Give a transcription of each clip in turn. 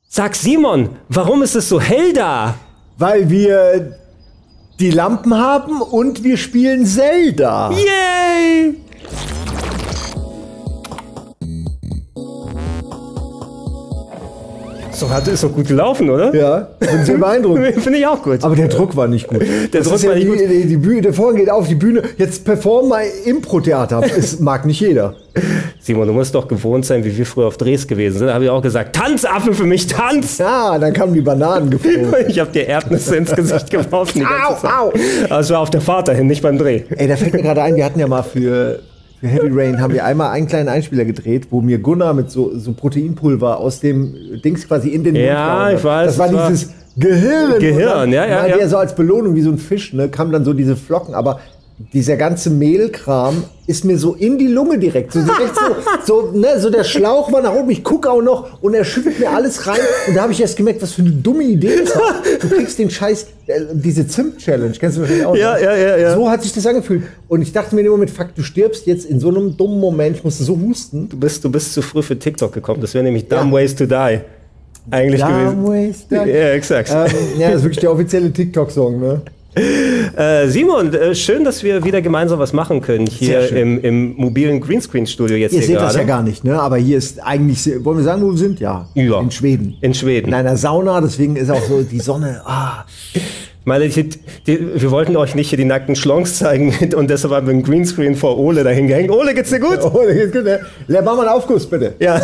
Sag Simon, warum ist es so hell da? Weil wir die Lampen haben und wir spielen Zelda. Yay! So ist doch gut gelaufen, oder? Ja, bin sehr beeindruckend. Finde ich auch gut. Aber der Druck war nicht gut. Der Druck war nicht gut. Die Bühne, der Vorhang geht auf die Bühne. Jetzt perform mal Impro-Theater. Das mag nicht jeder. Simon, du musst doch gewohnt sein, wie wir früher auf Drehs gewesen sind. Da habe ich auch gesagt, Tanzaffe für mich, Tanz! Ja, dann kamen die Bananen geflogen. Ich habe dir Erdnüsse ins Gesicht geworfen. Die ganze Zeit. Au! Aber es war auf der Fahrt dahin, nicht beim Dreh. Ey, da fällt mir gerade ein, wir hatten ja mal für Heavy Rain haben wir einmal einen kleinen Einspieler gedreht, wo mir Gunnar mit so Proteinpulver aus dem Dings quasi in den Mund gehauen hat. Ich weiß. Das war dieses Gehirn, ja. Der so als Belohnung wie so ein Fisch, ne, kam dann so diese Flocken, aber dieser ganze Mehlkram ist mir so in die Lunge direkt. So der Schlauch war nach oben, ich gucke auch noch und er schüttet mir alles rein. Und da habe ich erst gemerkt, was für eine dumme Idee das war. Du kriegst den Scheiß, diese Zimt-Challenge, kennst du wahrscheinlich auch? Ja. So hat sich das angefühlt. Und ich dachte mir in dem Moment, fuck, du stirbst jetzt in so einem dummen Moment, ich musste so husten. Du bist zu früh für TikTok gekommen. Das wäre nämlich Dumb Ways to Die. Eigentlich gewesen. Ways to Die. Ja, exakt. Das ist wirklich der offizielle TikTok-Song, ne? Simon, schön, dass wir wieder gemeinsam was machen können hier im mobilen Greenscreen-Studio jetzt hier gerade. Ihr seht das ja gar nicht, ne? Aber hier ist eigentlich, wollen wir sagen, wo wir sind? Ja, in Schweden. In Schweden. In einer Sauna, deswegen ist auch so die Sonne. Wir wollten euch nicht hier die nackten Schlongs zeigen und deshalb haben wir einen Greenscreen vor Ole dahin gehängt. Ole, geht's dir gut? Ole, geht's gut, ne? Mach mal einen Aufguss, bitte. Ja,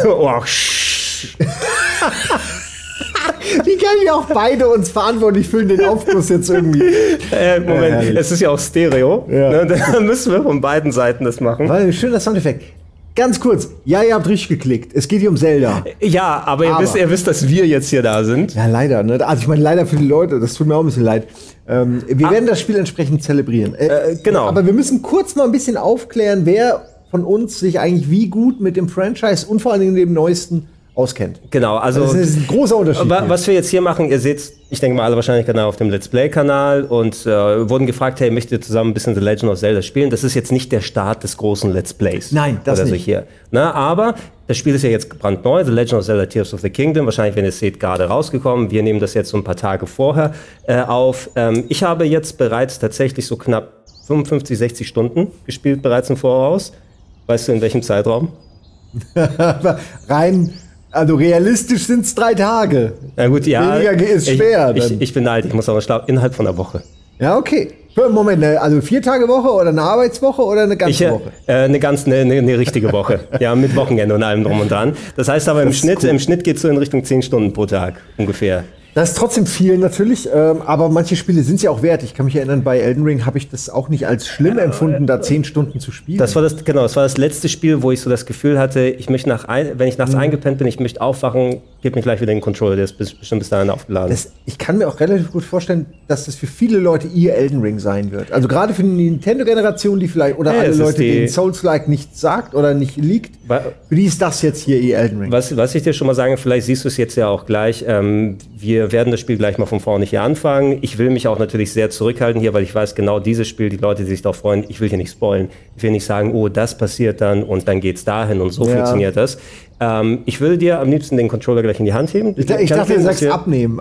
Wie kann ich auch beide uns verantwortlich fühlen, den Aufguss jetzt irgendwie? Moment, es ist ja auch Stereo. Ja. Ne? Da müssen wir von beiden Seiten das machen. Schöner Soundeffekt. Ganz kurz, ja, ihr habt richtig geklickt. Es geht hier um Zelda. Ja, aber ihr wisst, dass wir jetzt hier da sind. Ja, leider. Ne? Also ich meine, leider für die Leute, das tut mir auch ein bisschen leid. Wir werden das Spiel entsprechend zelebrieren. Genau. Aber wir müssen kurz mal ein bisschen aufklären, wer von uns sich eigentlich wie gut mit dem Franchise und vor allen Dingen dem neuesten auskennt. Genau, also das ist ein großer Unterschied. Was wir jetzt hier machen, ihr seht, ich denke mal alle wahrscheinlich genau auf dem Let's Play-Kanal und wurden gefragt, hey, möchtet ihr zusammen ein bisschen The Legend of Zelda spielen? Das ist jetzt nicht der Start des großen Let's Plays. Nein, das oder nicht. So hier. Na, aber das Spiel ist ja jetzt brandneu, The Legend of Zelda Tears of the Kingdom, wahrscheinlich, wenn ihr es seht, gerade rausgekommen. Wir nehmen das jetzt so ein paar Tage vorher auf. Ich habe jetzt bereits tatsächlich so knapp 55, 60 Stunden gespielt, bereits im Voraus. Weißt du, in welchem Zeitraum? Also realistisch sind es 3 Tage. Na gut, ja. Weniger ist schwer. Ich bin alt, ich muss aber schlafen. Innerhalb von einer Woche. Ja, okay. Moment, also 4-Tage-Woche oder eine Arbeitswoche oder eine ganze Woche? Eine richtige Woche. Ja, mit Wochenende und allem drum und dran. Das heißt aber im Schnitt geht es so in Richtung 10 Stunden pro Tag ungefähr. Das ist trotzdem viel natürlich, aber manche Spiele sind es ja auch wert. Ich kann mich erinnern, bei Elden Ring habe ich das auch nicht als schlimm empfunden, da 10 Stunden zu spielen. Das war das letzte Spiel, wo ich so das Gefühl hatte, ich möchte wenn ich nachts eingepennt bin, ich möchte aufwachen, gib mir gleich wieder den Controller, der ist bestimmt bis dahin aufgeladen. Ich kann mir auch relativ gut vorstellen, dass das für viele Leute ihr Elden Ring sein wird. Also gerade für die Nintendo-Generation, die vielleicht, oder alle Leute, denen Souls-like nicht sagt oder nicht liegt, für die ist das jetzt hier ihr Elden Ring. Was ich dir schon mal sage, vielleicht siehst du es jetzt ja auch gleich, wir werden das Spiel gleich mal von vorne hier anfangen. Ich will mich auch natürlich sehr zurückhalten hier, weil ich weiß, genau dieses Spiel, die Leute, die sich darauf freuen, ich will hier nicht spoilen. Ich will nicht sagen, oh, das passiert dann und dann geht's dahin und so funktioniert das. Ich würde dir am liebsten den Controller gleich in die Hand heben. Ich dachte, du sagst abnehmen.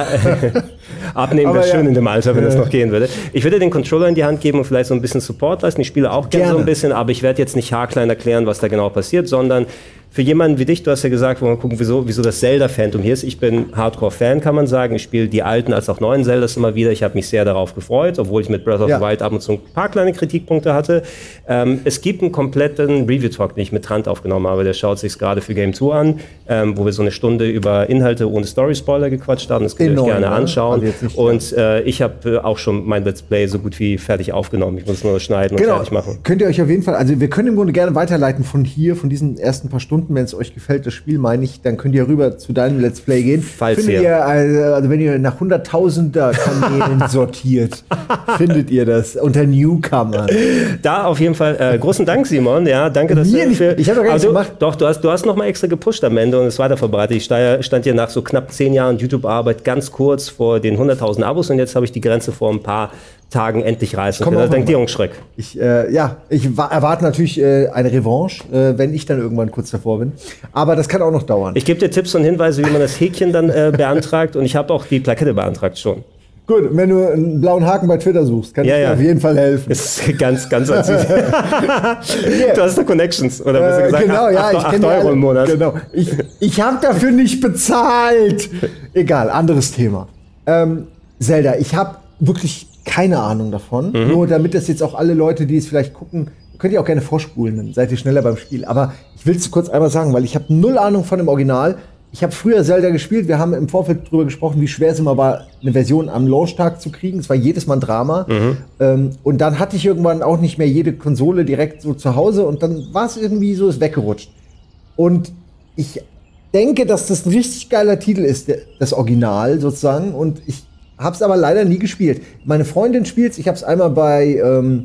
Abnehmen wäre schön in dem Alter, wenn das noch gehen würde. Ich würde den Controller in die Hand geben und vielleicht so ein bisschen Support leisten. Ich spiele auch gerne so ein bisschen, aber ich werde jetzt nicht haarklein erklären, was da genau passiert, sondern für jemanden wie dich, du hast ja gesagt, wollen wir gucken, wieso das Zelda-Phantom hier ist. Ich bin Hardcore-Fan, kann man sagen. Ich spiele die alten als auch neuen Zeldas immer wieder. Ich habe mich sehr darauf gefreut, obwohl ich mit Breath of the Wild ab und zu ein paar kleine Kritikpunkte hatte. Es gibt einen kompletten Review-Talk, den ich mit Trant aufgenommen habe. Der schaut sich gerade für Game 2 an, wo wir so eine Stunde über Inhalte ohne Story-Spoiler gequatscht haben. Das könnt ihr euch gerne anschauen. Und ich habe auch schon mein Let's Play so gut wie fertig aufgenommen. Ich muss es nur schneiden und fertig machen. Könnt ihr euch auf jeden Fall, also wir können im Grunde gerne weiterleiten von diesen ersten paar Stunden. Wenn es euch gefällt, das Spiel, meine ich, dann könnt ihr rüber zu deinem Let's Play gehen. Also wenn ihr nach 100.000er Kanälen sortiert, findet ihr das unter Newcomer. Da auf jeden Fall großen Dank, Simon. Ja, danke, dass ich habe doch gar nichts gemacht. Doch, du hast noch mal extra gepusht am Ende und es weiterverbreitet. Ich stand hier nach so knapp 10 Jahren YouTube-Arbeit ganz kurz vor den 100.000 Abos und jetzt habe ich die Grenze vor ein paar Tagen endlich reißen können. Also denkt Schreck. Ich erwarte natürlich eine Revanche, wenn ich dann irgendwann kurz davor bin. Aber das kann auch noch dauern. Ich gebe dir Tipps und Hinweise, wie man das Häkchen dann beantragt. Und ich habe auch die Plakette beantragt schon. Gut, wenn du einen blauen Haken bei Twitter suchst, kann ich dir auf jeden Fall helfen. Das ist ganz Du hast da Connections, oder besser gesagt, genau, 8 Euro im Monat. Genau. Ich habe dafür nicht bezahlt. Egal, anderes Thema. Zelda, ich habe wirklich keine Ahnung davon. Nur damit das jetzt auch alle Leute, die es vielleicht gucken, könnt ihr auch gerne vorspulen, dann seid ihr schneller beim Spiel. Aber ich will es kurz einmal sagen, weil ich habe null Ahnung von dem Original. Ich habe früher Zelda gespielt, wir haben im Vorfeld drüber gesprochen, wie schwer es immer war, eine Version am Launchtag zu kriegen. Es war jedes Mal ein Drama. Und dann hatte ich irgendwann auch nicht mehr jede Konsole direkt so zu Hause und dann war es irgendwie so, ist weggerutscht. Und ich denke, dass das ein richtig geiler Titel ist, das Original sozusagen. Und ich habe es aber leider nie gespielt. Meine Freundin spielt es, ich habe es einmal bei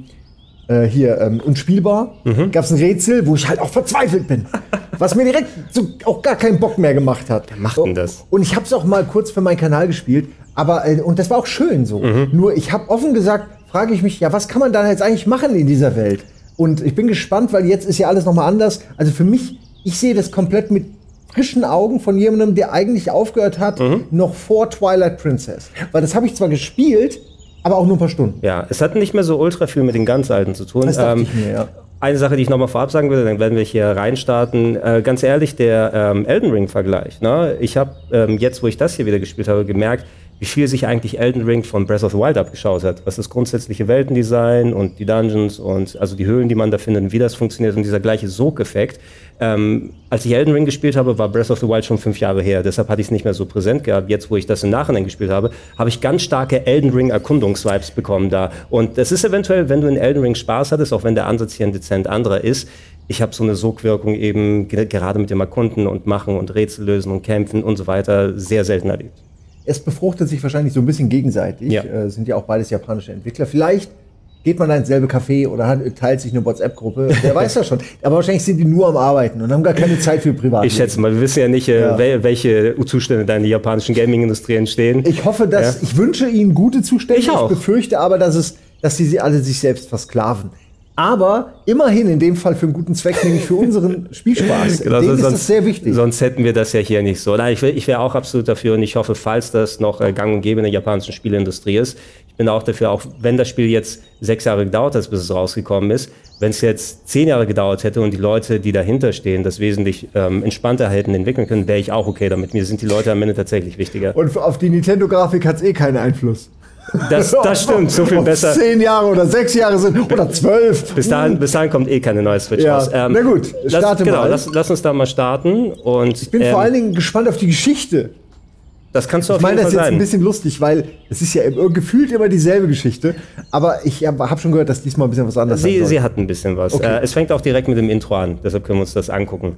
Unspielbar. Gab es ein Rätsel, wo ich halt auch verzweifelt bin. Was mir direkt so auch gar keinen Bock mehr gemacht hat. Wer macht denn das? Und ich habe es auch mal kurz für meinen Kanal gespielt. Aber, und das war auch schön so. Nur ich habe offen gesagt, frage ich mich, ja, was kann man da jetzt eigentlich machen in dieser Welt? Und ich bin gespannt, weil jetzt ist ja alles nochmal anders. Also für mich, ich sehe das komplett mit frischen Augen von jemandem, der eigentlich aufgehört hat, noch vor Twilight Princess. Weil das habe ich zwar gespielt, aber auch nur ein paar Stunden. Ja, es hat nicht mehr so ultra viel mit den ganz Alten zu tun. Das dachte ich mir, ja. Eine Sache, die ich nochmal vorab sagen würde, dann werden wir hier reinstarten. Ganz ehrlich, der Elden Ring-Vergleich. Ne? Ich habe jetzt, wo ich das hier wieder gespielt habe, gemerkt, wie viel sich eigentlich Elden Ring von Breath of the Wild abgeschaut hat. Was das grundsätzliche Weltendesign und die Dungeons und also die Höhlen, die man da findet und wie das funktioniert und dieser gleiche Sog-Effekt. Als ich Elden Ring gespielt habe, war Breath of the Wild schon 5 Jahre her. Deshalb hatte ich es nicht mehr so präsent gehabt. Jetzt, wo ich das im Nachhinein gespielt habe, habe ich ganz starke Elden Ring-Erkundungsvibes bekommen da. Und das ist eventuell, wenn du in Elden Ring Spaß hattest, auch wenn der Ansatz hier ein dezent anderer ist, ich habe so eine Sogwirkung eben gerade mit dem Erkunden und Machen und Rätsel lösen und Kämpfen und so weiter sehr selten erlebt. Es befruchtet sich wahrscheinlich so ein bisschen gegenseitig. Ja. Sind ja auch beides japanische Entwickler. Vielleicht geht man da ins selbe Café oder teilt sich eine WhatsApp-Gruppe. Wer weiß das schon. Aber wahrscheinlich sind die nur am Arbeiten und haben gar keine Zeit für Privatleben. Ich schätze mal, wir wissen ja nicht, welche Zustände da in der japanischen Gaming-Industrie entstehen. Ich hoffe, dass ich wünsche ihnen gute Zustände. Ich befürchte aber, dass sie alle sich selbst versklaven. Aber immerhin in dem Fall für einen guten Zweck, nämlich für unseren Spielspaß. Genau, dem ist das sehr wichtig. Sonst hätten wir das ja hier nicht so. Nein, ich wäre auch absolut dafür und ich hoffe, falls das noch gang und gäbe in der japanischen Spieleindustrie ist, ich bin auch dafür, auch wenn das Spiel jetzt 6 Jahre gedauert hat, bis es rausgekommen ist, wenn es jetzt 10 Jahre gedauert hätte und die Leute, die dahinter stehen, das wesentlich entspannter hätten entwickeln können, wäre ich auch okay damit. Mir sind die Leute am Ende tatsächlich wichtiger. Und auf die Nintendo-Grafik hat es keinen Einfluss. Das stimmt, so viel besser. 10 Jahre oder 6 Jahre sind oder 12. Bis dahin kommt keine neue Switch raus. Na gut, starte mal. Lass uns da mal starten. Und, ich bin vor allen Dingen gespannt auf die Geschichte. Das kannst du auf jeden Fall sein. Ich meine, das ist jetzt ein bisschen lustig, weil es ist ja gefühlt immer dieselbe Geschichte. Aber ich habe schon gehört, dass diesmal ein bisschen was anderes sein soll. Sie hat ein bisschen was. Okay. Es fängt auch direkt mit dem Intro an. Deshalb können wir uns das angucken.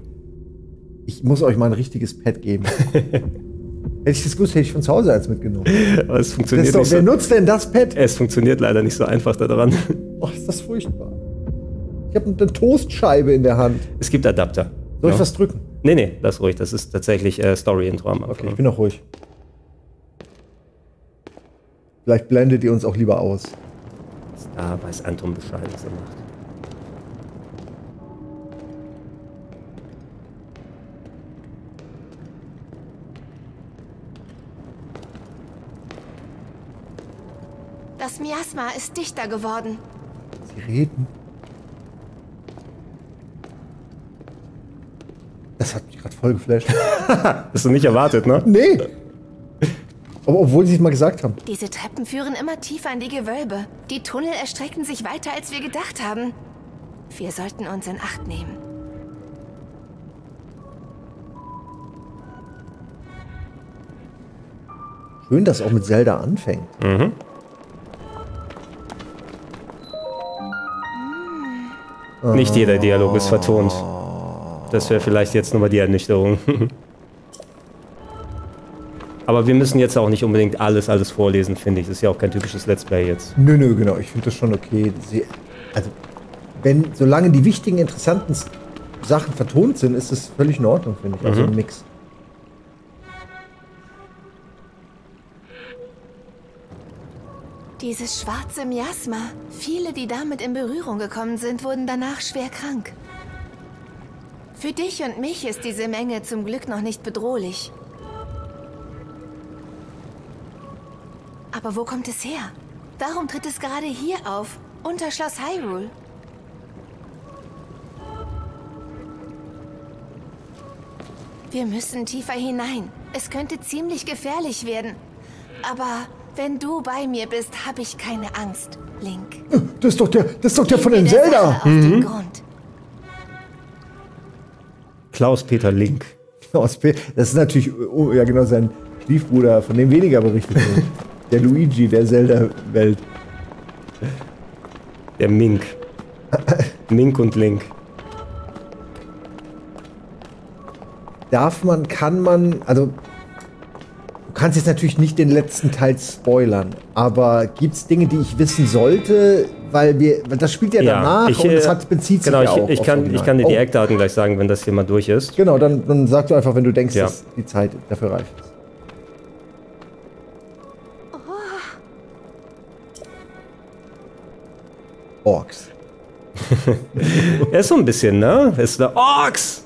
Ich muss euch mal ein richtiges Pad geben. Hätte ich das gewusst, hätte ich von zu Hause eins mitgenommen. Aber es funktioniert nicht wer nutzt denn das Pad? Es funktioniert leider nicht so einfach da dran. Ach, ist das furchtbar. Ich habe eine Toastscheibe in der Hand. Es gibt Adapter. Soll ich was drücken? Nee, lass ruhig. Das ist tatsächlich Story-Intro am Anfang. Okay, ich bin auch ruhig. Vielleicht blendet ihr uns auch lieber aus. Da weiß Anton Bescheid, was er macht. Das Miasma ist dichter geworden. Sie reden. Das hat mich gerade voll geflasht. Hast du nicht erwartet, ne? Nee. Obwohl sie es mal gesagt haben. Diese Treppen führen immer tiefer in die Gewölbe. Die Tunnel erstrecken sich weiter, als wir gedacht haben. Wir sollten uns in Acht nehmen. Schön, dass auch mit Zelda anfängt. Mhm. Nicht jeder Dialog ist vertont. Das wäre vielleicht jetzt nochmal die Ernüchterung. Aber wir müssen jetzt auch nicht unbedingt alles vorlesen, finde ich. Das ist ja auch kein typisches Let's Play jetzt. Nö, genau. Ich finde das schon okay. Solange die wichtigen, interessanten Sachen vertont sind, ist das völlig in Ordnung, finde ich. Also ein Mix. Dieses schwarze Miasma. Viele, die damit in Berührung gekommen sind, wurden danach schwer krank. Für dich und mich ist diese Menge zum Glück noch nicht bedrohlich. Aber wo kommt es her? Warum tritt es gerade hier auf, unter Schloss Hyrule? Wir müssen tiefer hinein. Es könnte ziemlich gefährlich werden. Aber wenn du bei mir bist, habe ich keine Angst, Link. Das ist doch der von den Zelda. Auf den Grund. Klaus-Peter Link. Das ist natürlich, oh, ja genau, sein Stiefbruder, von dem weniger berichtet wird. Der Luigi der Zelda-Welt. Der Mink. Mink und Link. Kann man, also du kannst jetzt natürlich nicht den letzten Teil spoilern, aber gibt es Dinge, die ich wissen sollte, weil das spielt ja danach und das bezieht sich ja auch. Ich kann dir die Eckdaten gleich sagen, wenn das hier mal durch ist. Genau, dann sagst du einfach, wenn du denkst, dass die Zeit dafür reif ist. Orks. Er ist so ein bisschen, ne? Ist der Orks!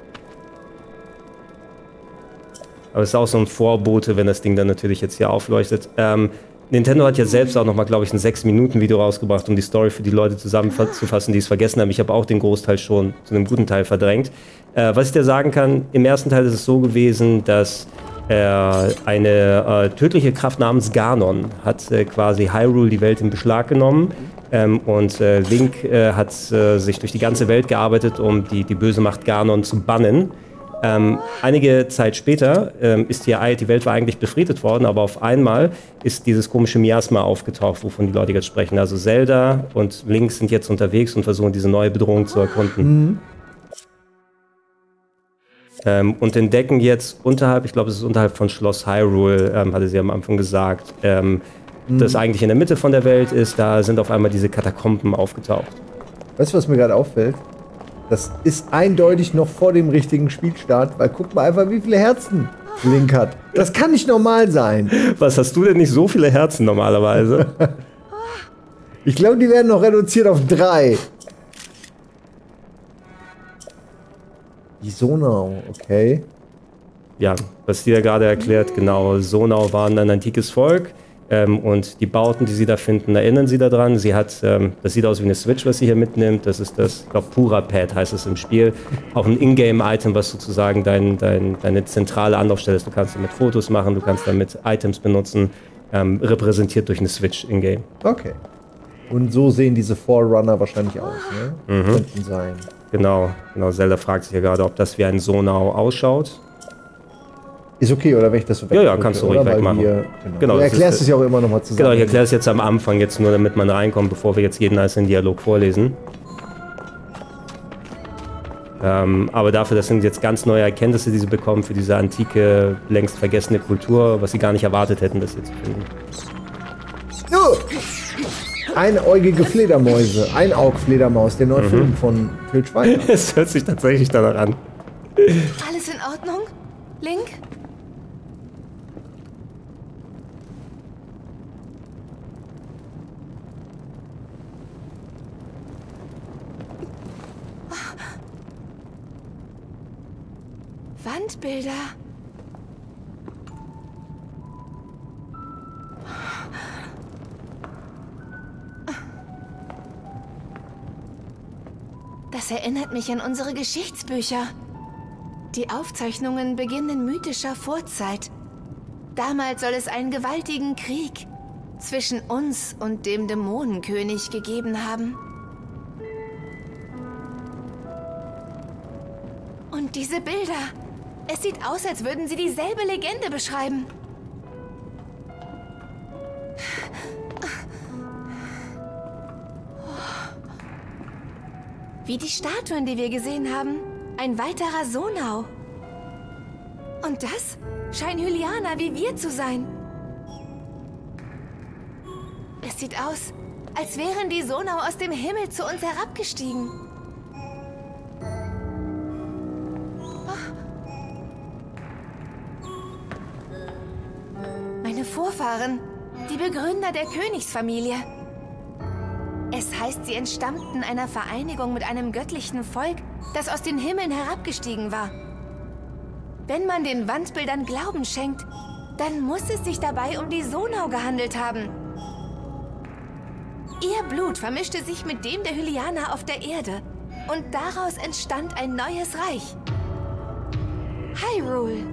Aber es ist auch so ein Vorbote, wenn das Ding dann natürlich jetzt hier aufleuchtet. Nintendo hat ja selbst auch nochmal, glaube ich, ein 6-Minuten-Video rausgebracht, um die Story für die Leute zusammenzufassen, die es vergessen haben. Ich habe auch den Großteil schon zu einem guten Teil verdrängt. Was ich dir sagen kann, im ersten Teil ist es so gewesen, dass eine tödliche Kraft namens Ganon hat quasi Hyrule, die Welt, in Beschlag genommen. Und Link hat sich durch die ganze Welt gearbeitet, um die böse Macht Ganon zu bannen. Einige Zeit später ist die Welt war eigentlich befriedet worden, aber auf einmal ist dieses komische Miasma aufgetaucht, wovon die Leute jetzt sprechen. Also Zelda und Link sind jetzt unterwegs und versuchen, diese neue Bedrohung zu erkunden. Und entdecken jetzt unterhalb, ich glaube, es ist unterhalb von Schloss Hyrule, hatte sie am Anfang gesagt, das eigentlich in der Mitte von der Welt ist. Da sind auf einmal diese Katakomben aufgetaucht. Weißt du, was mir gerade auffällt? Das ist eindeutig noch vor dem richtigen Spielstart, weil guck mal einfach, wie viele Herzen Link hat. Das kann nicht normal sein. Was, hast du denn nicht so viele Herzen normalerweise? Ich glaube, die werden noch reduziert auf 3. Die Sonau, okay. Ja, was die ja gerade erklärt, genau. Sonau waren ein antikes Volk. Und die Bauten, die sie da finden, erinnern sie daran. Sie hat, das sieht aus wie eine Switch, was sie hier mitnimmt. Das ist das, ich glaube, Pura-Pad heißt es im Spiel. Auch ein Ingame-Item, was sozusagen deine zentrale Anlaufstelle ist. Du kannst damit Fotos machen, du kannst damit Items benutzen, repräsentiert durch eine Switch Ingame. Okay. Und so sehen diese Forerunner wahrscheinlich aus, ne? Könnten sein. Genau. Zelda fragt sich ja gerade, ob das wie ein Sonau ausschaut. Ist okay, oder wenn ich das so wegdrücke? Ja, kannst du ruhig wegmachen. Genau, du erklärst es ja auch immer noch mal zusammen. Genau, ich erkläre es jetzt am Anfang, jetzt nur damit man reinkommt, bevor wir jetzt jeden einzelnen Dialog vorlesen. Aber dafür, das sind jetzt ganz neue Erkenntnisse, die sie bekommen für diese antike, längst vergessene Kultur, was sie gar nicht erwartet hätten, das hier zu finden. Einäugige Fledermäuse, Einaugfledermaus, der neue Film von Til Schweiger. Es hört sich tatsächlich danach an. Alles in Ordnung, Link? Wandbilder. Das erinnert mich an unsere Geschichtsbücher. Die Aufzeichnungen beginnen in mythischer Vorzeit. Damals soll es einen gewaltigen Krieg zwischen uns und dem Dämonenkönig gegeben haben. Und diese Bilder. Es sieht aus, als würden sie dieselbe Legende beschreiben. Wie die Statuen, die wir gesehen haben. Ein weiterer Sonau. Und das scheinen Hylianer wie wir zu sein. Es sieht aus, als wären die Sonau aus dem Himmel zu uns herabgestiegen. Meine Vorfahren, die Begründer der Königsfamilie. Es heißt, sie entstammten einer Vereinigung mit einem göttlichen Volk, das aus den Himmeln herabgestiegen war. Wenn man den Wandbildern Glauben schenkt, dann muss es sich dabei um die Sonau gehandelt haben. Ihr Blut vermischte sich mit dem der Hylianer auf der Erde und daraus entstand ein neues Reich. Hyrule.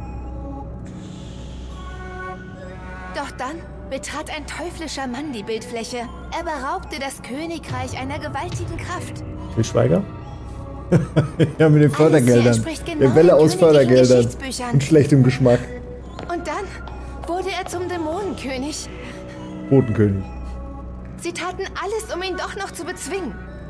Doch dann betrat ein teuflischer Mann die Bildfläche. Er beraubte das Königreich einer gewaltigen Kraft. Til Schweiger? Ja, mit den Fördergeldern. Genau Der Welle aus Fördergeldern. Und schlechtem Geschmack. Und dann wurde er zum Dämonenkönig. Botenkönig. Sie taten alles, um ihn doch noch zu bezwingen.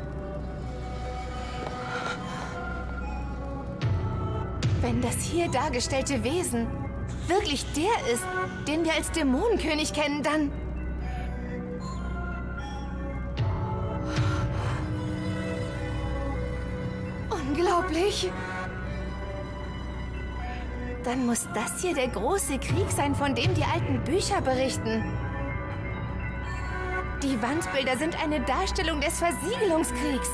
Wenn das hier dargestellte Wesen wirklich der ist, den wir als Dämonenkönig kennen, dann... Unglaublich! Dann muss das hier der große Krieg sein, von dem die alten Bücher berichten. Die Wandbilder sind eine Darstellung des Versiegelungskriegs.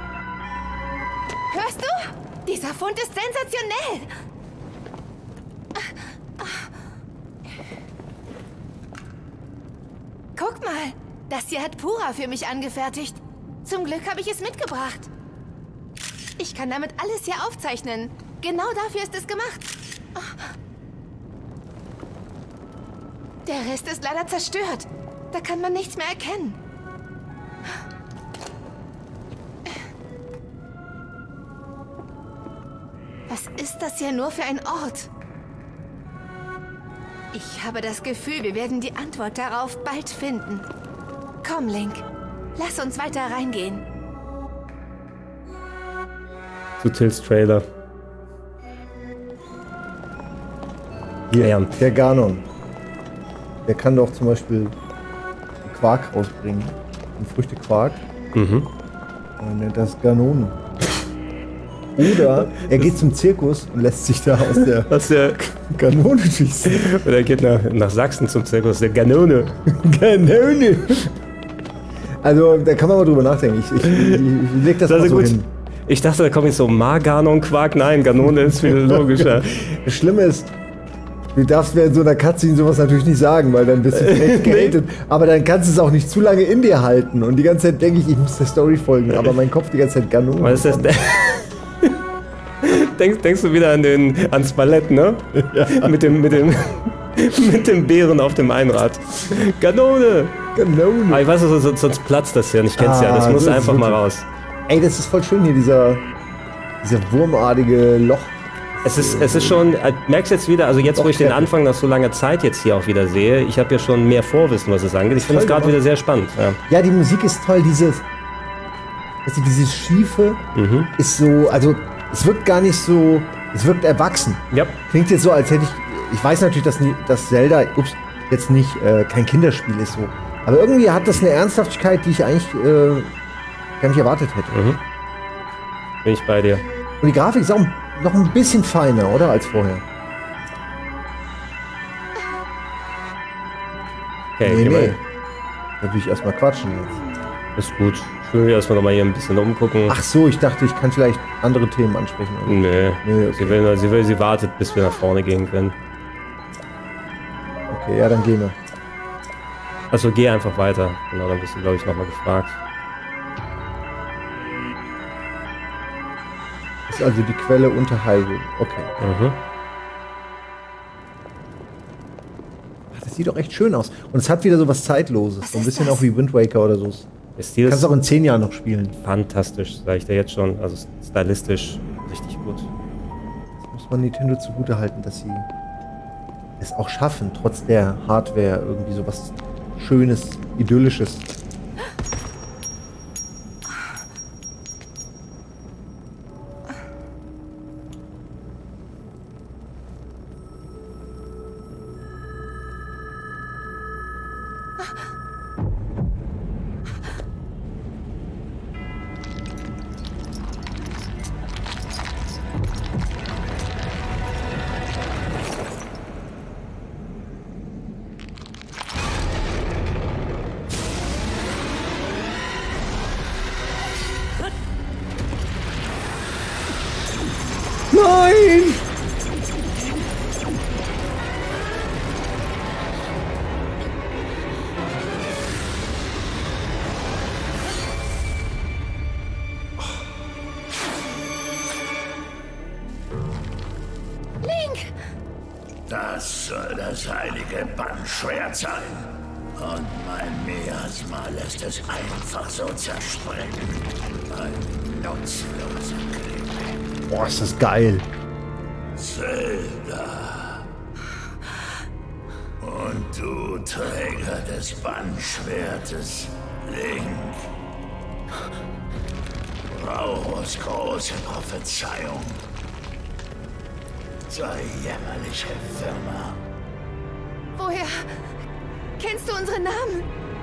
Hörst du? Dieser Fund ist sensationell! Guck mal, das hier hat Pura für mich angefertigt. Zum Glück habe ich es mitgebracht. Ich kann damit alles hier aufzeichnen. Genau dafür ist es gemacht. Der Rest ist leider zerstört. Da kann man nichts mehr erkennen. Was ist das hier nur für ein Ort? Ich habe das Gefühl, wir werden die Antwort darauf bald finden. Komm, Link. Lass uns weiter reingehen. Zu Tils Trailer. Hier, der Ganon. Der kann doch zum Beispiel Quark rausbringen. Ein Früchtequark. Und nennt das Ganone. Oder er geht zum Zirkus und lässt sich da aus der Kanone schießen. Oder er geht nach Sachsen zum Zirkus, der Ganone. Ganone! Also, da kann man mal drüber nachdenken. Ich leg das mal so hin. Ich dachte, da kommt jetzt so Marganon-Quark. Nein, Ganone ist viel logischer. Das Schlimme ist, du darfst während so einer Cutscene sowas natürlich nicht sagen, weil dann bist du echt gehatet. Aber dann kannst du es auch nicht zu lange in dir halten. Und die ganze Zeit denke ich muss der Story folgen. Aber mein Kopf die ganze Zeit Ganone. Was ist das? Denkst du wieder ans Ballett, ne? Ja. mit dem Bären auf dem Einrad. Ganone! Ganone! Aber ich weiß, sonst platzt das ja. Ich kenn's ja. Das muss einfach mal raus. Ey, das ist voll schön hier, dieser wurmartige Loch. Es ist schon, merkst jetzt wieder, also jetzt, wo ich den Anfang nach so langer Zeit jetzt hier auch wieder sehe, ich habe ja schon mehr Vorwissen, was es angeht. Ich finde es gerade wieder sehr spannend. Ja, die Musik ist toll, dieses Schiefe ist so, also es wirkt gar nicht so, es wirkt erwachsen. Ja. Klingt jetzt so, als hätte ich weiß natürlich, dass Zelda jetzt nicht kein Kinderspiel ist so. Aber irgendwie hat das eine Ernsthaftigkeit, die ich eigentlich gar nicht erwartet hätte. Bin ich bei dir. Und die Grafik ist auch noch ein bisschen feiner, oder? Als vorher. Okay, nee. Da will ich erstmal quatschen jetzt. Ist gut. Ich will mich erstmal noch mal hier ein bisschen umgucken. Ach so, ich dachte, ich kann vielleicht andere Themen ansprechen. Oder? Nee, okay. Sie wartet, bis wir nach vorne gehen können. Okay, ja, dann gehen wir. Also geh einfach weiter. Genau, dann bist du, glaube ich, nochmal gefragt. Das ist also die Quelle unter Hyrule. Okay. Das sieht doch echt schön aus. Und es hat wieder so was Zeitloses. So ein bisschen auch wie Wind Waker oder so. Stil kannst du auch in 10 Jahren noch spielen. Fantastisch, sage ich dir jetzt schon. Also stylistisch richtig gut. Das muss man Nintendo zugute halten, dass sie es auch schaffen, trotz der Hardware irgendwie so was Schönes, Idyllisches. Nein! Das soll das heilige Bannschwert sein. Und mein Miasma lässt es einfach so zerspringen. Ein nutzloser Krieg. Boah, ist das geil. Zelda. Und du, Träger des Bannschwertes, Link. Rauros große Prophezeiung. So jämmerliche Firma. Woher kennst du unsere Namen?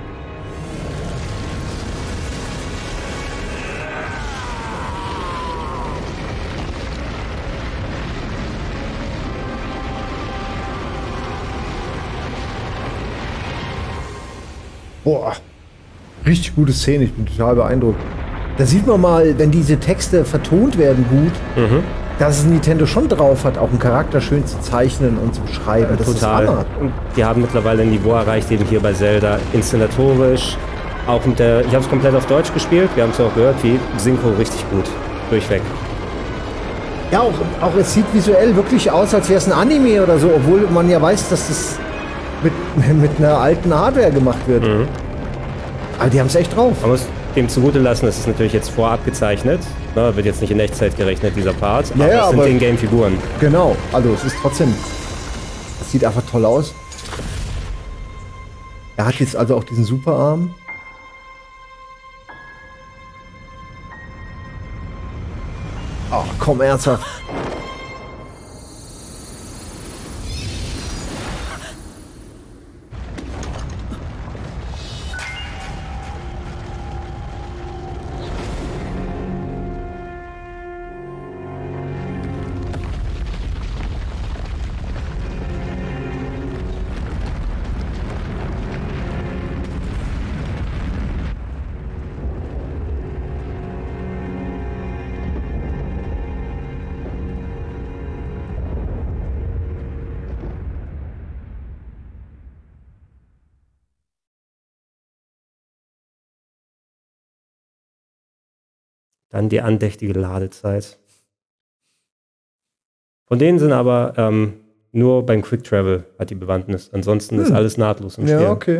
Boah, richtig gute Szene. Ich bin total beeindruckt. Da sieht man mal, wenn diese Texte vertont werden gut, dass es Nintendo schon drauf hat, auch einen Charakter schön zu zeichnen und zu beschreiben. Ja, das total. ist Hammer. Und die haben mittlerweile ein Niveau erreicht, eben hier bei Zelda, inszenatorisch. Auch mit der, ich habe es komplett auf Deutsch gespielt, wir haben es auch gehört, die Synchro richtig gut, durchweg. Ja, auch es sieht visuell wirklich aus, als wäre es ein Anime oder so, obwohl man ja weiß, dass das mit einer alten Hardware gemacht wird. Aber die haben es echt drauf. Man muss dem zugute lassen, das ist natürlich jetzt vorab gezeichnet. Ne, wird jetzt nicht in Echtzeit gerechnet, dieser Part. Aber Ja, das sind In-Game-Figuren. Genau, also es ist trotzdem, es sieht einfach toll aus. Er hat jetzt also auch diesen Superarm. Oh, komm, ernsthaft. Dann die andächtige Ladezeit. Von denen sind aber nur beim Quick Travel hat die Bewandtnis. Ansonsten ist alles nahtlos im Spiel. Ja, okay.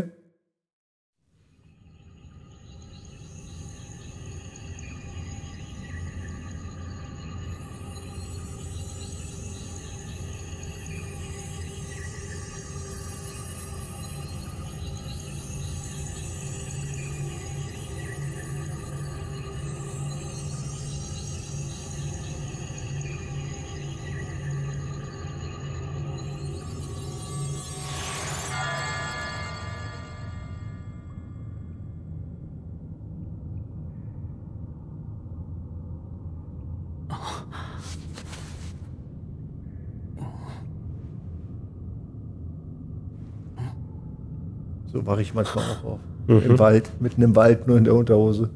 So wache ich manchmal auch auf. Im Wald, mitten im Wald, nur in der Unterhose.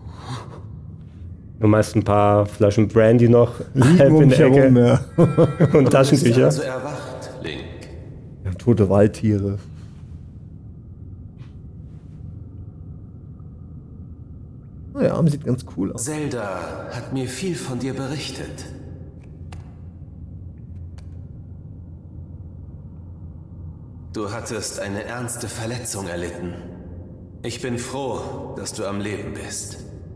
Nur meist ein paar Flaschen Brandy noch Liegen um mich herum, ja. und Taschentücher. Also erwacht, Link. Ja, tote Waldtiere. Der Arm sieht ganz cool aus. Zelda hat mir viel von dir berichtet. Du hattest eine ernste Verletzung erlitten. Ich bin froh, dass du am Leben bist.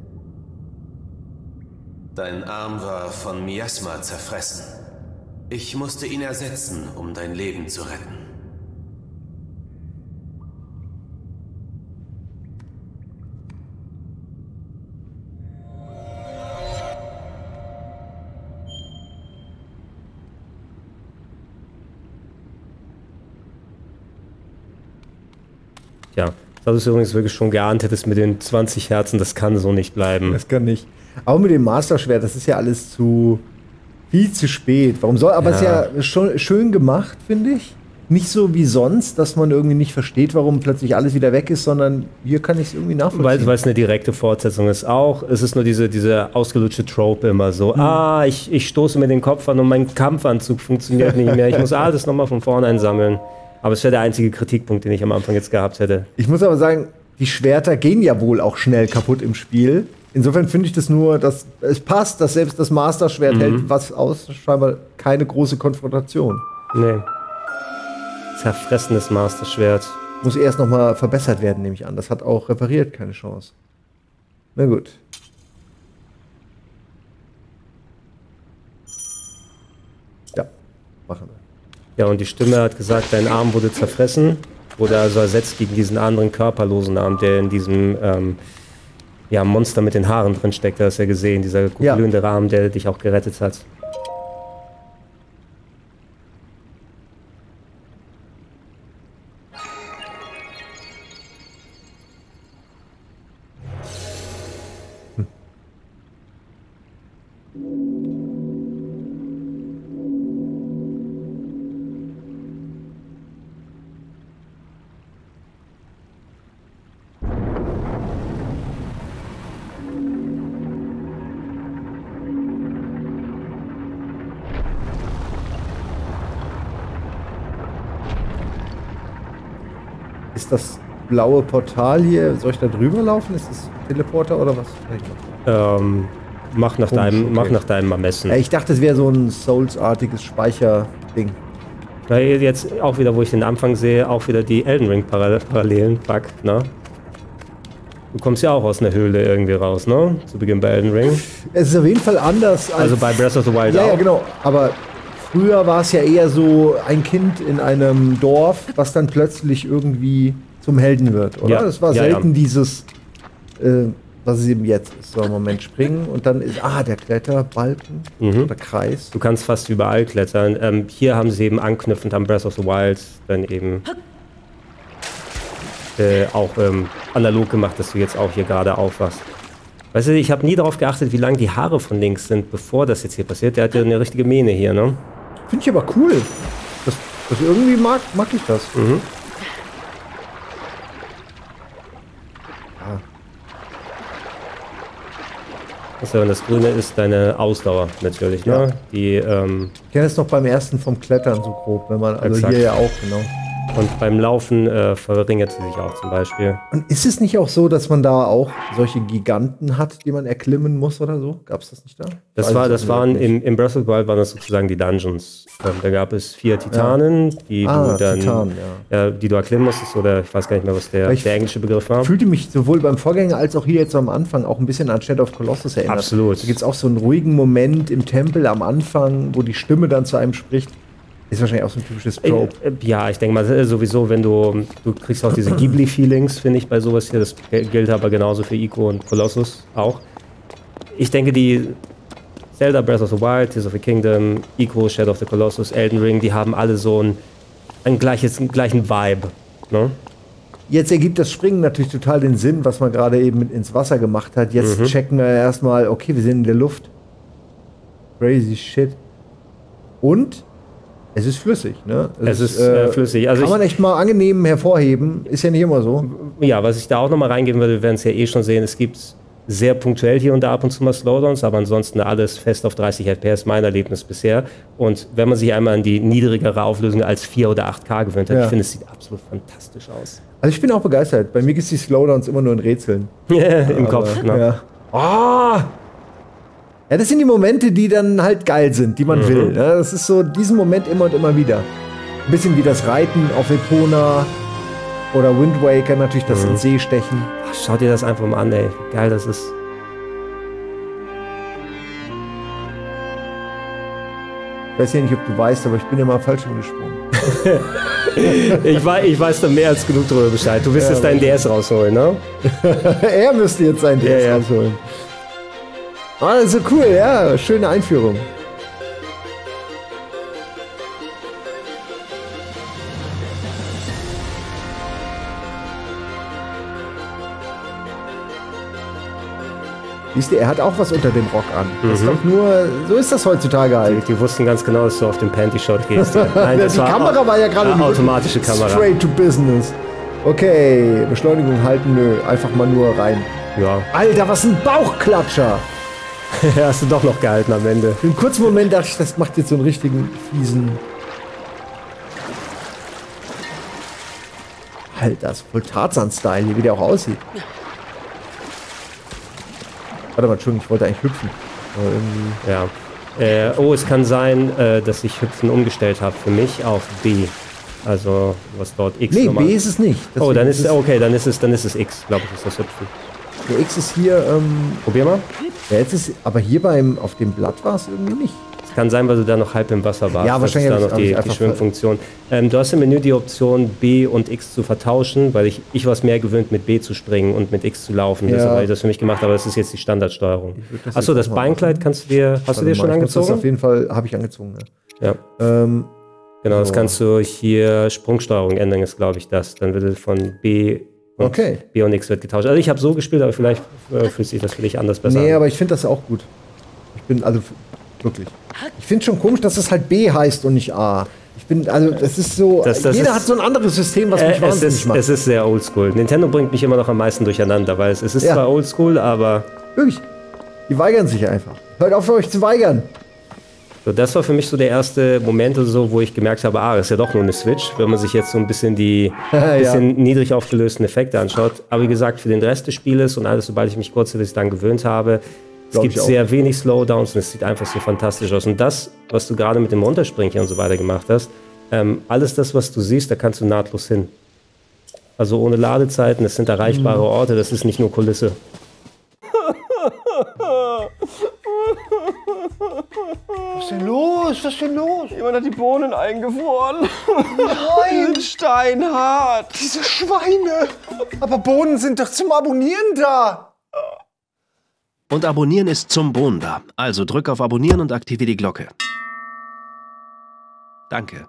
Dein Arm war von Miasma zerfressen. Ich musste ihn ersetzen, um dein Leben zu retten. Ja, das ist übrigens wirklich schon geahnt hättest mit den 20 Herzen, das kann so nicht bleiben. Das kann nicht. Auch mit dem Master-Schwert, das ist ja alles viel zu spät. Warum soll, aber es ist ja schon schön gemacht, finde ich. nicht so wie sonst, dass man irgendwie nicht versteht, warum plötzlich alles wieder weg ist, sondern hier kann ich es irgendwie nachvollziehen. Weil es eine direkte Fortsetzung ist auch. Es ist nur diese ausgelutschte Trope immer so. Ich stoße mir den Kopf an und mein Kampfanzug funktioniert nicht mehr. Ich muss alles nochmal von vorne einsammeln. Aber es wäre der einzige Kritikpunkt, den ich am Anfang jetzt gehabt hätte. Ich muss aber sagen, die Schwerter gehen ja wohl auch schnell kaputt im Spiel. Insofern finde ich das nur, dass es passt, dass selbst das Master-Schwert hält was aus. Scheinbar keine große Konfrontation. Nee. Zerfressenes Master-Schwert. Muss erst noch mal verbessert werden, nehme ich an. Das hat auch repariert, keine Chance. Na gut. Ja, machen wir. Ja, und die Stimme hat gesagt, dein Arm wurde zerfressen. Wurde also ersetzt gegen diesen anderen körperlosen Arm, der in diesem Monster mit den Haaren drin steckt. Da hast du ja gesehen, dieser glühende Arm, der dich auch gerettet hat. Ist das blaue Portal hier, soll ich da drüber laufen? Ist das Teleporter oder was? Mach nach deinem Ermessen. Ich dachte, es wäre so ein Souls-artiges Speicherding. Weil jetzt auch wieder, wo ich den Anfang sehe, auch wieder die Elden Ring Parallelen, Fuck, ne? Du kommst ja auch aus einer Höhle irgendwie raus, ne? Zu Beginn bei Elden Ring. Es ist auf jeden Fall anders als... Also bei Breath of the Wild auch. Ja, genau. Aber früher war es ja eher so ein Kind in einem Dorf, was dann plötzlich irgendwie zum Helden wird, oder? Ja. Das war selten dieses, was es eben jetzt ist. So, Moment, springen und dann ist, der Kletterbalken oder Kreis. Du kannst fast überall klettern. Hier haben sie eben anknüpfend an Breath of the Wild dann eben auch analog gemacht, dass du jetzt auch hier gerade aufwachst. Weißt du, ich habe nie darauf geachtet, wie lang die Haare von Links sind, bevor das jetzt hier passiert. Der hat ja eine richtige Mähne hier, ne? Finde ich aber cool. Das irgendwie mag ich das. Also, und das Grüne ist deine Ausdauer natürlich, ne? Ja. Die, ich kenne es noch beim ersten vom Klettern so grob, wenn man, also Exakt. hier ja auch, genau. Und beim Laufen verringert sie sich auch zum Beispiel. Und ist es nicht auch so, dass man da auch solche Giganten hat, die man erklimmen muss oder so? Gab es das nicht da? Das waren im Breath of the Wild waren das sozusagen die Dungeons. Da gab es 4 Titanen, die du dann die du erklimmen musstest, oder ich weiß gar nicht mehr, was der englische Begriff war. Fühlte mich sowohl beim Vorgänger als auch hier jetzt am Anfang auch ein bisschen an Shadow of Colossus erinnert. Absolut. Da gibt es auch so einen ruhigen Moment im Tempel am Anfang, wo die Stimme dann zu einem spricht. Ist wahrscheinlich auch so ein typisches Trope. Ja, ich denke mal sowieso, wenn du kriegst auch diese Ghibli-Feelings, finde ich, bei sowas hier. Das gilt aber genauso für Ico und Colossus auch. Ich denke, die Zelda Breath of the Wild, Tears of the Kingdom, Ico, Shadow of the Colossus, Elden Ring, die haben alle so einen gleichen Vibe. Ne? Jetzt ergibt das Springen natürlich total den Sinn, was man gerade eben ins Wasser gemacht hat. Jetzt checken wir erstmal, okay, wir sind in der Luft. Crazy shit. Und es ist flüssig, ne? Es ist flüssig. Also kann man echt mal angenehm hervorheben. Ist ja nicht immer so. Ja, was ich da auch nochmal reingeben würde, wir werden es ja eh schon sehen, es gibt sehr punktuell hier und da ab und zu mal Slowdowns, aber ansonsten alles fest auf 30 FPS, mein Erlebnis bisher. Und wenn man sich einmal an die niedrigere Auflösung als 4 oder 8K gewöhnt hat, ich finde, es sieht absolut fantastisch aus. Also ich bin auch begeistert. Bei mir gibt es die Slowdowns immer nur in Rätseln. Im Kopf, ne? Ja. Oh! Ja, das sind die Momente, die dann halt geil sind, die man will. Ja, das ist so diesen Moment immer und immer wieder. Ein bisschen wie das Reiten auf Epona oder Wind Waker, natürlich das ins See stechen. Ach, schau dir das einfach mal an, ey. Wie geil das ist. Ich weiß ja nicht, ob du weißt, aber ich bin ja mal falsch gesprungen. ich weiß da mehr als genug drüber Bescheid. Du wirst jetzt deinen DS rausholen, ne? Er müsste jetzt seinen DS rausholen. Also cool, ja, schöne Einführung. Siehst du, er hat auch was unter dem Rock an. Das kommt nur, so ist das heutzutage halt. Die wussten ganz genau, dass du auf den Panty-Shot gehst. Nein, die Kamera war ja gerade eine automatische Kamera. Straight to business. Okay, Beschleunigung halten, nö, einfach mal nur rein. Ja. Alter, was ein Bauchklatscher! Ja, hast du doch noch gehalten am Ende. Für einen kurzen Moment dachte ich, das macht jetzt so einen richtigen fiesen... Alter, das ist voll Tarzan-Style, hier wie der auch aussieht. Warte mal, Entschuldigung, ich wollte eigentlich hüpfen. Ja. Oh, es kann sein, dass ich Hüpfen umgestellt habe für mich auf B. Also, was dort X nee, normal. B ist es nicht. Oh, dann ist es, okay, dann ist es X, glaube ich, ist das Hüpfen. Der X ist hier, Probier mal. Ja, jetzt ist, aber hier auf dem Blatt war es irgendwie nicht. Es kann sein, weil du da noch halb im Wasser warst. Ja, wahrscheinlich das ist da noch die Schwimmfunktion. Du hast im Menü die Option, B und X zu vertauschen, weil ich war es mehr gewöhnt, mit B zu springen und mit X zu laufen. Ja. Deshalb habe ich das für mich gemacht, aber das ist jetzt die Standardsteuerung. Achso, das Beinkleid hast du dir schon angezogen? Das auf jeden Fall habe ich angezogen, ja. Genau, das kannst du hier, Sprungsteuerung ändern ist, glaube ich, das. Dann wird es von B und B und X wird getauscht. Also ich habe so gespielt, aber vielleicht fühlt sich das für dich anders besser an. Nee, aber ich finde das auch gut. Ich bin, also wirklich. Ich finde schon komisch, dass es halt B heißt und nicht A. Ich bin, also das ist so, jeder hat so ein anderes System, was mich wahnsinnig macht. Es ist sehr oldschool. Nintendo bringt mich immer noch am meisten durcheinander, weil es ist zwar oldschool, aber... Wirklich, die weigern sich einfach. Hört auf, euch zu weigern. So, das war für mich so der erste Moment, so, wo ich gemerkt habe, das ist ja doch nur eine Switch, wenn man sich jetzt so ein bisschen die niedrig aufgelösten Effekte anschaut. Aber wie gesagt, für den Rest des Spieles und alles, sobald ich mich kurz dann gewöhnt habe, es gibt sehr wenig Slowdowns und es sieht einfach so fantastisch aus. Und das, was du gerade mit dem Runterspringen hier und so weiter gemacht hast, alles das, was du siehst, da kannst du nahtlos hin. Also ohne Ladezeiten, das sind erreichbare Orte, das ist nicht nur Kulisse. Was ist denn los? Was ist denn los? Jemand hat die Bohnen eingefroren. Nein! Die sind steinhart. Diese Schweine! Aber Bohnen sind doch zum Abonnieren da! Und Abonnieren ist zum Bohnen da. Also drück auf Abonnieren und aktiviere die Glocke. Danke.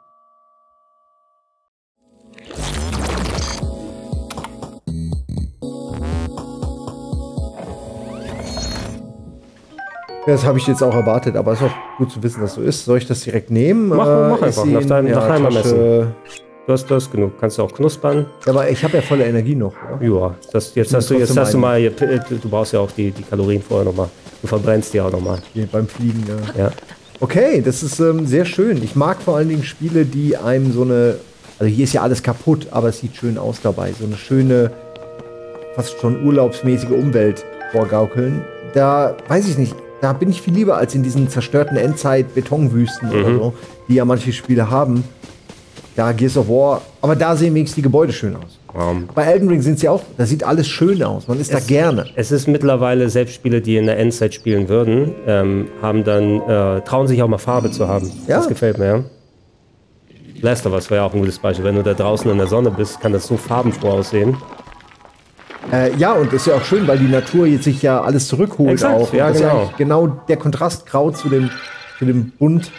Das habe ich jetzt auch erwartet, aber es ist auch gut zu wissen, dass so ist. Soll ich das direkt nehmen? Mach einfach, nach deinem Ermessen. Du hast genug. Kannst du auch knuspern. Ja, aber ich habe ja volle Energie noch. Oder? Ja, jetzt hast du mal, du brauchst ja auch die Kalorien vorher nochmal. Du verbrennst die auch nochmal. Beim Fliegen, ja. Okay, das ist sehr schön. Ich mag vor allen Dingen Spiele, die einem so eine, also hier ist ja alles kaputt, aber es sieht schön aus dabei. So eine schöne, fast schon urlaubsmäßige Umwelt vorgaukeln. Da, weiß ich nicht, da bin ich viel lieber als in diesen zerstörten Endzeit-Betonwüsten oder so, die ja manche Spiele haben. Ja, Gears of War, aber da sehen wenigstens die Gebäude schön aus. Bei Elden Ring sind sie auch, da sieht alles schön aus, man ist da gerne. Es ist mittlerweile, selbst Spiele, die in der Endzeit spielen würden, trauen sich auch mal Farbe zu haben. Ja. Das gefällt mir, ja. Last of Us war ja auch ein gutes Beispiel. Wenn du da draußen in der Sonne bist, kann das so farbenfroh aussehen. Ja, und ist ja auch schön, weil die Natur jetzt sich ja alles zurückholt. Exakt, auch. ja, das genau. Ist ja genau der Kontrast grau zu dem Bunt.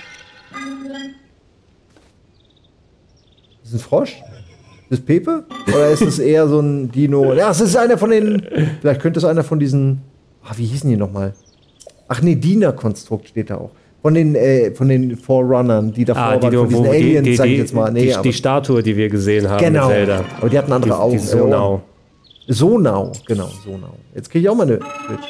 Ist das ein Frosch? Ist das Pepe? Oder ist es eher so ein Dino? Ja, es ist einer von den. Vielleicht könnte es einer von diesen. Wie hießen die nochmal? Ach nee, Diener-Konstrukt steht da auch. Von den Forerunnern, die davor waren, von diesen Aliens, sag ich jetzt mal. Nee, die Statue, die wir gesehen haben genau. mit Zelda. Aber die hatten andere Augen. Die Sonau. Sonau, genau, Sonau. Jetzt kriege ich auch mal eine Switch.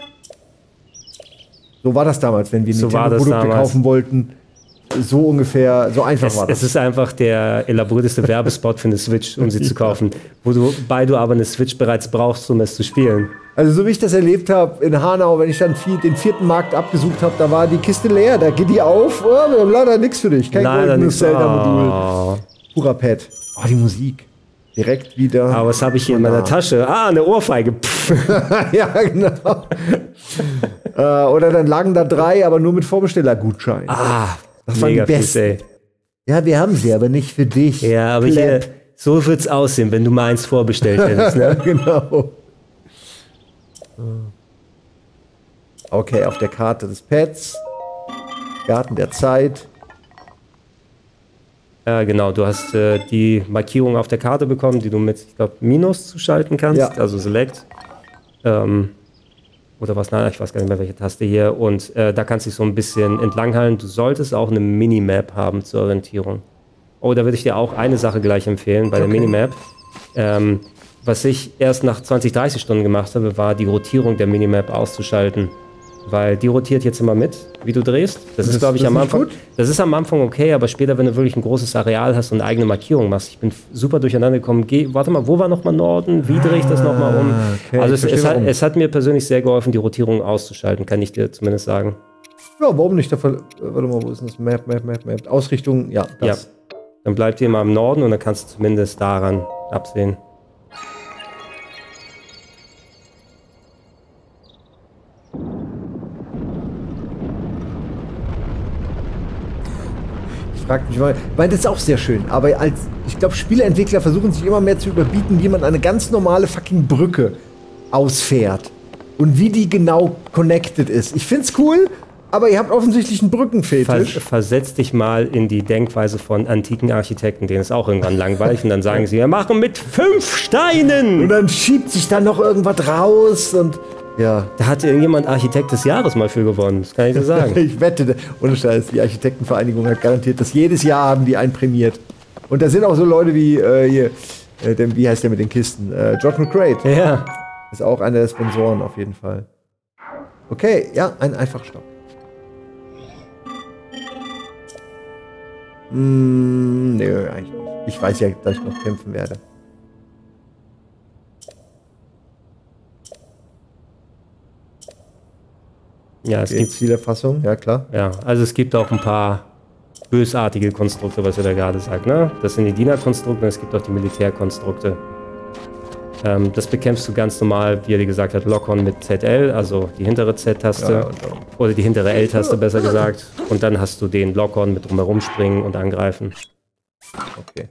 So war das damals, wenn wir Nintendo-Produkte kaufen wollten. So ungefähr, so einfach war das. Es ist einfach der elaborierteste Werbespot für eine Switch, um sie zu kaufen. Wobei du aber eine Switch bereits brauchst, um es zu spielen. Also so wie ich das erlebt habe in Hanau, wenn ich dann den 4. Markt abgesucht habe, da war die Kiste leer. Da geht die auf, wir haben leider nichts für dich. Kein goldenes Zelda-Modul. Purer Pad. Oh, die Musik. Direkt wieder. Aber was habe ich hier in meiner Tasche? Eine Ohrfeige. Ja, genau. Oder dann lagen da 3, aber nur mit Vorbestellergutschein. Das waren die besten. Ja, wir haben sie, aber nicht für dich. Ja, aber hier, so wird's aussehen, wenn du mal eins vorbestellt hättest, ne? Genau. Okay, auf der Karte des Pads. Garten der Zeit. Ja, genau. Du hast die Markierung auf der Karte bekommen, die du mit, ich glaube, Minus zuschalten kannst. Ja. Also Select. Und Oder was? Nein, ich weiß gar nicht mehr, welche Taste hier. Und da kannst du dich so ein bisschen entlanghalten. Du solltest auch eine Minimap haben zur Orientierung. Oh, da würde ich dir auch eine Sache gleich empfehlen bei der Minimap. Was ich erst nach 20, 30 Stunden gemacht habe, war die Rotierung der Minimap auszuschalten. Weil die rotiert jetzt immer mit, wie du drehst. Das ist, glaube ich, am Anfang. Das ist am Anfang okay, aber später, wenn du wirklich ein großes Areal hast und eine eigene Markierung machst, ich bin super durcheinander gekommen. Warte mal, wo war nochmal Norden? Wie drehe ich das nochmal um? Okay, also es hat mir persönlich sehr geholfen, die Rotierung auszuschalten, kann ich dir zumindest sagen. Ja, warum nicht? Warte mal, wo ist das? Map. Ausrichtung, ja, das. Ja. Dann bleibt ihr immer im Norden und dann kannst du zumindest daran absehen. Weil das ist auch sehr schön, aber ich glaube, Spieleentwickler versuchen sich immer mehr zu überbieten, wie man eine ganz normale fucking Brücke ausfährt und wie die genau connected ist. Ich find's cool, aber ihr habt offensichtlich einen Brückenfetisch. Versetz dich mal in die Denkweise von antiken Architekten, denen ist auch irgendwann langweilig und dann sagen sie, wir machen mit 5 Steinen! Und dann schiebt sich da noch irgendwas raus und ja. Da hat irgendjemand Architekt des Jahres mal für gewonnen, das kann ich dir sagen. Ich wette, ohne Scheiß, die Architektenvereinigung hat garantiert, dass jedes Jahr haben die einen prämiert. Und da sind auch so Leute wie wie heißt der mit den Kisten? George McCrate. Ja. Ist auch einer der Sponsoren auf jeden Fall. Okay, ja, ein einfacher Stopp. Nö, eigentlich nicht. Ich weiß ja, dass ich noch kämpfen werde. Ja, es gibt Zielerfassung, ja klar. Ja, also es gibt auch ein paar bösartige Konstrukte, was ihr da gerade sagt, ne? Das sind die Dienerkonstrukte und es gibt auch die Militärkonstrukte. Das bekämpfst du ganz normal, wie er dir gesagt hat, Lock-on mit ZL, also die hintere Z-Taste. Ja, oder die hintere L-Taste, besser gesagt. Und dann hast du den Lock-on mit drumherum springen und angreifen. Okay.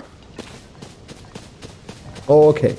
Okay.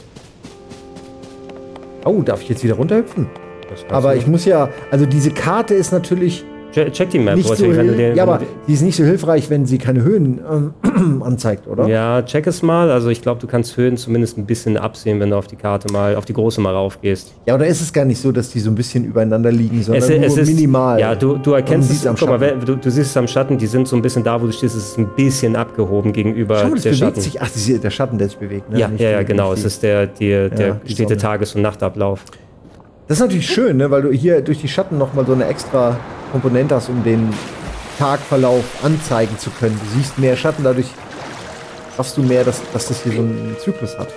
Oh, darf ich jetzt wieder runterhüpfen? Aber ich muss ja, also diese Karte ist natürlich check die Map. Nicht so ja, aber die ist nicht so hilfreich, wenn sie keine Höhen anzeigt, oder? Ja, check es mal. Also ich glaube, du kannst Höhen zumindest ein bisschen absehen, wenn du auf die Karte mal, auf die große mal raufgehst. Ja, oder ist es gar nicht so, dass die so ein bisschen übereinander liegen, sondern nur minimal? Ja, du erkennst es, guck mal, du siehst es am Schatten, die sind so ein bisschen da, wo du stehst, es ist ein bisschen abgehoben gegenüber der Schatten. Sich, ach, der Schatten, der sich bewegt, ne? Ja, genau, es ist der stete Tages- und Nachtablauf. Das ist natürlich schön, ne? Weil du hier durch die Schatten nochmal so eine extra Komponente hast, um den Tagverlauf anzeigen zu können. Du siehst mehr Schatten, dadurch schaffst du mehr, dass das hier so einen Zyklus hat.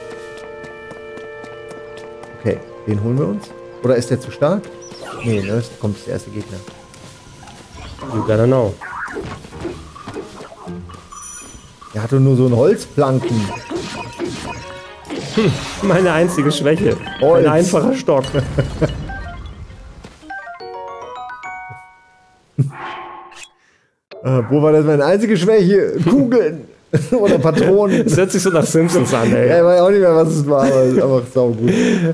Okay, den holen wir uns. Oder ist der zu stark? Nee, ne? Da kommt der erste Gegner. You gotta know. Der hatte nur so einen Holzplanken. Meine einzige Schwäche. Holz. Ein einfacher Stock. Wo war das meine einzige Schwäche? Kugeln oder Patronen. Das hört sich so nach Simpsons an, ey. Ja, ich weiß auch nicht mehr, was es war, aber es ist einfach saugut.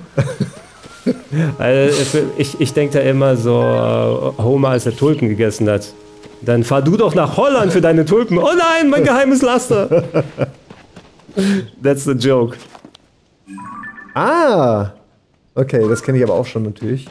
Also, ich denke da immer so, Homer, als er Tulpen gegessen hat. Dann fahr du doch nach Holland für deine Tulpen. Oh nein, mein geheimes Laster. That's the joke. Ah! Okay, das kenne ich aber auch schon natürlich.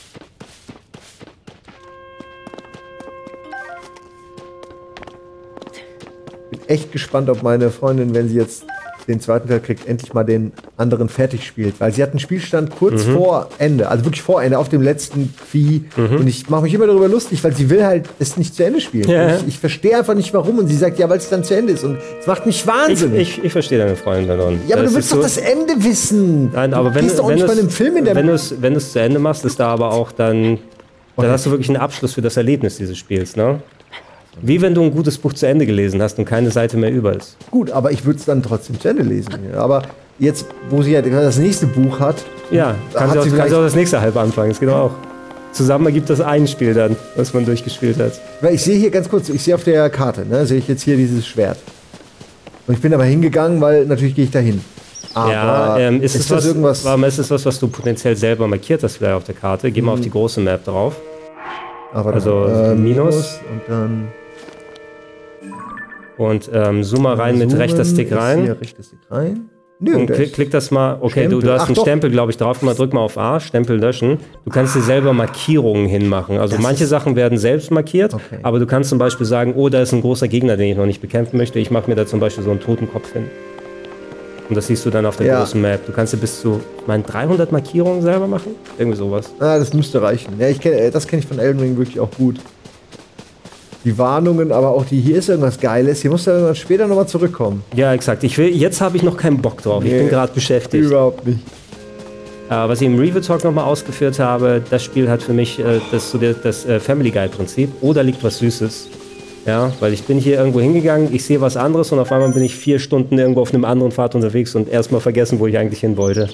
Bin echt gespannt, ob meine Freundin, wenn sie jetzt den zweiten Teil kriegt, endlich mal den anderen fertig spielt. Weil sie hat einen Spielstand kurz vor Ende, also wirklich vor Ende, auf dem letzten Vieh. Und ich mache mich immer darüber lustig, weil sie will halt es nicht zu Ende spielen. Ja. Ich verstehe einfach nicht, warum. Und sie sagt, ja, weil es dann zu Ende ist. Und es macht mich wahnsinnig. Ich verstehe deine Freundin dann. Ja, aber du willst doch das Ende wissen. Nein, aber wenn du es zu Ende machst, ist da aber auch dann hast du wirklich einen Abschluss für das Erlebnis dieses Spiels, ne? Wie wenn du ein gutes Buch zu Ende gelesen hast und keine Seite mehr über ist. Gut, aber ich würde es dann trotzdem zu Ende lesen. Aber jetzt, wo sie ja das nächste Buch hat, ja, kann sie auch das nächste halb anfangen. Das geht auch. Zusammen ergibt das ein Spiel dann, was man durchgespielt hat. Weil ich sehe hier ganz kurz, ich sehe auf der Karte, ne, sehe ich jetzt hier dieses Schwert. Und ich bin aber hingegangen, weil natürlich gehe ich da hin. Aber ja, ist es was, was du potenziell selber markiert hast vielleicht auf der Karte? Geh mal auf die große Map drauf. Aber also Minus und dann und zoom mal rein mit rechter Stick rein. Hier rechter Stick rein. Nö, und klick das mal. Okay, du hast einen Stempel, glaube ich, drauf. Drück mal auf A, Stempel löschen. Du kannst dir selber Markierungen hinmachen. Also manche Sachen werden selbst markiert, aber du kannst zum Beispiel sagen, oh, da ist ein großer Gegner, den ich noch nicht bekämpfen möchte. Ich mache mir da zum Beispiel so einen Totenkopf hin. Und das siehst du dann auf der großen Map. Du kannst dir bis zu 300 Markierungen selber machen. Irgendwie sowas. Ah, das müsste reichen. Ja, das kenne ich von Elden Ring wirklich auch gut. Die Warnungen, aber auch hier ist irgendwas Geiles. Hier musst du irgendwann später nochmal zurückkommen. Ja, exakt. Jetzt habe ich noch keinen Bock drauf. Ich bin gerade beschäftigt. Überhaupt nicht. Was ich im Review Talk nochmal ausgeführt habe, das Spiel hat für mich das Family Guy Prinzip. Oh, da liegt was Süßes. Ja, weil ich bin hier irgendwo hingegangen, ich sehe was anderes und auf einmal bin ich 4 Stunden irgendwo auf einem anderen Pfad unterwegs und erstmal vergessen, wo ich eigentlich hin wollte.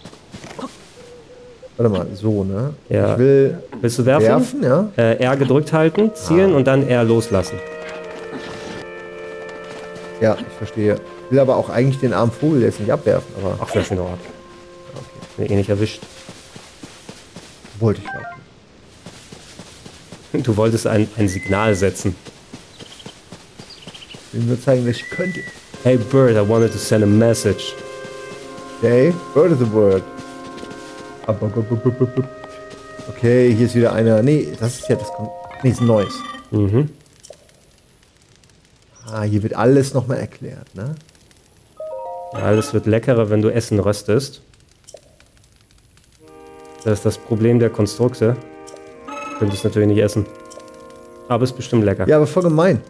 Warte mal, so, ne? Ja. Willst du werfen? Ja. R gedrückt halten, zielen und dann R loslassen. Ja, ich verstehe. Ich will aber auch eigentlich den armen Vogel jetzt nicht abwerfen. Aber ach, werf ihn doch ab. Okay. Bin nicht erwischt. Wollte ich auch nicht. Du wolltest ein Signal setzen. Ich will nur zeigen, was ich könnte. Hey Bird, I wanted to send a message. Okay, Bird is a word. Okay, hier ist wieder einer. Nee, das ist ja das. Nee, ist ein neues. Mhm. Ah, hier wird alles nochmal erklärt, ne? Ja, alles wird leckerer, wenn du Essen röstest. Das ist das Problem der Konstrukte. Du könntest natürlich nicht essen. Aber ist bestimmt lecker. Ja, aber voll gemein.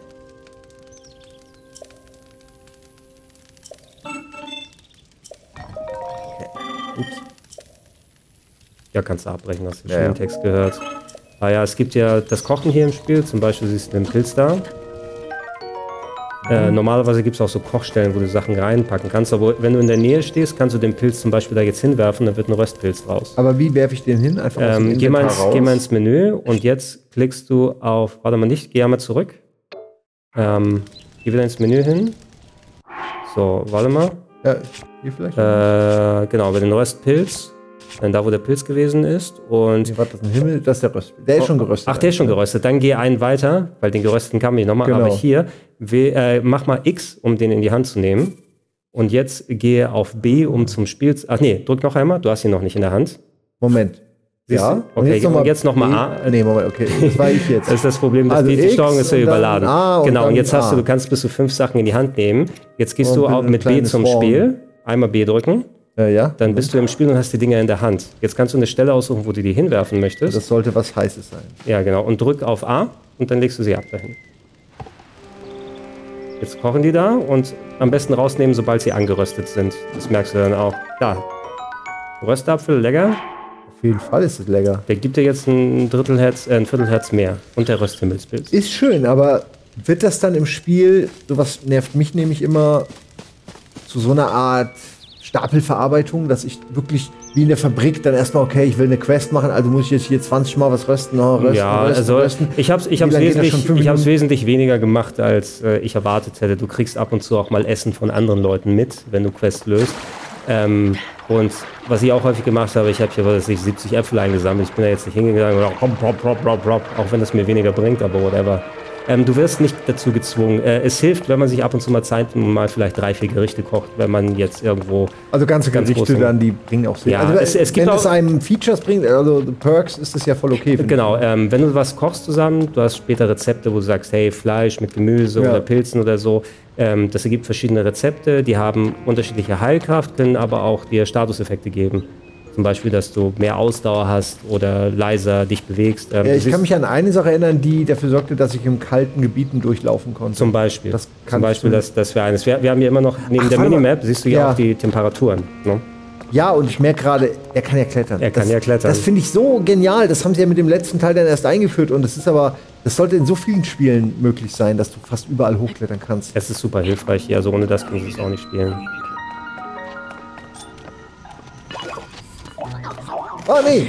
Ups. Ja, kannst du abbrechen, hast du schon den Text gehört. Ah ja, es gibt ja das Kochen hier im Spiel. Zum Beispiel siehst du den Pilz da. Normalerweise gibt es auch so Kochstellen, wo du Sachen reinpacken kannst. Aber wenn du in der Nähe stehst, kannst du den Pilz zum Beispiel da jetzt hinwerfen, dann wird ein Röstpilz raus. Aber wie werfe ich den hin? Einfach aus dem geh mal ins Menü und jetzt klickst du auf... Warte mal nicht, geh einmal zurück. Geh wieder ins Menü hin. So, warte mal. Ja, hier vielleicht? Genau, bei den Röstpilz. Dann da, wo der Pilz gewesen ist. Und nee, warte, das ist ein Himmel, das ist der Röst. Der ist schon geröstet. Ach, der ist schon geröstet. Dann geh einen weiter, weil den gerösteten kann ich nochmal. Genau. Aber hier, mach mal X, um den in die Hand zu nehmen. Und jetzt gehe auf B, um zum Spiel... Ach nee, drück noch einmal. Du hast ihn noch nicht in der Hand. Moment. Ja. Okay, und jetzt nochmal A. Nee, Moment, okay. Das war ich jetzt. Das ist das Problem, dass die Steuerung ist so überladen. Genau, und jetzt du kannst bis zu 5 Sachen in die Hand nehmen. Jetzt gehst du auch mit B zum Spiel. Einmal B drücken. Ja. Dann bist du im Spiel und hast die Dinger in der Hand. Jetzt kannst du eine Stelle aussuchen, wo du die hinwerfen möchtest. Das sollte was Heißes sein. Ja, genau. Und drück auf A und dann legst du sie ab dahin. Jetzt kochen die da und am besten rausnehmen, sobald sie angeröstet sind. Das merkst du dann auch. Da. Röstapfel, lecker. Auf jeden Fall ist es lecker. Der gibt dir jetzt ein Viertelherz mehr. Und der Rösthimmelspilz. Ist schön, aber wird das dann im Spiel, sowas nervt mich nämlich immer, zu so einer Art Stapelverarbeitung, dass ich wirklich wie in der Fabrik dann erstmal, okay, ich will eine Quest machen, also muss ich jetzt hier 20 Mal was rösten. Rösten. Ich hab's wesentlich weniger gemacht, als ich erwartet hätte. Du kriegst ab und zu auch mal Essen von anderen Leuten mit, wenn du Quest löst. Und was ich auch häufig gemacht habe, ich habe hier 70 Äpfel eingesammelt. Ich bin da jetzt nicht hingegangen, auch wenn das mir weniger bringt, aber whatever. Du wirst nicht dazu gezwungen. Es hilft, wenn man sich ab und zu mal Zeit und mal vielleicht 3, 4 Gerichte kocht, wenn man jetzt irgendwo... Also ganze Gerichte dann, die bringen auch Sinn. Ja, also, es gibt wenn es einem Features bringt, also Perks, ist das ja voll okay. Genau, wenn du was kochst zusammen, du hast später Rezepte, wo du sagst, hey, Fleisch mit Gemüse oder Pilzen oder so. Das ergibt verschiedene Rezepte, die haben unterschiedliche Heilkraft, können aber auch dir Statuseffekte geben. Zum Beispiel, dass du mehr Ausdauer hast oder leiser dich bewegst. Ich kann mich an eine Sache erinnern, die dafür sorgte, dass ich in kalten Gebieten durchlaufen konnte. Zum Beispiel. Das wäre eines. Wir haben ja immer noch, neben der Minimap, siehst du ja auch die Temperaturen. Ne? Ja, und ich merke gerade, er kann ja klettern. Das finde ich so genial. Das haben sie ja mit dem letzten Teil dann erst eingeführt. Und das sollte in so vielen Spielen möglich sein, dass du fast überall hochklettern kannst. Es ist super hilfreich hier. Also ohne das kannst du es auch nicht spielen. Oh, nee.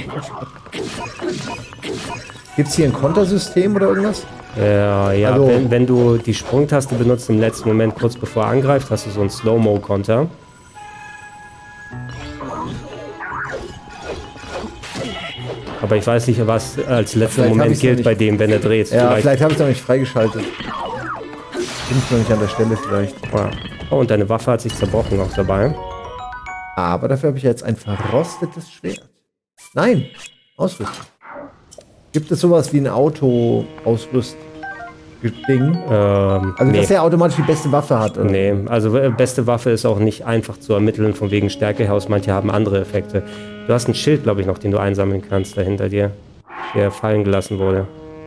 Gibt es hier ein Kontersystem oder irgendwas? Ja, also, wenn du die Sprungtaste benutzt im letzten Moment, kurz bevor er angreift, hast du so einen Slow-Mo-Konter. Aber ich weiß nicht, was als letzter Moment gilt bei dem, wenn er dreht. Ja, vielleicht habe ich es noch nicht freigeschaltet. Bin ich noch nicht an der Stelle vielleicht. Oh, und deine Waffe hat sich zerbrochen auch dabei. Aber dafür habe ich jetzt ein verrostetes Schwert. Nein, Ausrüstung. Gibt es sowas wie ein Auto-Ausrüst-Ding? Also, nee. dass er automatisch die beste Waffe hat? Oder? Nee, also beste Waffe ist auch nicht einfach zu ermitteln, von wegen Stärke her aus. Manche haben andere Effekte. Du hast ein Schild, glaube ich, noch, den du einsammeln kannst, da hinter dir, der fallen gelassen wurde.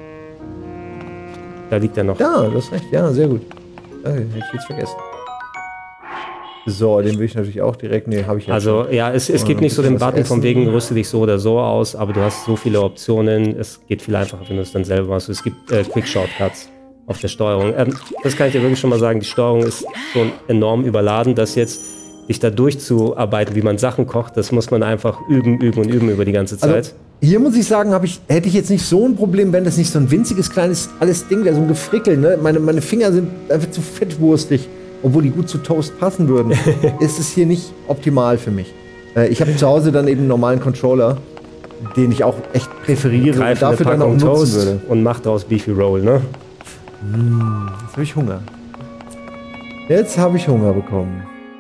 Da liegt er noch. Ja, du hast recht. Ja, sehr gut. Hätte ich jetzt vergessen. So, den will ich natürlich auch direkt. Nee, habe ich jetzt Also, schon. ja, es gibt nicht so den Button von wegen, rüste dich so oder so aus, aber du hast so viele Optionen. Es geht viel einfacher, wenn du es dann selber machst. Es gibt Quick-Shortcuts auf der Steuerung. Das kann ich dir wirklich schon mal sagen. Die Steuerung ist schon enorm überladen, dass jetzt sich da durchzuarbeiten, wie man Sachen kocht, das muss man einfach üben über die ganze Zeit. Also, hier muss ich sagen, hätte ich jetzt nicht so ein Problem, wenn das nicht so ein winziges, kleines, alles Ding wäre, so ein Gefrickel. Ne? Meine Finger sind einfach zu fettwurstig, obwohl die gut zu Toast passen würden. Ist es hier nicht optimal für mich. Ich habe zu Hause dann eben einen normalen Controller, den ich auch echt präferiere und dafür dann auch nutzen Toast würde. Und macht daraus Beefy Roll, ne? Jetzt habe ich Hunger. Jetzt habe ich Hunger bekommen.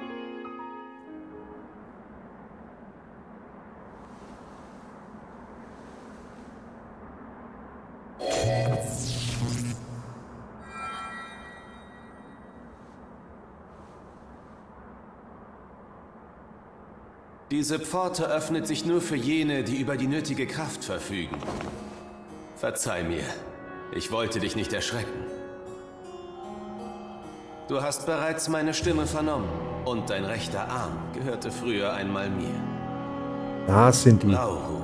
Diese Pforte öffnet sich nur für jene, die über die nötige Kraft verfügen. Verzeih mir, ich wollte dich nicht erschrecken. Du hast bereits meine Stimme vernommen und dein rechter Arm gehörte früher einmal mir. Das sind die. Rauru.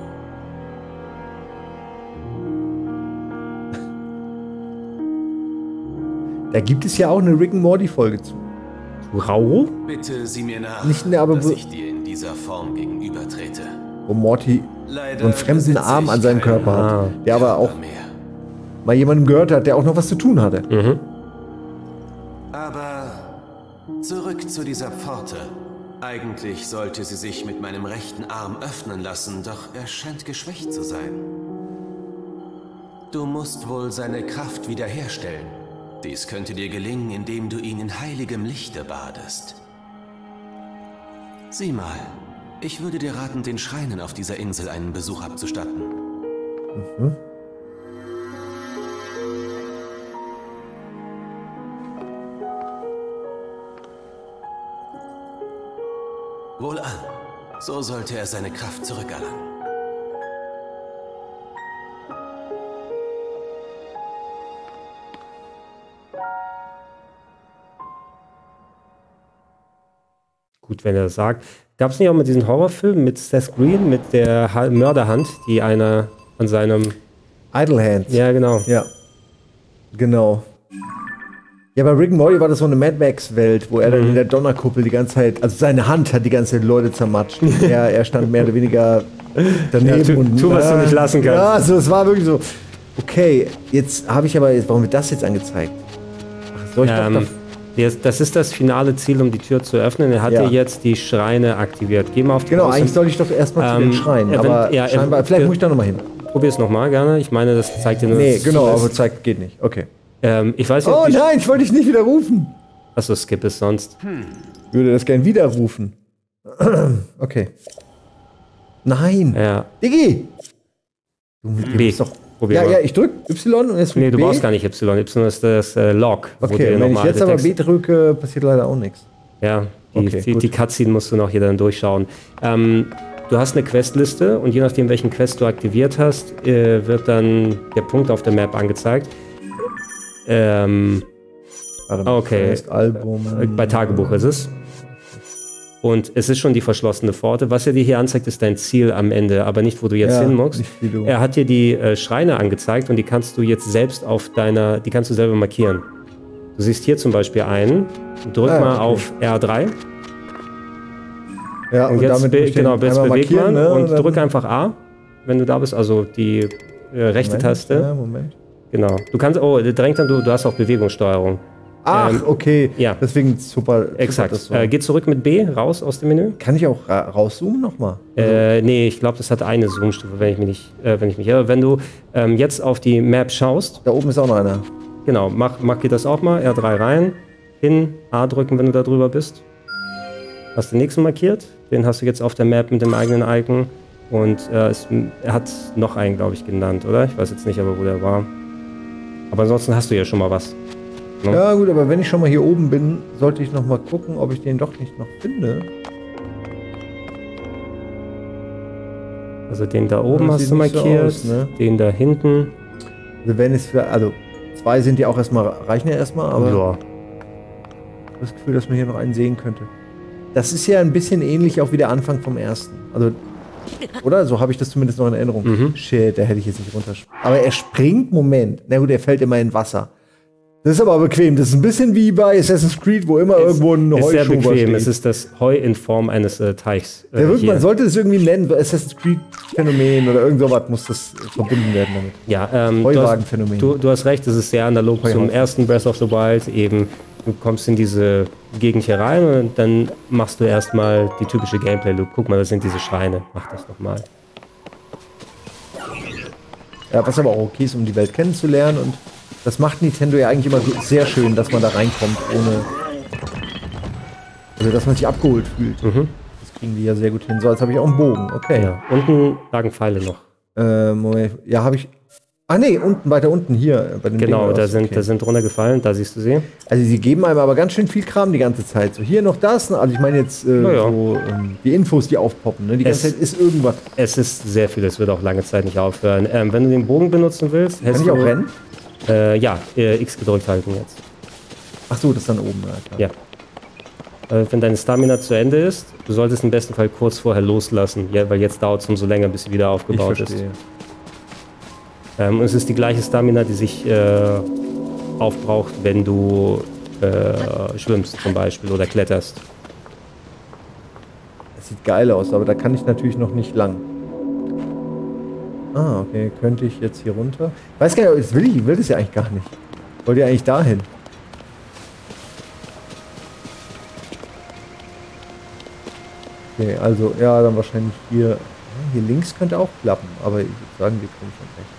Da gibt es ja auch eine Rick and Morty Folge zu. Rauru? Bitte sieh mir nach, Nicht in der, aber dass ich dir in dieser Form gegenübertrete. Wo Morty Leider so einen fremden besitze Arm ich an seinem keinen Körper hat, der aber auch mehr. mal jemanden gehört hat, der auch noch was zu tun hatte. Mhm. Aber zurück zu dieser Pforte. Eigentlich sollte sie sich mit meinem rechten Arm öffnen lassen, doch er scheint geschwächt zu sein. Du musst wohl seine Kraft wiederherstellen. Dies könnte dir gelingen, indem du ihn in heiligem Lichte badest. Sieh mal, ich würde dir raten, den Schreinen auf dieser Insel einen Besuch abzustatten. Mhm. Wohlan, so sollte er seine Kraft zurückerlangen. Gut, wenn er das sagt. Gab es nicht auch mal diesen Horrorfilm mit Seth Green, mit der Mörderhand, die einer an seinem... Idle Hands. Ja, genau. Ja. Genau. Ja, bei Rick and Morty war das so eine Mad Max-Welt, wo er dann in der Donnerkuppel die ganze Zeit, also seine Hand hat die ganze Zeit Leute zermatscht. er stand mehr oder weniger daneben. Ja, tu, was du nicht lassen kannst. Ja, also es war wirklich so, okay, jetzt habe ich aber, warum wird das jetzt angezeigt? Ach, soll ich doch das ist das finale Ziel, um die Tür zu öffnen. Er hat ja jetzt die Schreine aktiviert. Geh mal auf die Genau, Außen. eigentlich soll ich doch erstmal zu den Schreinen, aber scheinbar, vielleicht muss ich da nochmal hin. Probier's nochmal gerne. Ich meine, das zeigt dir nur... Nee, genau, aber zeigt, geht nicht. Okay. Ich weiß nicht, oh nein, ich wollte dich nicht wieder rufen. Achso, skip es sonst. Ich würde das gern wieder rufen. Okay. Nein. Ja. Diggi! B. Doch. Probier Ja, mal. ich drück Y und jetzt Nee, du B. brauchst gar nicht Y. Y ist das Log. Okay, wenn ich jetzt aber B drücke, passiert leider auch nichts. Ja, Okay, die Cutscene musst du noch hier dann durchschauen. Du hast eine Questliste und je nachdem, welchen Quest du aktiviert hast, wird dann der Punkt auf der Map angezeigt. Okay. Album. Bei Tagebuch ist es. Und es ist schon die verschlossene Pforte. Was er dir hier anzeigt, ist dein Ziel am Ende, aber nicht, wo du jetzt hin musst. Er hat dir die Schreine angezeigt und die kannst du jetzt selbst die kannst du selber markieren. Du siehst hier zum Beispiel einen. Drück mal auf R3. Ja, und jetzt bewegt man, ne, und drück einfach A, wenn du da bist, also die rechte Taste. Ja, Moment. Genau. Du kannst, du hast auch Bewegungssteuerung. Ach, okay. Ja. Deswegen super. Exakt. So. Geh zurück mit B, raus aus dem Menü. Kann ich auch rauszoomen nochmal? Nee, ich glaube, das hat eine Zoom-Stufe, wenn ich mich irre. Wenn du jetzt auf die Map schaust. Da oben ist auch noch einer. Genau, mach dir das auch mal. R3 rein, hin, A drücken, wenn du da drüber bist. Hast den nächsten markiert. Den hast du jetzt auf der Map mit dem eigenen Icon. Und er hat noch einen, glaube ich, genannt, oder? Ich weiß jetzt nicht, aber wo der war. Aber ansonsten hast du ja schon mal was. Ne? Ja gut, aber wenn ich schon mal hier oben bin, sollte ich noch mal gucken, ob ich den doch nicht noch finde. Also den da oben hast du markiert, so aus, ne? Den da hinten. Also wenn es also 2 sind ja auch erstmal, reichen ja erstmal, aber ja. Ich habe das Gefühl, dass man hier noch einen sehen könnte. Das ist ja ein bisschen ähnlich auch wie der Anfang vom ersten. Also, oder? So habe ich das zumindest noch in Erinnerung. Shit, da hätte ich jetzt nicht runter. Aber er springt, Moment. Na gut, er fällt immer in Wasser. Das ist aber bequem. Das ist ein bisschen wie bei Assassin's Creed, wo immer irgendwo ein Heuschober steht. Ist sehr bequem. Es ist das Heu in Form eines Teichs. Man sollte es irgendwie nennen, Assassin's Creed-Phänomen oder irgend sowas muss das verbunden werden damit. Ja, Heuwagen-Phänomen. Du hast recht, es ist sehr analog zum ersten Breath of the Wild. Eben, du kommst in diese Gegend hier rein und dann machst du erstmal die typische Gameplay-Loop. Guck mal, das sind diese Schreine. Mach das nochmal. Ja, was aber auch okay ist, um die Welt kennenzulernen, und das macht Nintendo ja eigentlich immer sehr schön, dass man da reinkommt, ohne. Also, dass man sich abgeholt fühlt. Das kriegen die ja sehr gut hin. So, jetzt habe ich auch einen Bogen. Okay. Ja. Unten lagen Pfeile noch. Moment. Ja, habe ich. Ah, nee, unten, weiter unten hier. Bei den genau, da sind runtergefallen. Da siehst du sie. Also, sie geben einem aber ganz schön viel Kram die ganze Zeit. So, hier noch das. Also, ich meine jetzt die Infos, die aufpoppen. Ne? Die ganze Zeit ist irgendwas. Es ist sehr viel. Es wird auch lange Zeit nicht aufhören. Wenn du den Bogen benutzen willst, kann ich auch rennen? Ja, X gedrückt halten jetzt. Ach so, das ist dann oben. Ja. Wenn deine Stamina zu Ende ist, du solltest im besten Fall kurz vorher loslassen, ja, weil jetzt dauert es umso länger, bis sie wieder aufgebaut ist. Und es ist die gleiche Stamina, die sich aufbraucht, wenn du schwimmst zum Beispiel oder kletterst. Das sieht geil aus, aber da kann ich natürlich noch nicht lang. Ah, okay. Könnte ich jetzt hier runter? Ich weiß gar nicht, ich will das ja eigentlich gar nicht. Wollt ihr eigentlich dahin? Okay, also, ja, dann wahrscheinlich hier. Hier links könnte auch klappen, aber ich würde sagen, wir kommen von rechts.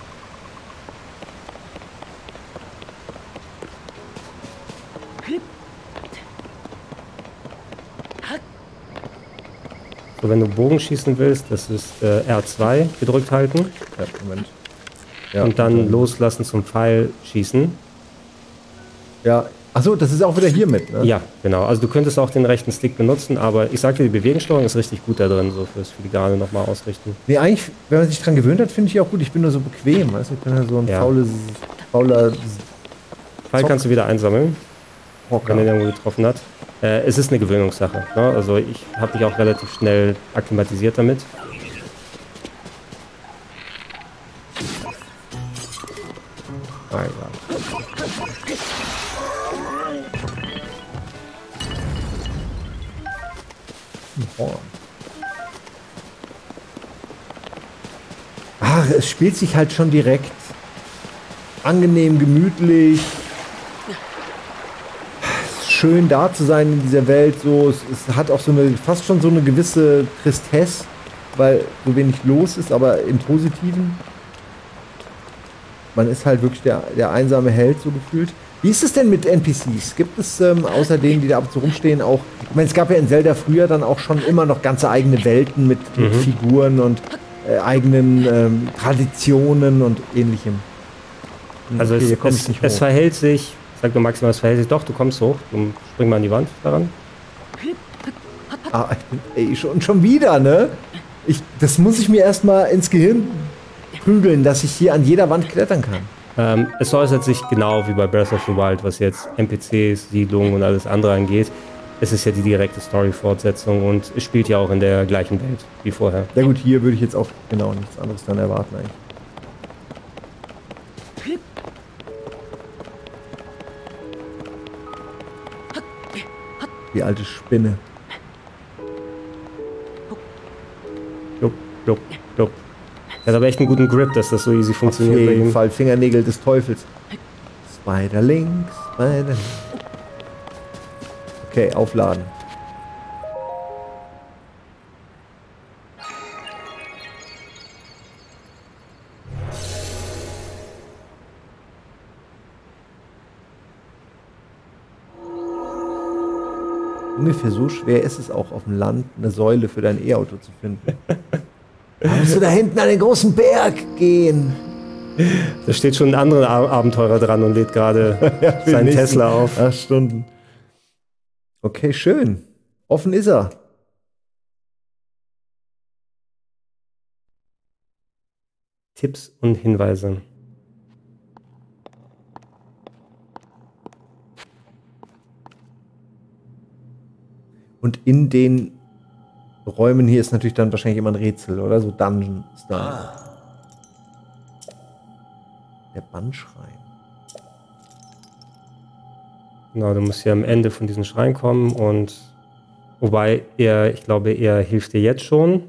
So, wenn du Bogen schießen willst, das ist R2 gedrückt halten. Ja, Moment. Ja, und dann loslassen zum Pfeil schießen. Ja, achso, das ist auch wieder hier mit, ne? Ja, genau. Also du könntest auch den rechten Stick benutzen, aber ich sagte, die Bewegungssteuerung ist richtig gut da drin, so fürs Filigrane nochmal ausrichten. Nee, eigentlich, wenn man sich dran gewöhnt hat, finde ich auch gut. Ich bin nur so bequem, weißt du? Ich bin ja so ein fauler Pfeil kannst du wieder einsammeln, wenn er irgendwo getroffen hat. Es ist eine Gewöhnungssache. Ne? Also ich habe mich auch relativ schnell akklimatisiert damit. Ah, ja. Ach, es spielt sich halt schon direkt angenehm, gemütlich. Schön da zu sein in dieser Welt, so es hat auch so eine fast schon so eine gewisse Tristesse, weil so wenig los ist, aber im Positiven. Man ist halt wirklich der einsame Held, so gefühlt. Wie ist es denn mit NPCs? Gibt es außer denen, die da ab und zu rumstehen, auch, ich meine, es gab ja in Zelda früher dann auch schon immer noch ganze eigene Welten mit Figuren und eigenen Traditionen und ähnlichem. Also okay, es verhält sich. Sag du maximal, es verhält sich doch, du kommst hoch, du spring mal an die Wand daran. Ah, schon wieder, ne? Das muss ich mir erstmal ins Gehirn prügeln, dass ich hier an jeder Wand klettern kann. Es äußert sich genau wie bei Breath of the Wild, was jetzt NPCs, Siedlungen und alles andere angeht. Es ist ja die direkte Story-Fortsetzung und es spielt ja auch in der gleichen Welt wie vorher. Ja gut, hier würde ich jetzt auch genau nichts anderes dann erwarten eigentlich. Die alte Spinne. Jupp, jupp, jupp. Er hat aber echt einen guten Grip, dass das so easy funktioniert. Auf jeden Fall Fingernägel des Teufels. Spider links, Spider links. Okay, aufladen. ungefähr so schwer ist es auch auf dem Land, eine Säule für dein E-Auto zu finden. Da musst du da hinten an den großen Berg gehen. Da steht schon ein anderer Abenteurer dran und lädt gerade seinen Tesla auf. 8 Stunden. Okay, schön. Offen ist er. Tipps und Hinweise. Und in den Räumen hier ist natürlich dann wahrscheinlich immer ein Rätsel, oder? So Dungeon-Style. Der Bannschrein. Genau, du musst hier am Ende von diesem Schrein kommen und wobei ich glaube, er hilft dir jetzt schon.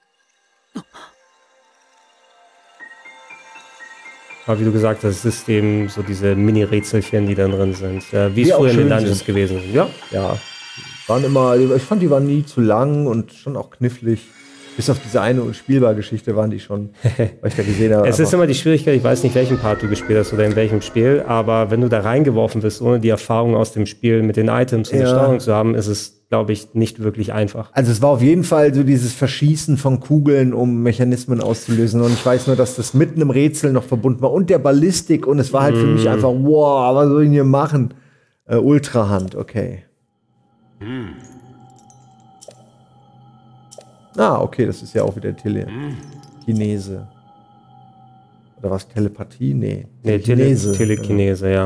Aber wie du gesagt hast, es ist eben so diese Mini-Rätselchen, die dann drin sind. Wie es früher in den Dungeons gewesen sind. Ja. Ja. Waren immer, ich fand, die waren nie zu lang und schon auch knifflig. Bis auf diese eine Spielbar-Geschichte waren die schon, weil ich da gesehen habe. Es ist immer die Schwierigkeit, ich weiß nicht, welchen Part du gespielt hast oder in welchem Spiel, aber wenn du da reingeworfen wirst, ohne die Erfahrung aus dem Spiel mit den Items und der Steuerung zu haben, ist es, glaube ich, nicht wirklich einfach. Also es war auf jeden Fall so dieses Verschießen von Kugeln, um Mechanismen auszulösen. Und ich weiß nur, dass das mit einem Rätsel noch verbunden war und der Ballistik. Und es war halt für mich einfach, wow, was soll ich denn hier machen? Ultrahand, okay. Okay, das ist ja auch wieder Telekinese. Oder was? Telepathie? Nee. Telekinese. Telekinese, ja.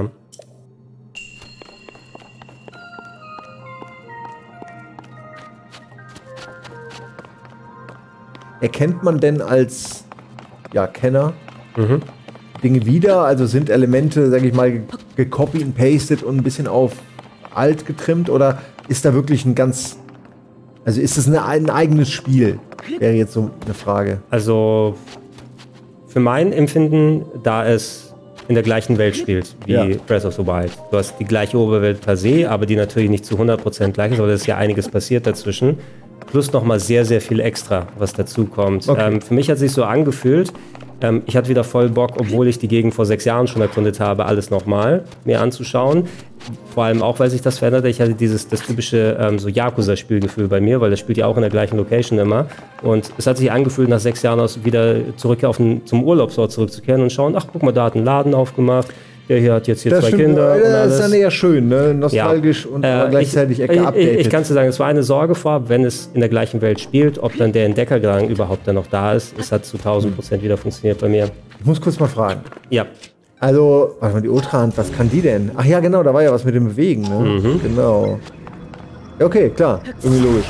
Erkennt man denn als Kenner Dinge wieder? Also sind Elemente, sage ich mal, gecopy and pasted und ein bisschen auf alt getrimmt? Oder ist da wirklich also ist das ein eigenes Spiel? Wäre jetzt so eine Frage. Also für mein Empfinden, da es in der gleichen Welt spielt wie Breath of the Wild. Du hast die gleiche Oberwelt per se, aber die natürlich nicht zu 100% gleich ist, weil es ist ja einiges passiert dazwischen. Plus nochmal sehr, sehr viel extra, was dazu kommt. Okay. Für mich hat es sich so angefühlt, ich hatte wieder voll Bock, obwohl ich die Gegend vor 6 Jahren schon erkundet habe, alles nochmal mir anzuschauen. Vor allem auch, weil sich das verändert. Ich hatte das typische so Yakuza-Spielgefühl bei mir, weil das spielt ja auch in der gleichen Location immer. Und es hat sich angefühlt, nach 6 Jahren wieder zurück zum Urlaubsort zurückzukehren und schauen, ach guck mal, da hat ein Laden aufgemacht. Der hier hat jetzt hier 2 Kinder. Das ist dann eher schön, ne? Nostalgisch und gleichzeitig geupdatet. Ich kann dir sagen, es war eine Sorge vorab, wenn es in der gleichen Welt spielt, ob dann der Entdeckerdrang überhaupt dann noch da ist. Es hat zu 1000% wieder funktioniert bei mir. Ich muss kurz mal fragen. Ja. Also, warte mal, die Ultrahand, was kann die denn? Ach ja, genau, da war ja was mit dem Bewegen, ne? Genau. Ja, okay, klar. Irgendwie logisch.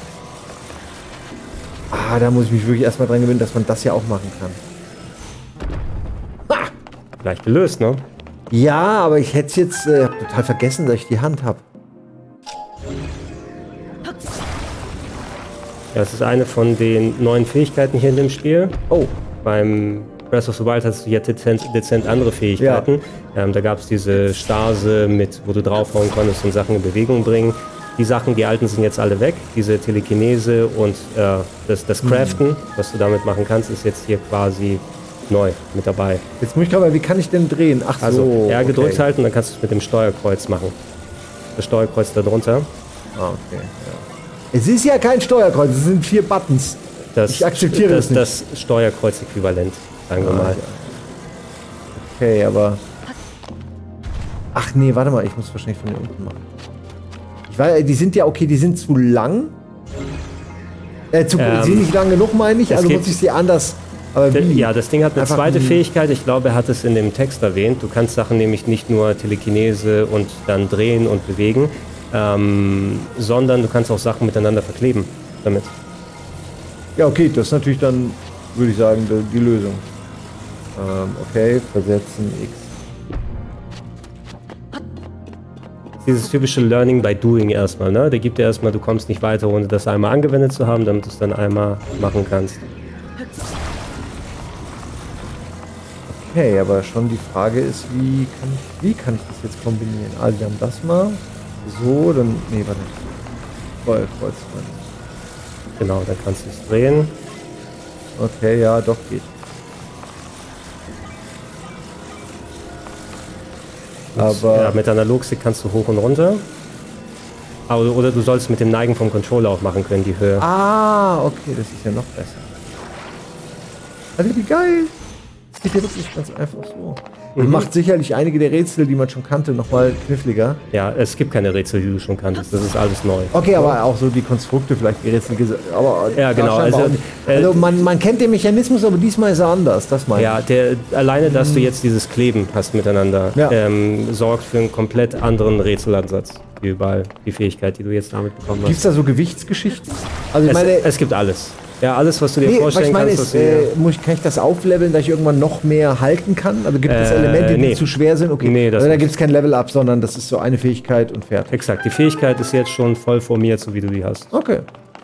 Da muss ich mich wirklich erstmal dran gewöhnen, dass man das ja auch machen kann. Leicht gelöst, ne? Ja, aber ich hätte es jetzt total vergessen, dass ich die Hand habe. Ja, das ist eine von den neuen Fähigkeiten hier in dem Spiel. Oh. Beim Breath of the Wild hast du ja dezent andere Fähigkeiten. Ja. Da gab es diese Stase, wo du draufhauen konntest und Sachen in Bewegung bringen. Die Sachen, die alten, sind jetzt alle weg. Diese Telekinese und das Craften, was du damit machen kannst, ist jetzt hier quasi neu mit dabei. Jetzt muss ich gerade mal, wie kann ich denn drehen? Ach also, so. R gedrückt halten, dann kannst du es mit dem Steuerkreuz machen. Das Steuerkreuz da drunter. Okay. Ja. Es ist ja kein Steuerkreuz, es sind 4 Buttons. Ich akzeptiere das nicht. Das Steuerkreuz-Äquivalent, sagen wir mal. Ja. Okay, aber... Ach nee, warte mal, ich muss wahrscheinlich von hier unten machen. Die sind ja, okay, die sind zu lang. Sie sind nicht lang genug, meine ich, also muss ich sie anders... Aber wie? Ja, das Ding hat eine zweite Fähigkeit. Ich glaube, er hat es in dem Text erwähnt. Du kannst Sachen nämlich nicht nur Telekinese und dann drehen und bewegen, sondern du kannst auch Sachen miteinander verkleben damit. Ja, okay, das ist natürlich dann, würde ich sagen, die Lösung. Okay, versetzen, X. Dieses typische Learning by Doing erstmal, ne? Der gibt dir erstmal, du kommst nicht weiter, ohne das einmal angewendet zu haben, damit du es dann einmal machen kannst. Okay, aber schon die Frage ist, wie kann ich das jetzt kombinieren? Also wir haben das mal. So, dann. Nee, warte. Feuerkreuz. Genau, dann kannst du es drehen. Okay, ja, doch geht. Aber. Ja, mit Analogstick kannst du hoch und runter. Oder du sollst mit dem Neigen vom Controller auch machen können, die Höhe. Ah, okay, das ist ja noch besser. Also wie geil. Das geht ja wirklich ganz einfach so. Und macht sicherlich einige der Rätsel, die man schon kannte, nochmal kniffliger. Ja, es gibt keine Rätsel, die du schon kanntest. Das ist alles neu. Okay, aber auch so die Konstrukte, vielleicht die Rätsel. Aber ja, genau. Also man kennt den Mechanismus, aber diesmal ist er anders. Das meine ich. Ja, alleine, dass du jetzt dieses Kleben hast miteinander, sorgt für einen komplett anderen Rätselansatz. Wie überall die Fähigkeit, die du jetzt damit bekommen hast. Gibt es da so Gewichtsgeschichten? Also es gibt alles. Ja, alles, was du dir vorstellen kannst. Kann ich das aufleveln, dass ich irgendwann noch mehr halten kann? Also gibt es Elemente, die zu schwer sind? Okay, nee, also da gibt es kein Level-Up, sondern das ist so eine Fähigkeit und fertig. Exakt, die Fähigkeit ist jetzt schon voll formiert, so wie du die hast. Okay.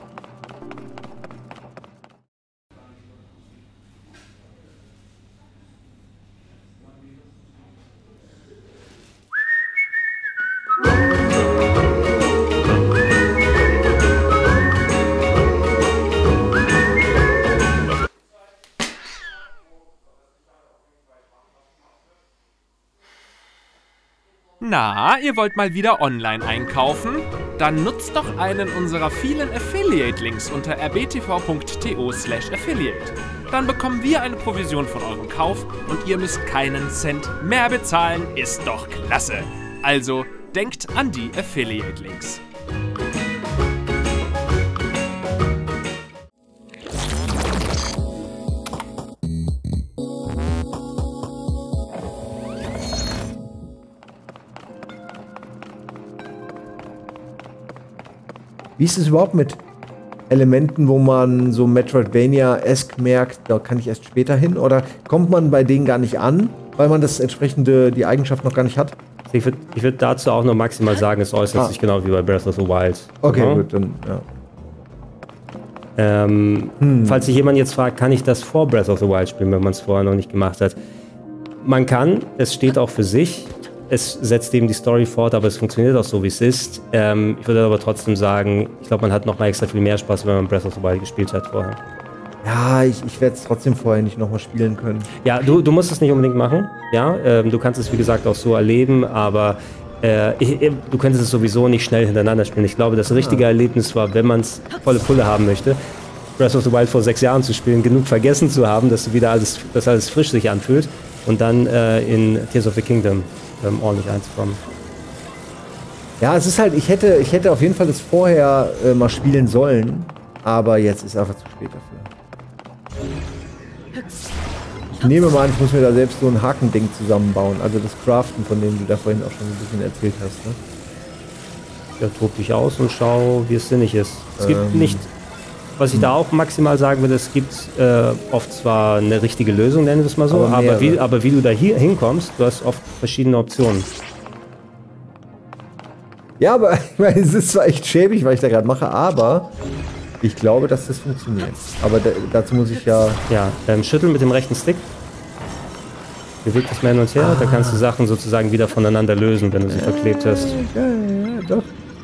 Na, ihr wollt mal wieder online einkaufen? Dann nutzt doch einen unserer vielen Affiliate-Links unter rbtv.to/affiliate. Dann bekommen wir eine Provision von eurem Kauf und ihr müsst keinen Cent mehr bezahlen. Ist doch klasse. Also, denkt an die Affiliate-Links. Wie ist es überhaupt mit Elementen, wo man so Metroidvania-esque merkt, da kann ich erst später hin? Oder kommt man bei denen gar nicht an, weil man das entsprechende, die Eigenschaft noch gar nicht hat? Ich würd dazu auch nur maximal sagen, es äußert sich genau wie bei Breath of the Wild. Okay, gut, dann, ja. Falls sich jemand jetzt fragt, kann ich das vor Breath of the Wild spielen, wenn man es vorher noch nicht gemacht hat? Man kann, es steht auch für sich. Es setzt eben die Story fort, aber es funktioniert auch so, wie es ist. Ich würde aber trotzdem sagen, ich glaube, man hat noch mal extra viel mehr Spaß, wenn man Breath of the Wild gespielt hat vorher. Ja, ich werde es trotzdem vorher nicht nochmal spielen können. Ja, du musst es nicht unbedingt machen. Ja, du kannst es, wie gesagt, auch so erleben, aber du könntest es sowieso nicht schnell hintereinander spielen. Ich glaube, das richtige Erlebnis war, wenn man es volle Pulle haben möchte, Breath of the Wild vor 6 Jahren zu spielen, genug vergessen zu haben, dass alles frisch sich anfühlt und dann in Tears of the Kingdom ordentlich einzukommen. Ja, es ist halt, ich hätte auf jeden Fall das vorher mal spielen sollen, aber jetzt ist einfach zu spät dafür. Ich nehme mal an, ich muss mir da selbst so ein Hakending zusammenbauen, also das Craften, von dem du da vorhin auch schon ein bisschen erzählt hast, ne? Ja, tob dich aus und schau, wie es sinnig ist. Es gibt nicht, was ich da auch maximal sagen würde, es gibt oft zwar eine richtige Lösung, nennen wir es mal so, aber wie du da hier hinkommst, du hast oft verschiedene Optionen. Ja, aber ich meine, es ist zwar echt schäbig, was ich da gerade mache, aber ich glaube, dass das funktioniert. Aber dazu muss ich ja... Ja, schütteln mit dem rechten Stick. Bewegt das mal hin und her, da kannst du Sachen sozusagen wieder voneinander lösen, wenn du sie verklebt hast. Ja, doch.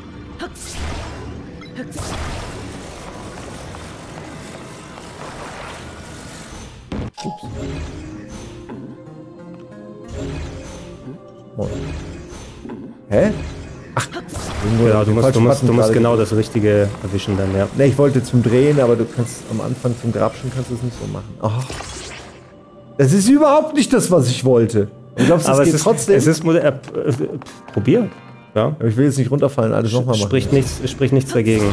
Oh. Hä? Ach, ja, du musst genau das Richtige erwischen dann, ja. Ne, ich wollte zum Drehen, aber du kannst am Anfang zum Grabschen kannst du es nicht so machen. Oh. Das ist überhaupt nicht das, was ich wollte. Du glaubst, das geht trotzdem? Es ist probier. Ja. Aber ich will jetzt nicht runterfallen, alles nochmal machen. Spricht nichts dagegen.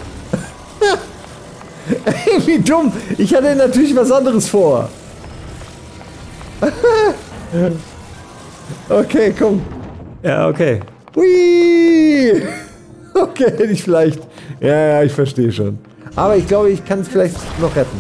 Ey, wie dumm! Ich hatte natürlich was anderes vor. Okay, komm. Ja, okay. Hui! Okay, hätte ich vielleicht. Ja, ich verstehe schon. Aber ich glaube, ich kann es vielleicht noch retten.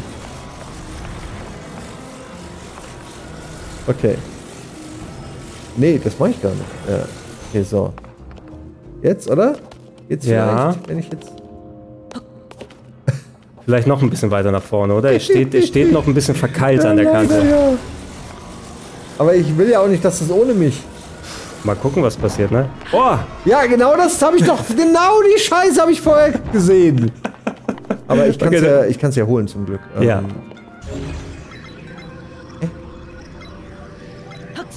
Okay. Nee, das mache ich gar nicht. Ja. Okay, so. Jetzt, oder? Jetzt ja. Wenn ich jetzt... Vielleicht noch ein bisschen weiter nach vorne, oder? Es steht noch ein bisschen verkeilt an der Kante. Ja. Aber ich will ja auch nicht, dass das ohne mich... Mal gucken, was passiert, ne? Oh! Ja, genau das habe ich doch... Genau die Scheiße habe ich vorher gesehen. Aber ich kann es ja holen, zum Glück. Ja. Ja,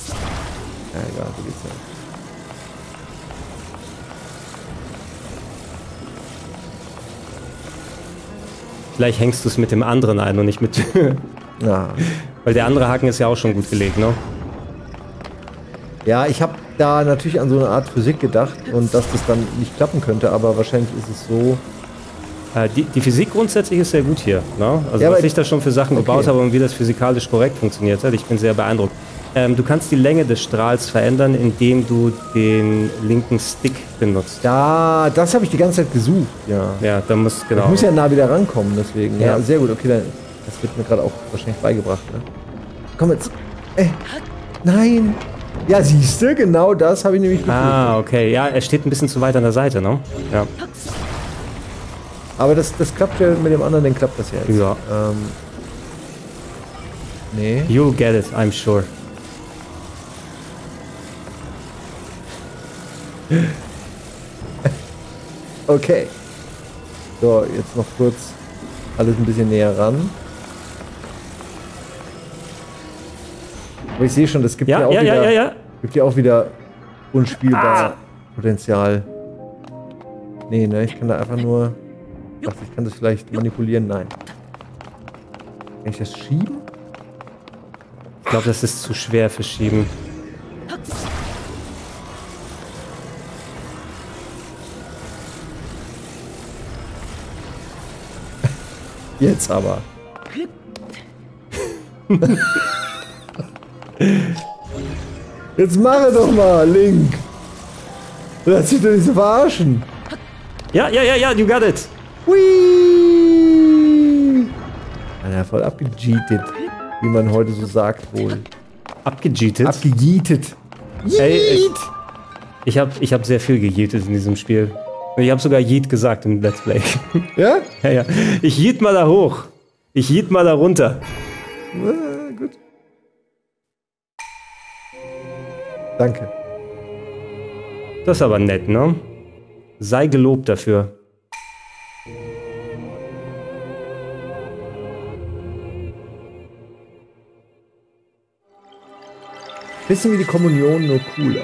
egal, so geht's ja. Vielleicht hängst du es mit dem anderen ein und nicht mit... Ja. Weil der andere Haken ist ja auch schon gut gelegt, ne? Ja, ich habe da natürlich an so eine Art Physik gedacht und dass das dann nicht klappen könnte, aber wahrscheinlich ist es so... Die Physik grundsätzlich ist sehr gut hier, ne? Also ja, was ich da schon für Sachen gebaut habe und wie das physikalisch korrekt funktioniert hat, ich bin sehr beeindruckt. Du kannst die Länge des Strahls verändern, indem du den linken Stick benutzt. Ja, das habe ich die ganze Zeit gesucht, ja. Ja, da muss, genau. Ich muss ja nah wieder rankommen, deswegen. Ja, sehr gut, okay, dann, das wird mir gerade auch wahrscheinlich beigebracht, ne? Komm jetzt. Nein! Ja, siehst du, genau das habe ich nämlich gefunden. Ah, okay. Ja, er steht ein bisschen zu weit an der Seite, ne? Ja. Aber das klappt ja mit dem anderen, dann klappt das ja jetzt. Ja. Nee. You'll get it, I'm sure. Okay. So, jetzt noch kurz alles ein bisschen näher ran. Aber ich sehe schon, das gibt ja auch gibt ja auch wieder unspielbar Potenzial. Nee, ne, ich kann da einfach nur... Ich dachte, ich kann das vielleicht manipulieren. Nein. Kann ich das schieben? Ich glaube, das ist zu schwer für Schieben. Jetzt aber. Jetzt mache doch mal, Link. Lass dich doch nicht so verarschen. Ja, you got it. Hui! Ja, voll abgejeetet, wie man heute so sagt wohl. Abgejeetet? Abgejietet. Ey, ich hab sehr viel gejietet in diesem Spiel. Ich habe sogar Yeet gesagt im Let's Play. Ja? Ja. Ich yeet mal da hoch. Ich yeet mal da runter. Gut. Danke. Das ist aber nett, ne? Sei gelobt dafür. Bisschen wie die Kommunion, nur cooler.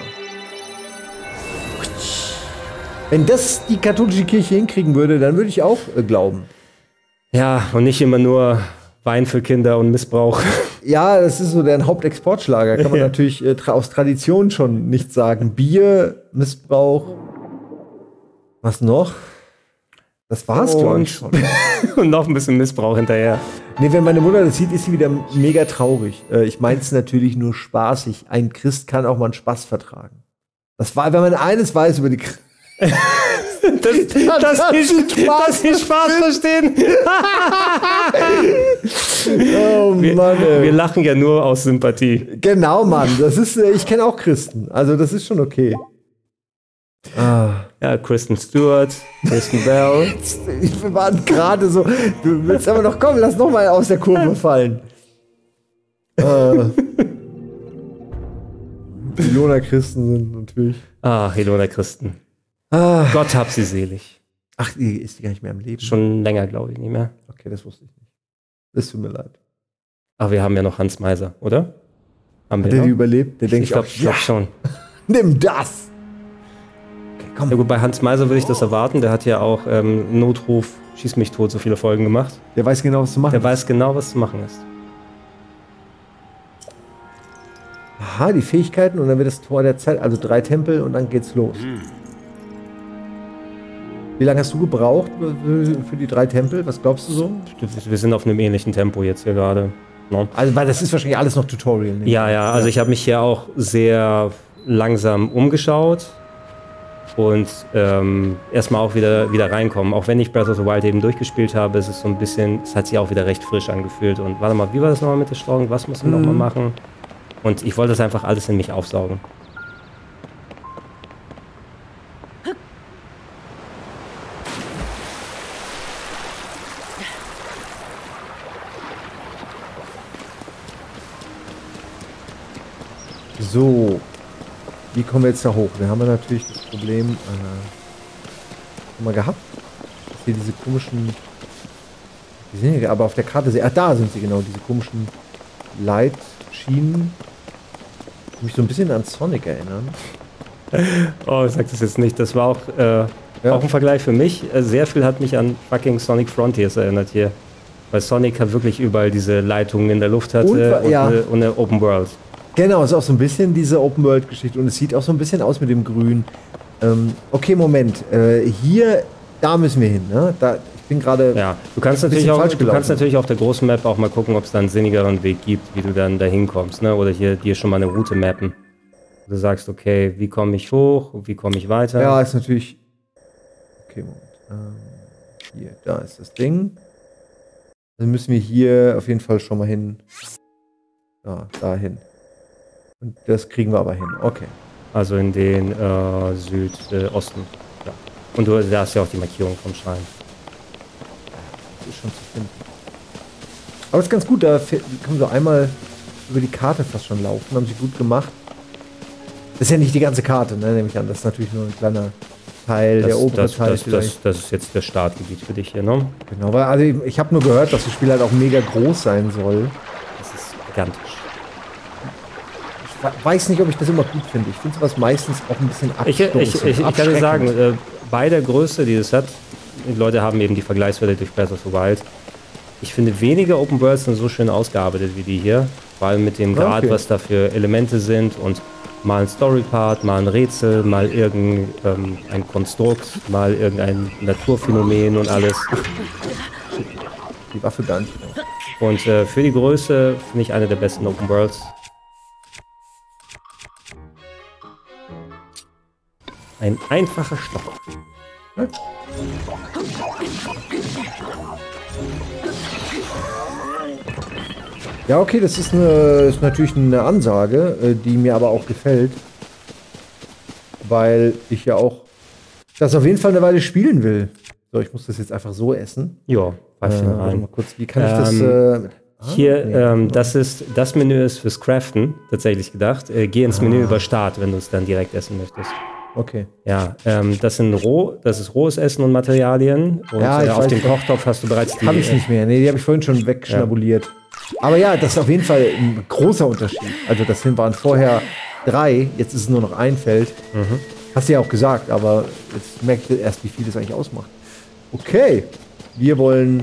Wenn das die katholische Kirche hinkriegen würde, dann würde ich auch glauben. Ja, und nicht immer nur Wein für Kinder und Missbrauch. Ja, das ist so deren Hauptexportschlager. Kann man natürlich aus Tradition schon nicht sagen. Bier, Missbrauch. Was noch? Das war's, glaube ich, schon. Und noch ein bisschen Missbrauch hinterher. Nee, wenn meine Mutter das sieht, ist sie wieder mega traurig. Ich meine es natürlich nur spaßig. Ein Christ kann auch mal einen Spaß vertragen. Das war, wenn man eines weiß über die Christen. dass die Spaß verstehen. Oh Mann, wir lachen ja nur aus Sympathie. Genau, Mann. Das ist, ich kenne auch Christen. Also das ist schon okay. Ja, Kristen Stewart, Kristen Bell. Wir waren gerade so. Du willst aber noch kommen, lass noch mal aus der Kurve fallen. Ilona Christen sind natürlich. Ilona Christen. Gott hab sie selig. Ach, ist die gar nicht mehr im Leben? Schon länger, glaube ich, nicht mehr. Okay, das wusste ich nicht. Das tut mir leid. Aber wir haben ja noch Hans Meiser, oder? Haben wir der noch? Die überlebt? Der denkt, ich glaube schon. Nimm das! Okay, komm. Ja gut, bei Hans Meiser würde ich das erwarten. Der hat ja auch Notruf, Schieß mich tot, so viele Folgen gemacht. Der weiß genau, was zu machen ist. Der weiß genau, was zu machen ist. Aha, die Fähigkeiten und dann wird das Tor der Zeit, also 3 Tempel und dann geht's los. Wie lange hast du gebraucht für die 3 Tempel? Was glaubst du so? Wir sind auf einem ähnlichen Tempo jetzt hier gerade. No? Also, weil das ist wahrscheinlich alles noch Tutorial. Ne? Ja, also ich habe mich hier auch sehr langsam umgeschaut und erstmal auch wieder reinkommen. Auch wenn ich Breath of the Wild eben durchgespielt habe, ist es so ein bisschen, es hat sich auch wieder recht frisch angefühlt. Und warte mal, wie war das nochmal mit der Steuerung? Was muss man nochmal machen? Und ich wollte das einfach alles in mich aufsaugen. So, wie kommen wir jetzt da hoch? Wir haben ja natürlich das Problem haben wir gehabt, dass hier diese komischen, die sind ja aber auf der Karte, da sind sie genau, diese komischen Leitschienen, die mich so ein bisschen an Sonic erinnern. Oh, ich sag das jetzt nicht, das war auch Ja. Auch ein Vergleich für mich. Sehr viel hat mich an fucking Sonic Frontiers erinnert hier. Weil Sonic hat wirklich überall diese Leitungen in der Luft hatte und eine Open World. Genau, ist auch so ein bisschen diese Open World Geschichte und es sieht auch so ein bisschen aus mit dem Grün. Okay, Moment. Hier, da müssen wir hin, ne? Ich bin gerade. Ja, du kannst natürlich auf der großen Map auch mal gucken, ob es da einen sinnigeren Weg gibt, wie du dann da hinkommst, ne? Oder hier dir schon mal eine Route mappen. Du sagst, okay, wie komme ich hoch, wie komme ich weiter? Ja, ist natürlich. Okay, Moment. Hier, da ist das Ding. Dann müssen wir hier auf jeden Fall schon mal hin. Ja, dahin. Und das kriegen wir aber hin. Okay. Also in den Südosten. Ja. Und da hast ja auch die Markierung vom Schrein. Das ist schon zu finden. Aber es ist ganz gut, da können wir so einmal über die Karte fast schon laufen. Haben sie gut gemacht. Das ist ja nicht die ganze Karte, ne, nehme ich an. Das ist natürlich nur ein kleiner Teil, der obere Teil. Das ist jetzt das Startgebiet für dich hier, ne? Genau, weil also ich habe nur gehört, dass das Spiel halt auch mega groß sein soll. Das ist gigantisch. Ich weiß nicht, ob ich das immer gut finde. Ich finde sowas meistens auch ein bisschen abstoßend. Ich kann dir sagen, bei der Größe, die es hat, die Leute haben eben die Vergleichswerte durch Breath of the Wild. Ich finde, weniger Open Worlds sind so schön ausgearbeitet wie die hier. Vor allem mit dem Grad, was da für Elemente sind und mal ein Story-Part, mal ein Rätsel, mal irgendein Konstrukt, mal irgendein Naturphänomen und alles. Die Waffe gar nicht. Und für die Größe finde ich eine der besten Open Worlds. Ein einfacher Stock. Hm? Ja, okay, das ist natürlich eine Ansage, die mir aber auch gefällt. Weil ich ja auch das auf jeden Fall eine Weile spielen will. So, ich muss das jetzt einfach so essen. Ja, rein. Mal kurz, wie kann ich das... Hier, das Menü ist fürs Craften tatsächlich gedacht. Geh ins Menü über Start, wenn du es dann direkt essen möchtest. Okay. Ja, das ist rohes Essen und Materialien. Und auf dem Kochtopf hast du bereits die... Habe ich nicht mehr. Nee, die habe ich vorhin schon wegschnabuliert. Ja. Aber ja, das ist auf jeden Fall ein großer Unterschied. Also das waren vorher 3, jetzt ist es nur noch ein Feld. Mhm. Hast du ja auch gesagt, aber jetzt merkt ihr erst, wie viel das eigentlich ausmacht. Okay, wir wollen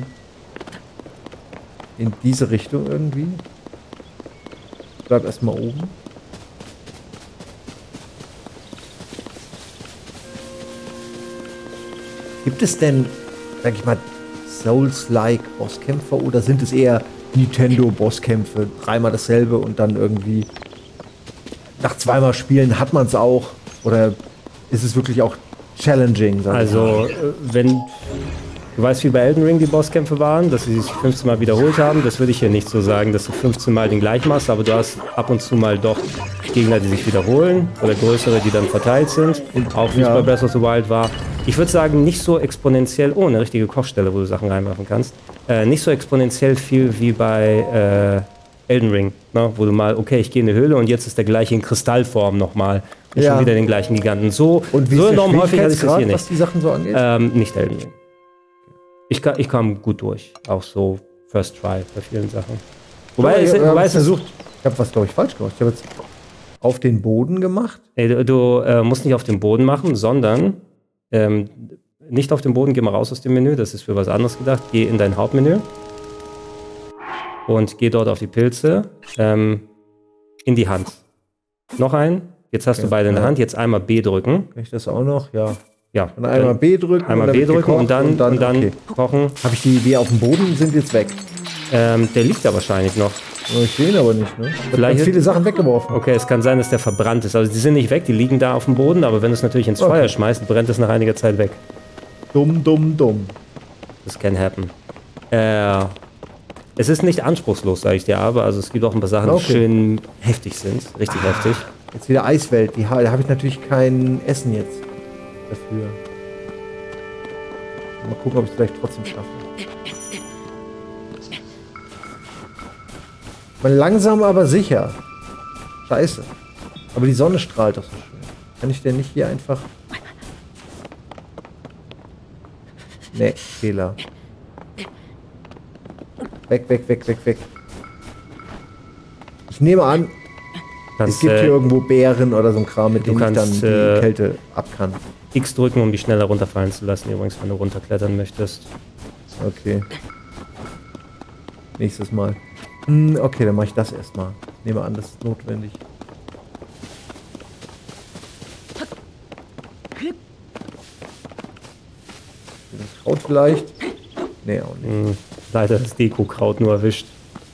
in diese Richtung irgendwie. Bleib erstmal oben. Gibt es denn, sag ich mal, Souls-like Bosskämpfer oder sind es eher Nintendo-Bosskämpfe? Dreimal dasselbe und dann irgendwie nach zweimal Spielen hat man es auch? Oder ist es wirklich auch challenging? Also, wenn du weißt, wie bei Elden Ring die Bosskämpfe waren, dass sie sich 15 Mal wiederholt haben, das würde ich hier nicht so sagen, dass du 15 Mal den gleich machst, aber du hast ab und zu mal doch Gegner, die sich wiederholen oder größere, die dann verteilt sind. Und auch wie es bei Breath of the Wild war. Ich würde sagen, nicht so exponentiell, eine richtige Kochstelle, wo du Sachen reinmachen kannst, nicht so exponentiell viel wie bei Elden Ring, ne? Wo du mal, okay, ich gehe in eine Höhle und jetzt ist der gleiche in Kristallform nochmal. Und schon wieder den gleichen Giganten. Und wie so enorm häufig hatte ich das hier nicht. Was die Sachen so angeht? Nicht Elden Ring. Ich kam gut durch. Auch so First Try bei vielen Sachen. Wobei es versucht. Ich habe was, glaube ich, falsch gemacht. Ich habe jetzt auf den Boden gemacht. Du musst nicht auf den Boden machen, sondern nicht auf den Boden, geh mal raus aus dem Menü. Das ist für was anderes gedacht. Geh in dein Hauptmenü. Und geh dort auf die Pilze. In die Hand. Noch ein. Jetzt hast du beide in der Hand. Jetzt einmal B drücken. Kann ich das auch noch? Ja. Ja. Und einmal B drücken. Einmal B drücken und dann okay. Kochen. Habe ich die auf dem Boden sind jetzt weg? Der liegt da wahrscheinlich noch. Ich sehe ihn aber nicht, ne? Vielleicht viele Sachen weggeworfen. Okay, es kann sein, dass der verbrannt ist. Also die sind nicht weg, die liegen da auf dem Boden, aber wenn du es natürlich ins Feuer schmeißt, brennt es nach einiger Zeit weg. Dumm. Das can happen. Es ist nicht anspruchslos, sage ich dir, aber also es gibt auch ein paar Sachen, die schön heftig sind. Richtig heftig. Jetzt wieder Eiswelt. Da habe ich natürlich kein Essen jetzt dafür. Mal gucken, ob ich es vielleicht trotzdem schaffe. Mal langsam, aber sicher. Scheiße. Aber die Sonne strahlt doch so schön. Kann ich denn nicht hier einfach... Nee, Fehler. Weg. Ich nehme an, es gibt hier irgendwo Beeren oder so ein Kram, mit dem ich dann die Kälte ab kann. X drücken, um die schneller runterfallen zu lassen, übrigens, wenn du runterklettern möchtest. Okay. Nächstes Mal. Okay, dann mache ich das erstmal. Nehme an, das ist notwendig. Das Kraut vielleicht? Nee, auch nicht. Leider das Deko-Kraut nur erwischt.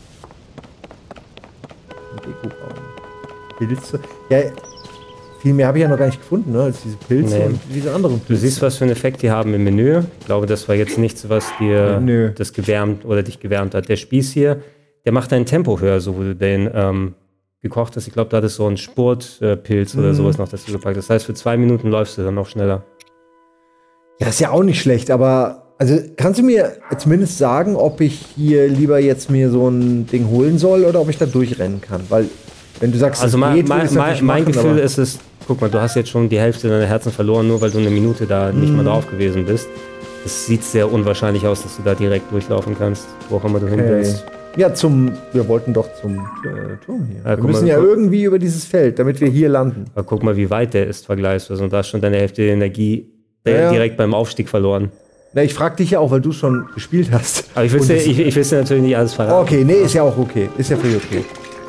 Deko-Kraut. Pilze. Ja, viel mehr habe ich ja noch gar nicht gefunden, ne, als diese Pilze und diese anderen Pilze. Du siehst, was für einen Effekt die haben im Menü. Ich glaube, das war jetzt nichts, was dir das gewärmt oder dich gewärmt hat. Der Spieß hier, der macht dein Tempo höher, so wo du den gekocht hast. Ich glaube, da hat es so einen Spurtpilz oder sowas noch dazu gepackt. Das heißt, für 2 Minuten läufst du dann noch schneller. Ja, ist ja auch nicht schlecht, aber also kannst du mir zumindest sagen, ob ich hier lieber jetzt mir so ein Ding holen soll oder ob ich da durchrennen kann? Weil, wenn du sagst, also geht, mein Gefühl ist es, guck mal, du hast jetzt schon die Hälfte deiner Herzen verloren, nur weil du eine Minute da nicht mal drauf gewesen bist. Es sieht sehr unwahrscheinlich aus, dass du da direkt durchlaufen kannst, wo auch immer du hin willst. Ja, wir wollten doch zum Turm hier. Ja, wir müssen ja irgendwie über dieses Feld, damit wir hier landen. Aber guck mal, wie weit der ist vergleichsweise. Und da hast schon deine Hälfte der Energie direkt beim Aufstieg verloren. Na, ich frag dich ja auch, weil du schon gespielt hast. Aber ich will dir natürlich nicht alles verraten. Okay, nee, ist ja auch okay. Ist ja völlig okay.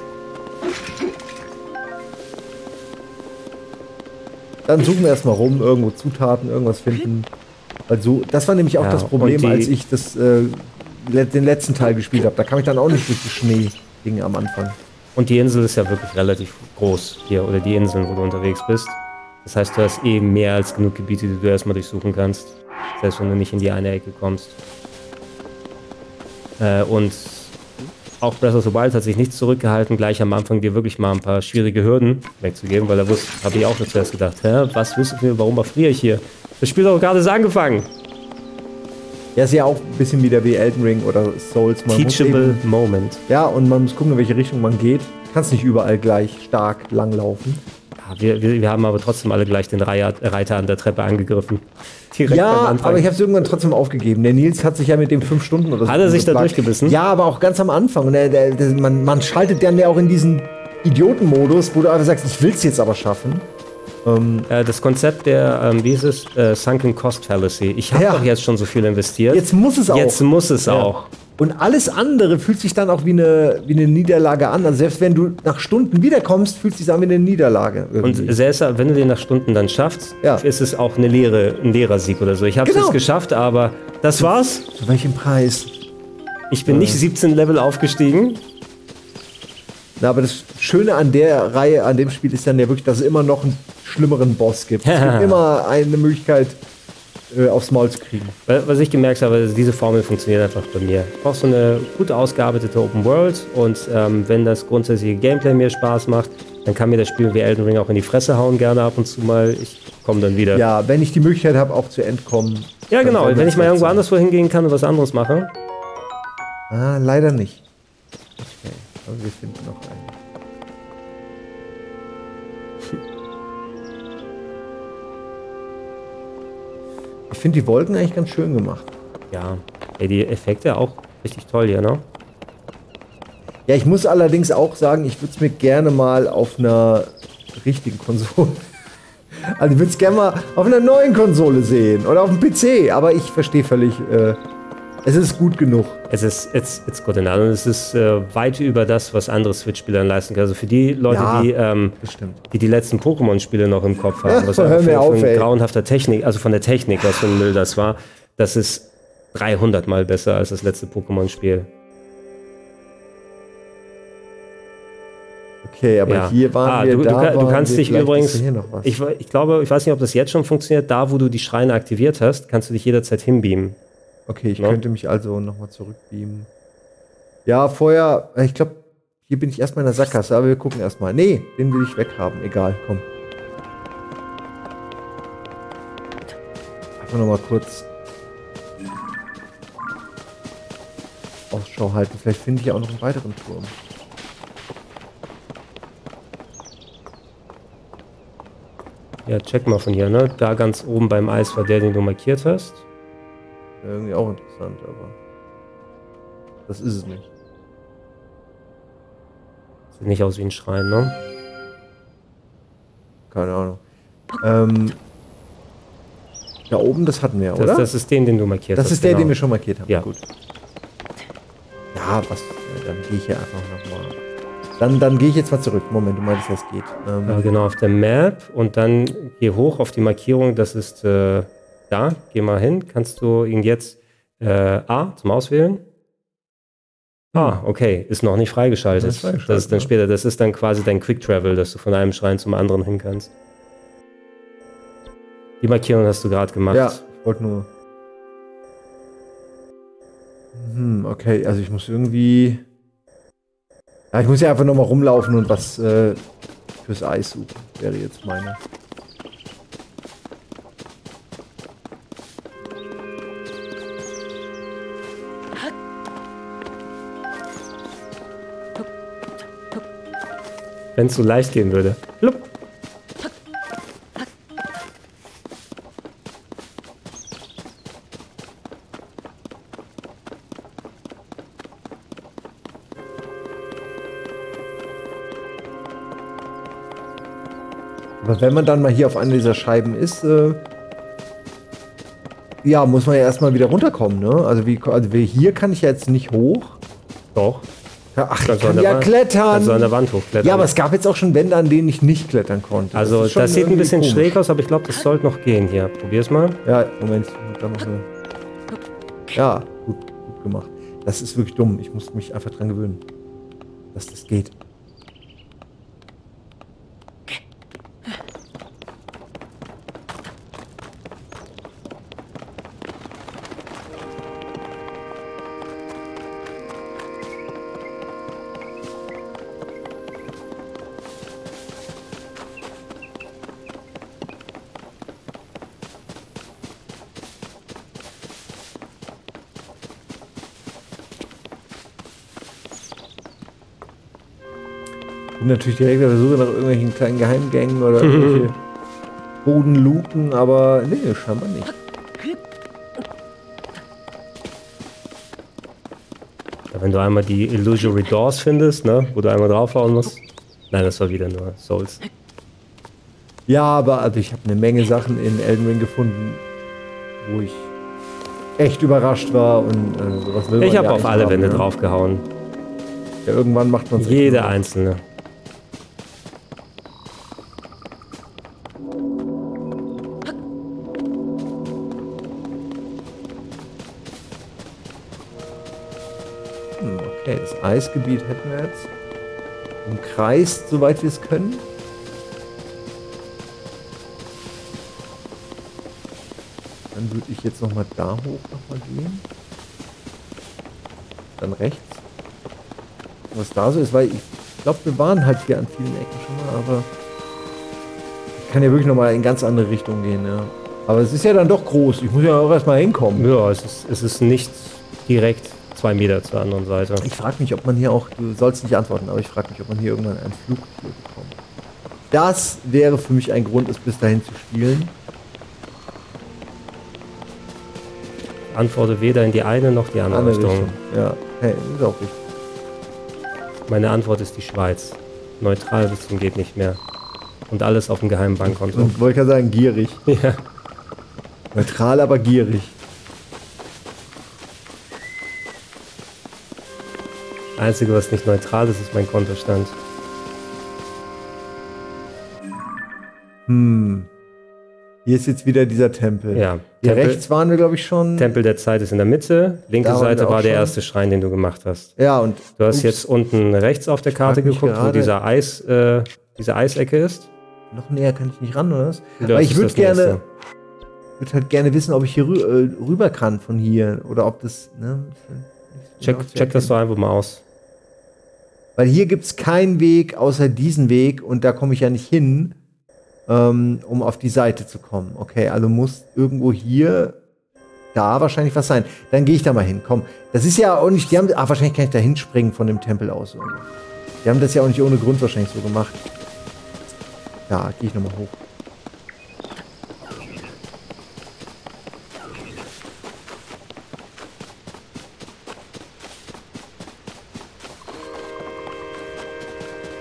Dann suchen wir erstmal rum, irgendwo Zutaten, irgendwas finden. Also, das war nämlich auch das Problem, als ich den letzten Teil gespielt habe. Da kam ich dann auch nicht durch die Schnee-Dinge am Anfang. Und die Insel ist ja wirklich relativ groß hier, oder die Inseln, wo du unterwegs bist. Das heißt, du hast eben mehr als genug Gebiete, die du erstmal durchsuchen kannst. Selbst wenn du nicht in die eine Ecke kommst. Und auch Breath of the Wild hat sich nicht zurückgehalten, gleich am Anfang dir wirklich mal ein paar schwierige Hürden wegzugeben, weil er wusste, habe ich auch schon zuerst gedacht, was wissen wir, warum erfriere ich hier? Das Spiel hat doch gerade angefangen. Ja, ist ja auch ein bisschen wieder wie Elden Ring oder Souls. Man Teachable Moment. Ja, und man muss gucken, in welche Richtung man geht. Kannst nicht überall gleich stark langlaufen. Ja, wir haben aber trotzdem alle gleich den Reiter an der Treppe angegriffen. Direkt ja, aber ich habe es irgendwann trotzdem aufgegeben. Der Nils hat sich ja mit dem 5 Stunden oder so. Hat er sich da durchgebissen? Ja, aber auch ganz am Anfang. Und man schaltet dann ja auch in diesen Idiotenmodus, wo du einfach sagst, ich will es jetzt aber schaffen. Das Konzept der, wie ist es, Sunken Cost Fallacy. Ich habe doch jetzt schon so viel investiert. Jetzt muss es auch. Jetzt muss es auch. Und alles andere fühlt sich dann auch wie eine Niederlage an. Also selbst wenn du nach Stunden wiederkommst, fühlt es sich an wie eine Niederlage. Irgendwie. Und selbst wenn du den nach Stunden dann schaffst, ist es auch ein leerer Sieg oder so. Ich habe es jetzt geschafft, aber das war's. Zu welchem Preis? Ich bin nicht 17 Level aufgestiegen. Na, aber das Schöne an der Reihe, an dem Spiel ist dann ja wirklich, dass es immer noch einen schlimmeren Boss gibt. Es gibt immer eine Möglichkeit, aufs Maul zu kriegen. Was ich gemerkt habe, ist, diese Formel funktioniert einfach bei mir. Ich brauche so eine gut ausgearbeitete Open World und wenn das grundsätzliche Gameplay mir Spaß macht, dann kann mir das Spiel wie Elden Ring auch in die Fresse hauen, gerne ab und zu mal. Ich komme dann wieder. Ja, wenn ich die Möglichkeit habe, auch zu entkommen. Ja, genau. Wenn ich mal irgendwo anderswo hingehen kann und was anderes mache. Ah, leider nicht. Okay, aber wir finden noch einen. Ich finde die Wolken eigentlich ganz schön gemacht. Ja, die Effekte auch richtig toll hier, ne? Ja, ich muss allerdings auch sagen, ich würde es mir gerne mal auf einer richtigen Konsole. Also ich würde es gerne mal auf einer neuen Konsole sehen oder auf dem PC, aber ich verstehe völlig, es ist gut genug. It's good enough. Und es ist weit über das, was andere Switch-Spieler leisten können. Also für die Leute, die letzten Pokémon-Spiele noch im Kopf haben, was für ein grauenhafter Technik, also von der Technik, was für ein Müll das war, das ist 300 Mal besser als das letzte Pokémon-Spiel. Okay, aber hier waren wir, du kannst dich übrigens, ich glaube, ich weiß nicht, ob das jetzt schon funktioniert, da wo du die Schreine aktiviert hast, kannst du dich jederzeit hinbeamen. Okay, ich könnte mich also nochmal zurückbeamen. Ja, vorher, ich glaube, hier bin ich erstmal in der Sackgasse, aber wir gucken erstmal. Nee, den will ich weghaben, egal, komm. Einfach nochmal kurz Ausschau halten, vielleicht finde ich ja auch noch einen weiteren Turm. Ja, check mal von hier, ne? Da ganz oben beim Eis war der, den du markiert hast. Irgendwie auch interessant, aber das ist es nicht. Sieht nicht aus wie ein Schrein, ne? Keine Ahnung. Da oben, das hatten wir, oder? Das ist den du markiert hast. Das ist der, den wir schon markiert haben. Ja. Gut. Ja, dann gehe ich hier einfach nochmal. Dann gehe ich jetzt mal zurück. Moment, du meintest, das geht. Ja, genau, auf der Map. Und dann geh hoch auf die Markierung. Das ist da. Geh mal hin. Kannst du ihn jetzt A zum Auswählen? Ah, okay. Ist noch nicht freigeschaltet. Das ist dann später. Das ist dann quasi dein Quick Travel, dass du von einem Schrein zum anderen hin kannst. Die Markierung hast du gerade gemacht. Ja, ich wollte nur... okay, also ich muss irgendwie... Ja, ich muss ja einfach nochmal rumlaufen und was fürs Eis suchen. Wäre jetzt meine... Wenn es so leicht gehen würde. Plupp. Aber wenn man dann mal hier auf einer dieser Scheiben ist, ja, muss man ja erstmal wieder runterkommen, ne? Also hier kann ich ja jetzt nicht hoch. Doch. Ja, ach, ich kann ja klettern. Also an der Wand hochklettern. Ja, aber es gab jetzt auch schon Wände, an denen ich nicht klettern konnte. Also das sieht ein bisschen schräg aus, aber ich glaube, das sollte noch gehen hier. Probier's mal. Ja, Moment. Ja, gut gemacht. Das ist wirklich dumm. Ich muss mich einfach dran gewöhnen, dass das geht. Ich bin natürlich direkt auf der Suche nach irgendwelchen kleinen Geheimgängen oder irgendwelche Bodenluken, aber nee, scheinbar nicht. Ja, wenn du einmal die Illusory Doors findest, ne, wo du einmal draufhauen musst. Nein, das war wieder nur Souls. Ja, aber also ich habe eine Menge Sachen in Elden Ring gefunden, wo ich echt überrascht war und sowas will man Ich habe auf alle Wände draufgehauen. Ja, irgendwann macht man jede einzelne. Okay, das Eisgebiet hätten wir jetzt umkreist, soweit wir es können. Dann würde ich jetzt nochmal da hoch gehen. Dann rechts. Was da so ist, weil ich glaube, wir waren halt hier an vielen Ecken schon mal, aber ich kann ja wirklich nochmal in ganz andere Richtungen gehen, ja. Aber es ist ja dann doch groß. Ich muss ja auch erstmal hinkommen. Ja, es ist nicht direkt 2 Meter zur anderen Seite. Ich frage mich, ob man hier auch, du sollst nicht antworten, aber ich frage mich, ob man hier irgendwann ein Flugtier bekommt. Das wäre für mich ein Grund, es bis dahin zu spielen. Antworte weder in die eine noch die andere Richtung. Ja, hey, ist auch richtig. Meine Antwort ist die Schweiz. Neutral bis zum geht nicht mehr. Und alles auf dem geheimen Bankkonto. Und wollte ich ja sagen, gierig. Ja. Neutral, aber gierig. Einzige, was nicht neutral ist, ist mein Kontostand. Hier ist jetzt wieder dieser Tempel. Ja. Hier rechts waren wir, glaube ich, schon. Tempel der Zeit ist in der Mitte. Linke Seite war der erste Schrein, den du gemacht hast. Ja, und du hast jetzt unten rechts auf der Karte geguckt, wo diese Eisecke ist. Noch näher kann ich nicht ran, oder was? Aber ich würde gerne, halt gerne wissen, ob ich hier rüber kann von hier oder ob das. Ne, check das doch einfach mal aus. Weil hier gibt es keinen Weg außer diesen Weg und da komme ich ja nicht hin, um auf die Seite zu kommen. Okay, also muss irgendwo hier da wahrscheinlich was sein. Dann gehe ich da mal hin. Komm, das ist ja auch nicht. Die haben, wahrscheinlich kann ich da hinspringen von dem Tempel aus. Oder? Die haben das ja auch nicht ohne Grund wahrscheinlich so gemacht. Ja, gehe ich nochmal hoch.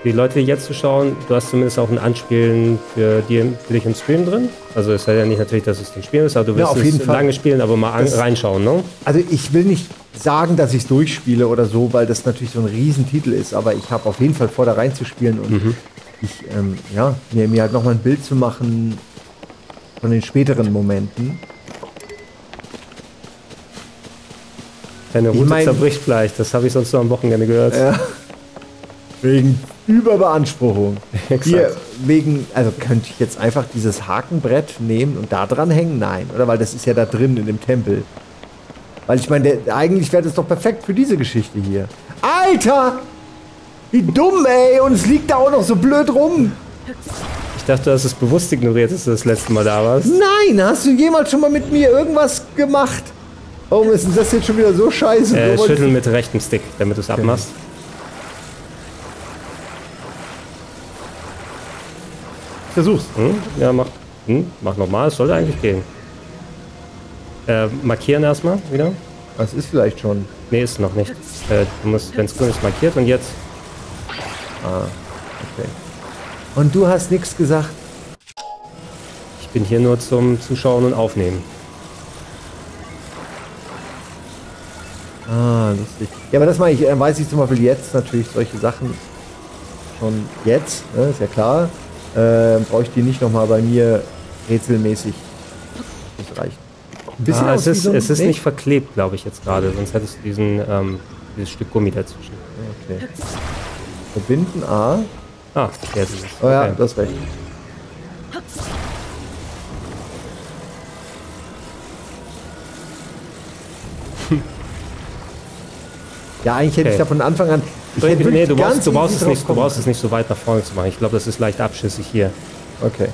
die Leute, die jetzt zuschauen, du hast zumindest auch ein Anspielen für dich im Stream drin. Also es sei ja nicht natürlich, dass es ein Spiel ist, aber du willst es lange spielen, aber mal reinschauen, ne? Also ich will nicht sagen, dass ich es durchspiele oder so, weil das natürlich so ein Riesentitel ist, aber ich habe auf jeden Fall vor, da reinzuspielen und mir halt nochmal ein Bild zu machen von den späteren Momenten. Deine Route zerbricht vielleicht, das habe ich sonst nur am Wochenende gehört. Ja. Wegen Überbeanspruchung. Hier, also könnte ich jetzt einfach dieses Hakenbrett nehmen und da dran hängen? Nein, oder? Weil das ist ja da drin in dem Tempel. Weil ich meine, eigentlich wäre das doch perfekt für diese Geschichte hier. Alter! Wie dumm, ey! Und es liegt da auch noch so blöd rum. Ich dachte, du hast es bewusst ignoriert, dass du das letzte Mal da warst. Nein! Hast du jemals schon mal mit mir irgendwas gemacht? Warum ist denn das jetzt schon wieder so scheiße? Schütteln mit rechtem Stick, damit du es abmachst. Versuch's. Ja, mach nochmal, es sollte eigentlich gehen. Markieren erstmal wieder. Das ist vielleicht schon. Nee, ist noch nicht. Du musst, wenn es grün ist, markiert und jetzt. Ah, okay. Und du hast nichts gesagt? Ich bin hier nur zum Zuschauen und Aufnehmen. Ah, lustig. Ja, aber das meine ich, weiß ich zum Beispiel jetzt natürlich solche Sachen schon jetzt, ne, ist ja klar. Brauche ich die nicht nochmal bei mir rätselmäßig. Das reicht. Ein bisschen es ist nicht verklebt, glaube ich, jetzt gerade. Sonst hättest du dieses Stück Gummi dazwischen. Okay. Verbinden A. Ah, jetzt ist es. Oh ja, du hast recht. Ja, eigentlich hätte ich da von Anfang an... Nee, du brauchst es nicht so weit nach vorne zu machen. Ich glaube, das ist leicht abschüssig hier. Okay.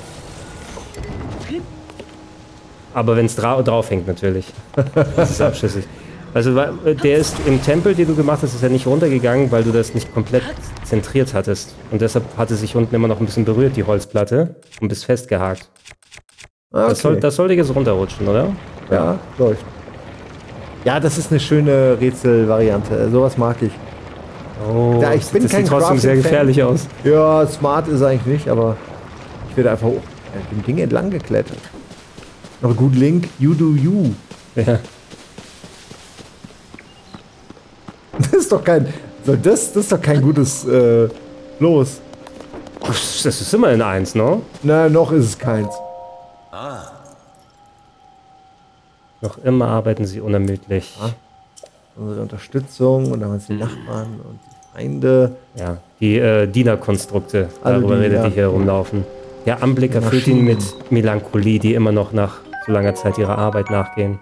Aber wenn es drauf hängt, natürlich. Das ist abschüssig. Also der ist im Tempel, den du gemacht hast, ist ja nicht runtergegangen, weil du das nicht komplett zentriert hattest. Und deshalb hatte sich unten immer noch ein bisschen berührt, die Holzplatte, und bist festgehakt. Okay. Das sollte jetzt runterrutschen, oder? Ja, läuft. Ja, das ist eine schöne Rätselvariante. Sowas mag ich. Oh, ja, ich bin das sieht trotzdem sehr gefährlich aus. Ja, smart ist eigentlich nicht, aber ich werde einfach dem Ding entlang geklettert. Aber gut, Link, you do you. Ja. Das ist doch kein... Das ist doch kein gutes Los. Das ist immerhin 1, ne? Na, noch ist es keins. Noch immer arbeiten sie unermüdlich. Ja. Unsere Unterstützung und dann haben uns die Nachbarn und die Feinde. Ja, die Dienerkonstrukte, darüber redet, die hier rumlaufen. Der Anblick erfüllt ihn mit Melancholie, die immer noch nach so langer Zeit ihrer Arbeit nachgehen.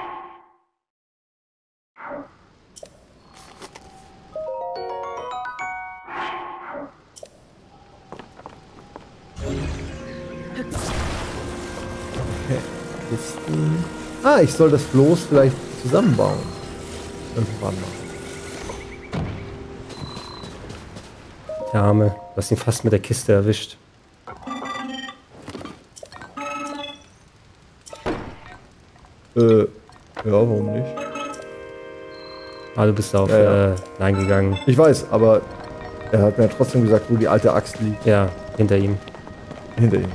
Ah, ich soll das Floß vielleicht zusammenbauen. Irgendwann mal. Der Arme, du hast ihn fast mit der Kiste erwischt. Ja, warum nicht? Ah, du bist auf Nein gegangen. Ich weiß, aber er hat mir trotzdem gesagt, wo die alte Axt liegt. Ja, hinter ihm. Hinter ihm.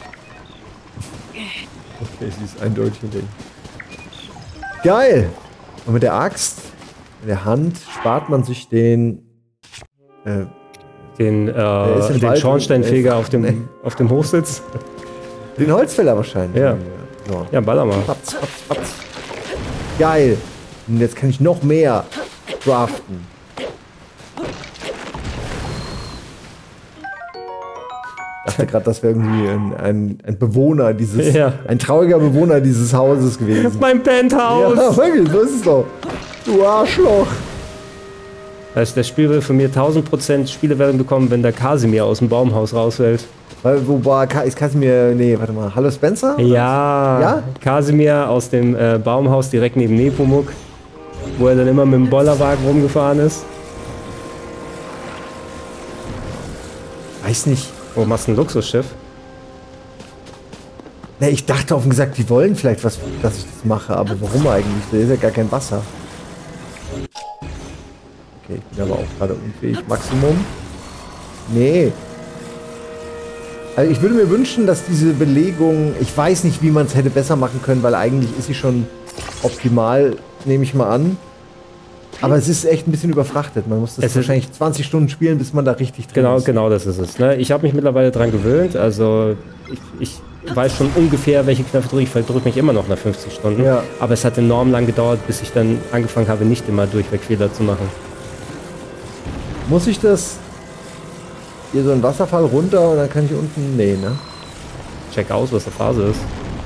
Okay, sie ist eindeutig hinter ihm. Geil! Und mit der Axt, in der Hand, spart man sich den Schornsteinfeger auf dem Hochsitz. Den Holzfäller wahrscheinlich. Ja. So. Ja, baller mal. Patz, patz, patz. Geil! Und jetzt kann ich noch mehr craften. Ich dachte gerade, das wäre irgendwie ein Bewohner dieses, ein trauriger Bewohner dieses Hauses gewesen. Mein Penthouse! Ja, wirklich, das ist doch. Du Arschloch! Also das Spiel will von mir 1000% Spielewertung bekommen, wenn der Kasimir aus dem Baumhaus rausfällt. Wobei, ist Kasimir, nee, warte mal, hallo Spencer? Ja, Kasimir aus dem Baumhaus direkt neben Nepomuk, wo er dann immer mit dem Bollerwagen rumgefahren ist. Weiß nicht. Wo machst du ein Luxusschiff? Ne, ich dachte offen gesagt, die wollen vielleicht was, dass ich das mache, aber warum eigentlich? Da ist ja gar kein Wasser. Okay, ich bin aber auch gerade unfähig. Maximum. Nee. Also ich würde mir wünschen, dass diese Belegung, ich weiß nicht, wie man es hätte besser machen können, weil eigentlich ist sie schon optimal, nehme ich mal an. Aber es ist echt ein bisschen überfrachtet. Man muss das wahrscheinlich 20 Stunden spielen, bis man da richtig drin ist. Genau, das ist es. Ne? Ich habe mich mittlerweile dran gewöhnt. Also ich weiß schon ungefähr, welche Knöpfe drücke. Ich drücke mich immer noch nach 50 Stunden. Ja. Aber es hat enorm lang gedauert, bis ich dann angefangen habe, nicht immer durchweg Fehler zu machen. Muss ich das hier so einen Wasserfall runter und dann kann ich unten... Nee, ne? Check aus, was der Phase ist.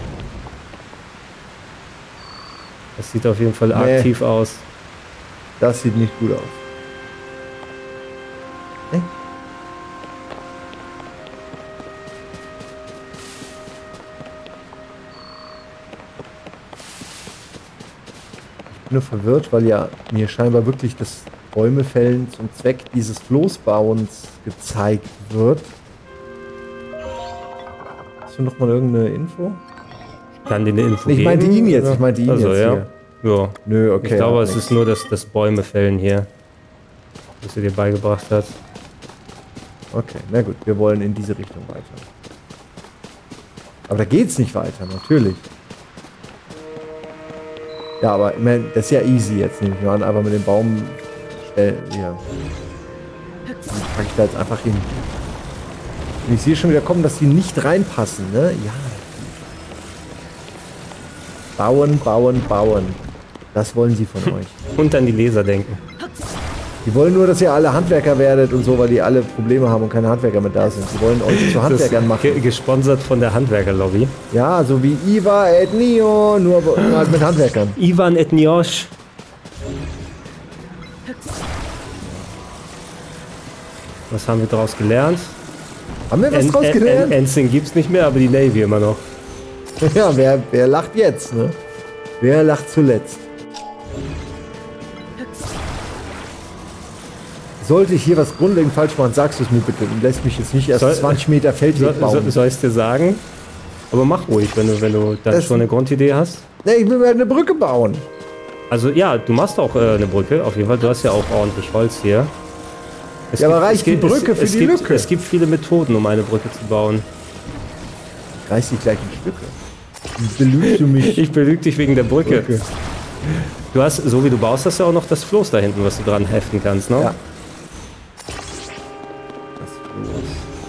Das sieht auf jeden Fall aktiv aus. Das sieht nicht gut aus. Nee. Ich bin nur verwirrt, weil ja mir scheinbar wirklich das Bäume fällen zum Zweck dieses Floßbauens gezeigt wird. Hast du noch mal irgendeine Info? Kann dir eine Info geben? Ich meinte ihn jetzt, ich meinte ihn also, jetzt ja. hier. Ja. Nö, okay. Ich glaube, es ist nur das Bäume fällen hier, was sie dir beigebracht hat. Okay, na gut, wir wollen in diese Richtung weiter. Aber da geht's nicht weiter, natürlich. Ja, aber ich meine, das ist ja easy jetzt, nehme ich mal an, aber mit dem Baum ja. Den packe ich da jetzt einfach hin. Und ich sehe schon wieder kommen, dass die nicht reinpassen, ne? Ja. Bauen, bauen, bauen. Das wollen sie von euch. Und an die Leser denken. Die wollen nur, dass ihr alle Handwerker werdet und so, weil die alle Probleme haben und keine Handwerker mehr da sind. Die wollen euch zu Handwerkern machen. Gesponsert von der Handwerkerlobby. Ja, so wie Iva et Nio, nur halt mit Handwerkern. Ivan et Niosh. Was haben wir daraus gelernt? Haben wir was draus gelernt? Ensign gibt's nicht mehr, aber die Navy immer noch. Ja, wer lacht jetzt, ne? Wer lacht zuletzt? Sollte ich hier was grundlegend falsch machen, sagst du es mir bitte und lässt mich jetzt nicht erst 20 Meter Feldweg bauen. Soll ich es dir sagen? Aber mach ruhig, wenn du dann schon eine Grundidee hast. Ne, ich will mir eine Brücke bauen. Also ja, du machst auch eine Brücke, auf jeden Fall. Du hast ja auch ordentlich Holz hier. Aber reicht die Brücke für die Lücke? Es gibt viele Methoden, um eine Brücke zu bauen. Ich reiß dich gleich in Stücke. Belügst du mich? Ich belüge dich wegen der Brücke. Du hast, so wie du baust, hast du auch noch das Floß da hinten, was du dran heften kannst, ne? Ja. Das Floß.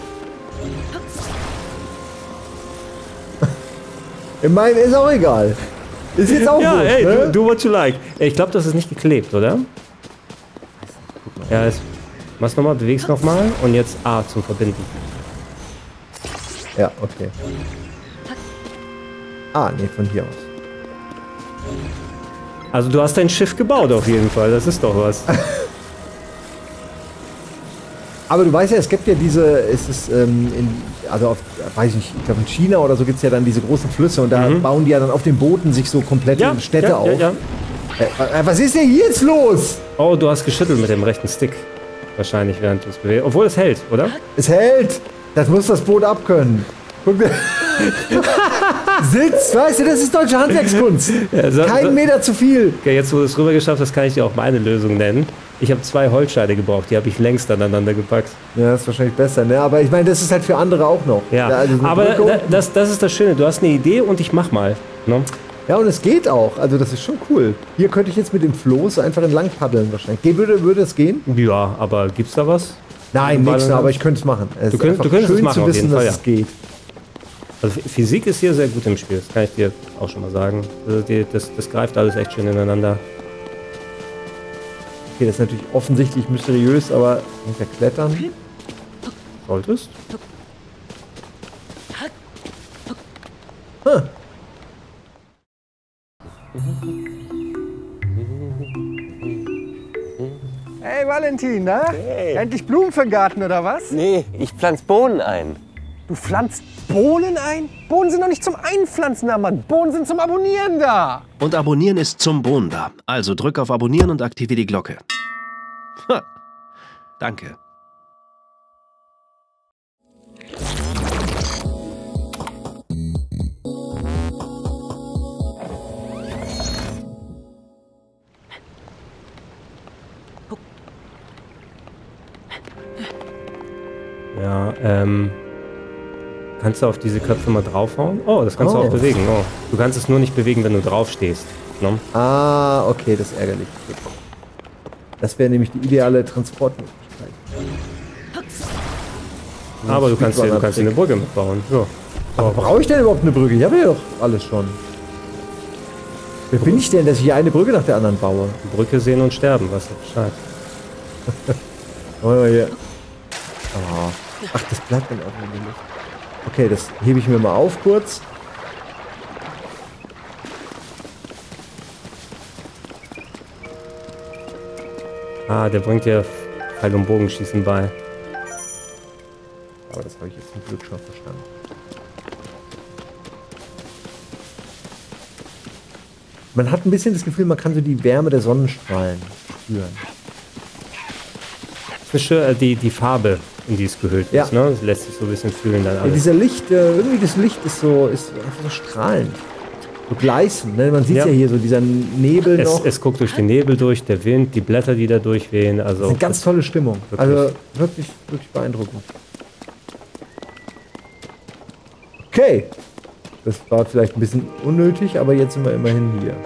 Ich meine, ist auch egal. Ist jetzt auch ja, gut, ey, ne? do what you like. Ich glaube, das ist nicht geklebt, oder? Ja, mach's nochmal, bewegst nochmal und jetzt A zum Verbinden. Ja, okay. Ah, nee, von hier aus. Also du hast dein Schiff gebaut auf jeden Fall, das ist doch was. Aber du weißt ja, es gibt ja diese, also auf, weiß ich nicht, ich glaube in China oder so gibt es ja dann diese großen Flüsse und da bauen die ja dann auf den Booten sich so komplette Städte auf. Ja. Was ist denn hier jetzt los? Oh, du hast geschüttelt mit dem rechten Stick. Wahrscheinlich, während du es bewegst. Obwohl es hält, oder? Es hält! Das muss das Boot abkönnen. Guck dir. Sitz, weißt du, das ist deutsche Handwerkskunst. Ja, Kein Meter zu viel. Okay, jetzt wo du es rüber geschafft hast, kann ich dir auch meine Lösung nennen. Ich habe 2 Holzscheide gebraucht, die habe ich längst aneinander gepackt. Ja, das ist wahrscheinlich besser, ne? Aber ich meine, das ist halt für andere auch noch. Ja, also aber das ist das Schöne, du hast eine Idee und ich mach mal. Ne? Ja, und es geht auch, also das ist schon cool. Hier könnte ich jetzt mit dem Floß einfach entlang paddeln wahrscheinlich. Würde es gehen? Ja, aber gibt's da was? Nein, nichts, aber ich könnte es machen. Du könntest es machen, zu wissen, dass es geht. Also Physik ist hier sehr gut im Spiel, das kann ich dir auch schon mal sagen. Also das greift alles echt schön ineinander. Okay, das ist natürlich offensichtlich mysteriös, aber muss ja klettern. Solltest. Huh. Hey Valentin, na? Hey. Endlich Blumen für den Garten oder was? Nee, ich pflanze Bohnen ein. Du pflanzt Bohnen ein? Bohnen sind doch nicht zum Einpflanzen da, Mann. Bohnen sind zum Abonnieren da. Und Abonnieren ist zum Bohnen da. Also drück auf Abonnieren und aktiviere die Glocke. Ha. Danke. Ja, kannst du auf diese Köpfe mal draufhauen? Oh, das kannst du auch bewegen. Oh. Du kannst es nur nicht bewegen, wenn du drauf stehst. Ne? Ah, okay, das ist ärgerlich. Das wäre nämlich die ideale Transportmöglichkeit. Aber du kannst dir eine Brücke mitbauen. So. Aber brauche ich denn überhaupt eine Brücke? Ich habe ja doch alles schon. Wer bin ich denn, dass ich hier eine Brücke nach der anderen baue? Brücke sehen und sterben, was du Bescheid. Oh, hier. Oh. Ach, das bleibt dann auch in der Luft. Okay, das hebe ich mir mal auf kurz. Ah, der bringt dir Pfeil- und Bogenschießen bei. Aber das habe ich jetzt zum Glück schon verstanden. Man hat ein bisschen das Gefühl, man kann so die Wärme der Sonnenstrahlen spüren. Die Farbe, in die es gehüllt ist, ne? Das lässt sich so ein bisschen fühlen dann alles. Ja, dieser Licht, irgendwie das Licht ist einfach so strahlend. So gleißend, ne? Man sieht ja hier so dieser Nebel noch. Es guckt durch den Nebel durch, der Wind, die Blätter, die da durchwehen. Also das ist eine ganz tolle Stimmung. Wirklich. Also wirklich beeindruckend. Okay. Das war vielleicht ein bisschen unnötig, aber jetzt sind wir immerhin hier.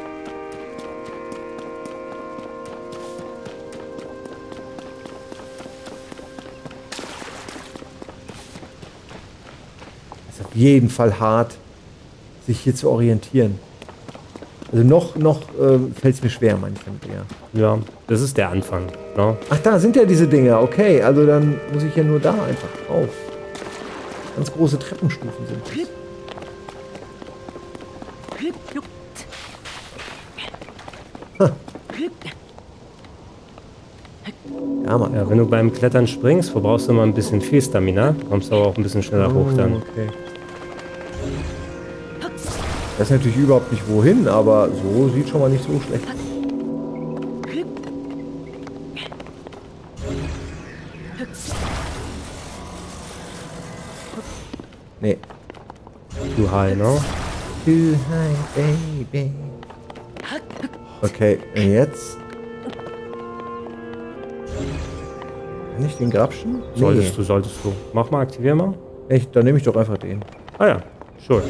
Es ist auf jeden Fall hart, sich hier zu orientieren. Also noch fällt es mir schwer, manchmal eher. Ja, das ist der Anfang. Ne? Ach, da sind ja diese Dinger. Okay, also dann muss ich ja nur da einfach drauf. Ganz große Treppenstufen sind das. Ja, Mann. Ja, wenn du beim Klettern springst, verbrauchst du mal ein bisschen viel Stamina. Kommst aber auch ein bisschen schneller hoch dann. Okay. Das ist natürlich überhaupt nicht wohin, aber so sieht schon mal nicht so schlecht aus. Nee. Too high, ne? Too high, baby. Okay, und jetzt? Kann ich den grapschen? Solltest du. Mach mal, aktivier mal. Echt? Dann nehme ich doch einfach den. Ah ja, sure.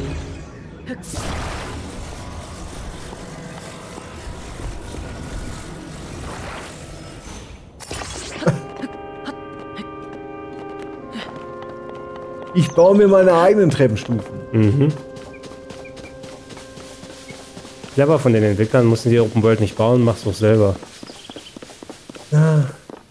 Ich baue mir meine eigenen Treppenstufen. Mhm. Clever von den Entwicklern, mussten die Open World nicht bauen, mach's doch selber. Ja.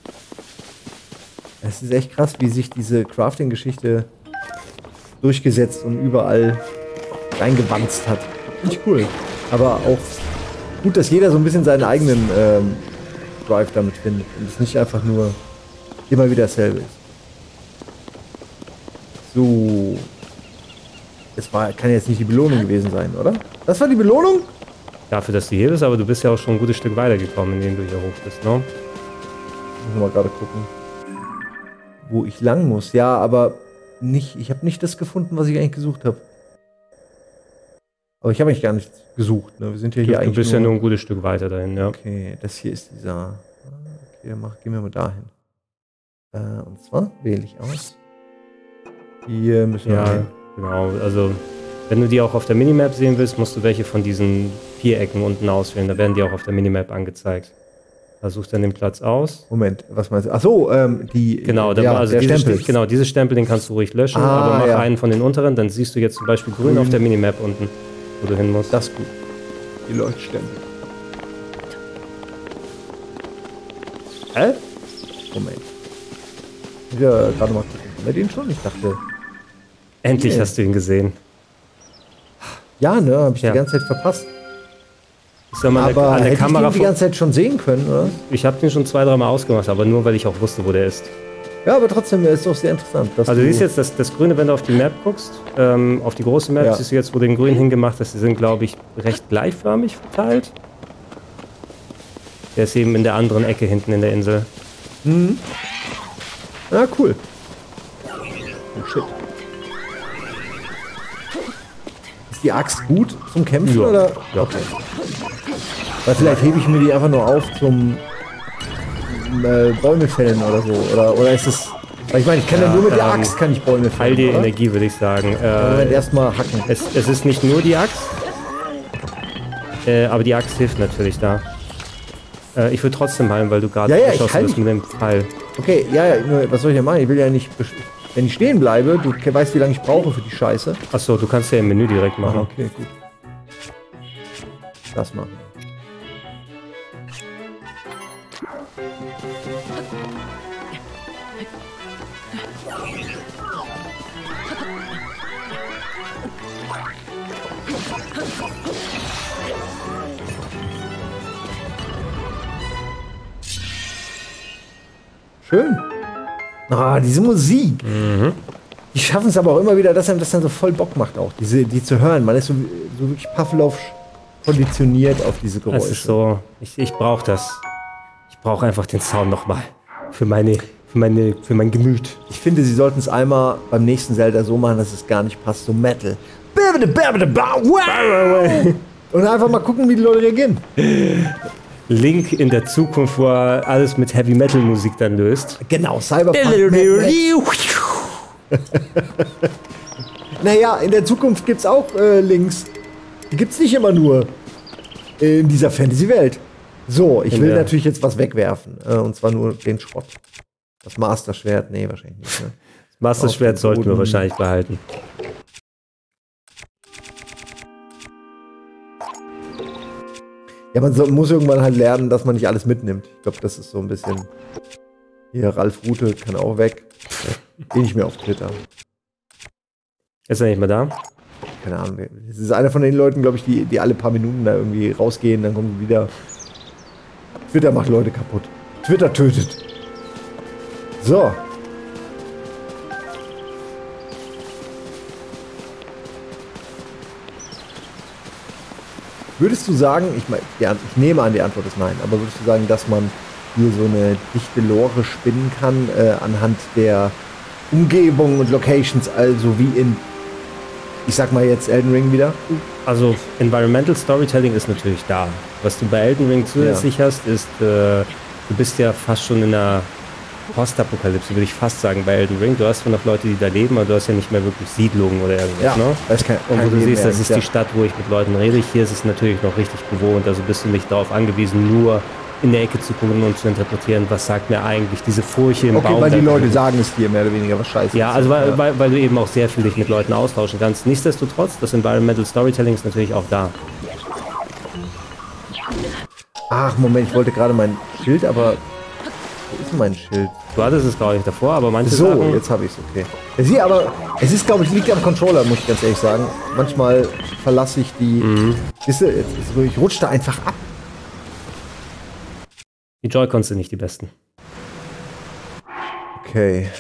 Es ist echt krass, wie sich diese Crafting-Geschichte durchgesetzt und überall reingewanzt hat. Finde ich cool. Aber auch gut, dass jeder so ein bisschen seinen eigenen Drive damit findet und es nicht einfach nur immer wieder dasselbe ist. So. Kann jetzt nicht die Belohnung gewesen sein, oder? Das war die Belohnung? Dafür, dass du hier bist, aber du bist ja auch schon ein gutes Stück weitergekommen, indem du hier hoch bist, ne? Müssen wir mal gerade gucken, wo ich lang muss. Ja, aber nicht. Ich habe nicht das gefunden, was ich eigentlich gesucht habe. Aber ich habe eigentlich gar nichts gesucht. Ne? Wir sind ja hier eigentlich. Du bist ja nur ein gutes Stück weiter dahin, ja. Okay, das hier ist dieser. Okay, gehen wir mal dahin. Und zwar wähle ich aus. Hier müssen wir hin. Genau. Also, wenn du die auch auf der Minimap sehen willst, musst du welche von diesen Vierecken unten auswählen. Da werden die auch auf der Minimap angezeigt. Da suchst du dann den Platz aus. Moment, was meinst du? Achso, die. Genau, also der Stempel. Genau, diese Stempel, den kannst du ruhig löschen, aber mach einen von den unteren, dann siehst du jetzt zum Beispiel grün auf der Minimap unten, wo du hin musst. Das ist gut. Die Leuchtstempel. Moment. Ja, gerade mal gucken. Haben wir den schon? Ich dachte. Endlich hast du ihn gesehen. Ja, ne, hab ich die ganze Zeit verpasst. Aber hätte ich den die ganze Zeit schon sehen können, oder? Ich habe den schon 2-3 Mal ausgemacht, aber nur, weil ich auch wusste, wo der ist. Ja, aber trotzdem ist es doch sehr interessant. Also du siehst jetzt das Grüne, wenn du auf die Map guckst, auf die große Map, siehst du jetzt, wo den Grün hingemacht ist, die sind, glaube ich, recht gleichförmig verteilt. Der ist eben in der anderen Ecke hinten in der Insel. Mhm. Ja, cool. Oh shit. Ist die Axt gut zum Kämpfen, oder? Ja. Okay. Weil vielleicht hebe ich mir die einfach nur auf zum Bäume fällen oder so. Oder ist es Aber ich meine, ich kann ja nur mit der Axt kann ich Bäume fällen. Heil die Energie, würde ich sagen. Erstmal hacken. Es ist nicht nur die Axt, aber die Axt hilft natürlich da. Ich würde trotzdem heilen, weil du gerade geschossen bist mit dem Pfeil. Okay, nur, was soll ich denn machen? Ich will ja nicht, wenn ich stehen bleibe, du weißt, wie lange ich brauche für die Scheiße. Achso, du kannst ja im Menü direkt machen. Okay, gut. Das machen. Schön. Ah, diese Musik. Mhm. Die schaffen es aber auch immer wieder, dass einem das dann so voll Bock macht auch, die zu hören. Man ist so wirklich Pavlov konditioniert auf diese Geräusche. Das ist so, ich brauche das. Ich brauche einfach den Sound nochmal. Für mein Gemüt. Ich finde, sie sollten es einmal beim nächsten Zelda so machen, dass es gar nicht passt. So Metal. Und einfach mal gucken, wie die Leute reagieren. Link in der Zukunft, wo er alles mit Heavy Metal Musik dann löst. Genau, Cyberpunk. Naja, in der Zukunft gibt's auch Links. Die gibt's nicht immer nur in dieser Fantasy-Welt. So, ich will natürlich jetzt was wegwerfen. Und zwar nur den Schrott. Das Master-Schwert, nee, wahrscheinlich nicht. Ne? Das Master-Schwert sollten wir wahrscheinlich behalten. Ja, man muss irgendwann halt lernen, dass man nicht alles mitnimmt. Ich glaube, das ist so ein bisschen... Hier, Ralf Rute kann auch weg. Geh nicht mehr auf Twitter. Ist er nicht mehr da? Keine Ahnung. Das ist einer von den Leuten, glaube ich, die alle paar Minuten da irgendwie rausgehen, dann kommen sie wieder. Twitter macht Leute kaputt. Twitter tötet. So. Würdest du sagen, ich nehme an, die Antwort ist nein, aber würdest du sagen, dass man hier so eine dichte Lore spinnen kann, anhand der Umgebung und Locations, also wie in, ich sag mal jetzt Elden Ring wieder? Also Environmental Storytelling ist natürlich da. Was du bei Elden Ring zusätzlich hast, ist, du bist ja fast schon in einer Postapokalypse, würde ich fast sagen, bei Elden Ring. Du hast zwar noch Leute, die da leben, aber du hast ja nicht mehr wirklich Siedlungen oder irgendwas. Ne? Und wo du siehst, das ist die Stadt, wo ich mit Leuten rede. Hier ist es natürlich noch richtig bewohnt, also bist du nicht darauf angewiesen, nur in der Ecke zu gucken und zu interpretieren, was sagt mir eigentlich diese Furche im Baum. Okay, weil die Leute sagen es dir mehr oder weniger, was scheiße ist. Ja, also weil du eben auch sehr viel dich mit Leuten austauschen kannst. Nichtsdestotrotz, das Environmental Storytelling ist natürlich auch da. Ach, Moment, ich wollte gerade mein Schild, aber wo ist denn mein Schild? Du hattest es, glaube ich, davor, aber manche Sachen... So, jetzt habe ich es, okay. Sieh, aber es ist, glaube ich, liegt am Controller, muss ich ganz ehrlich sagen. Manchmal verlasse ich die... Ich rutsche da einfach ab. Die Joy-Cons sind nicht die besten. Okay.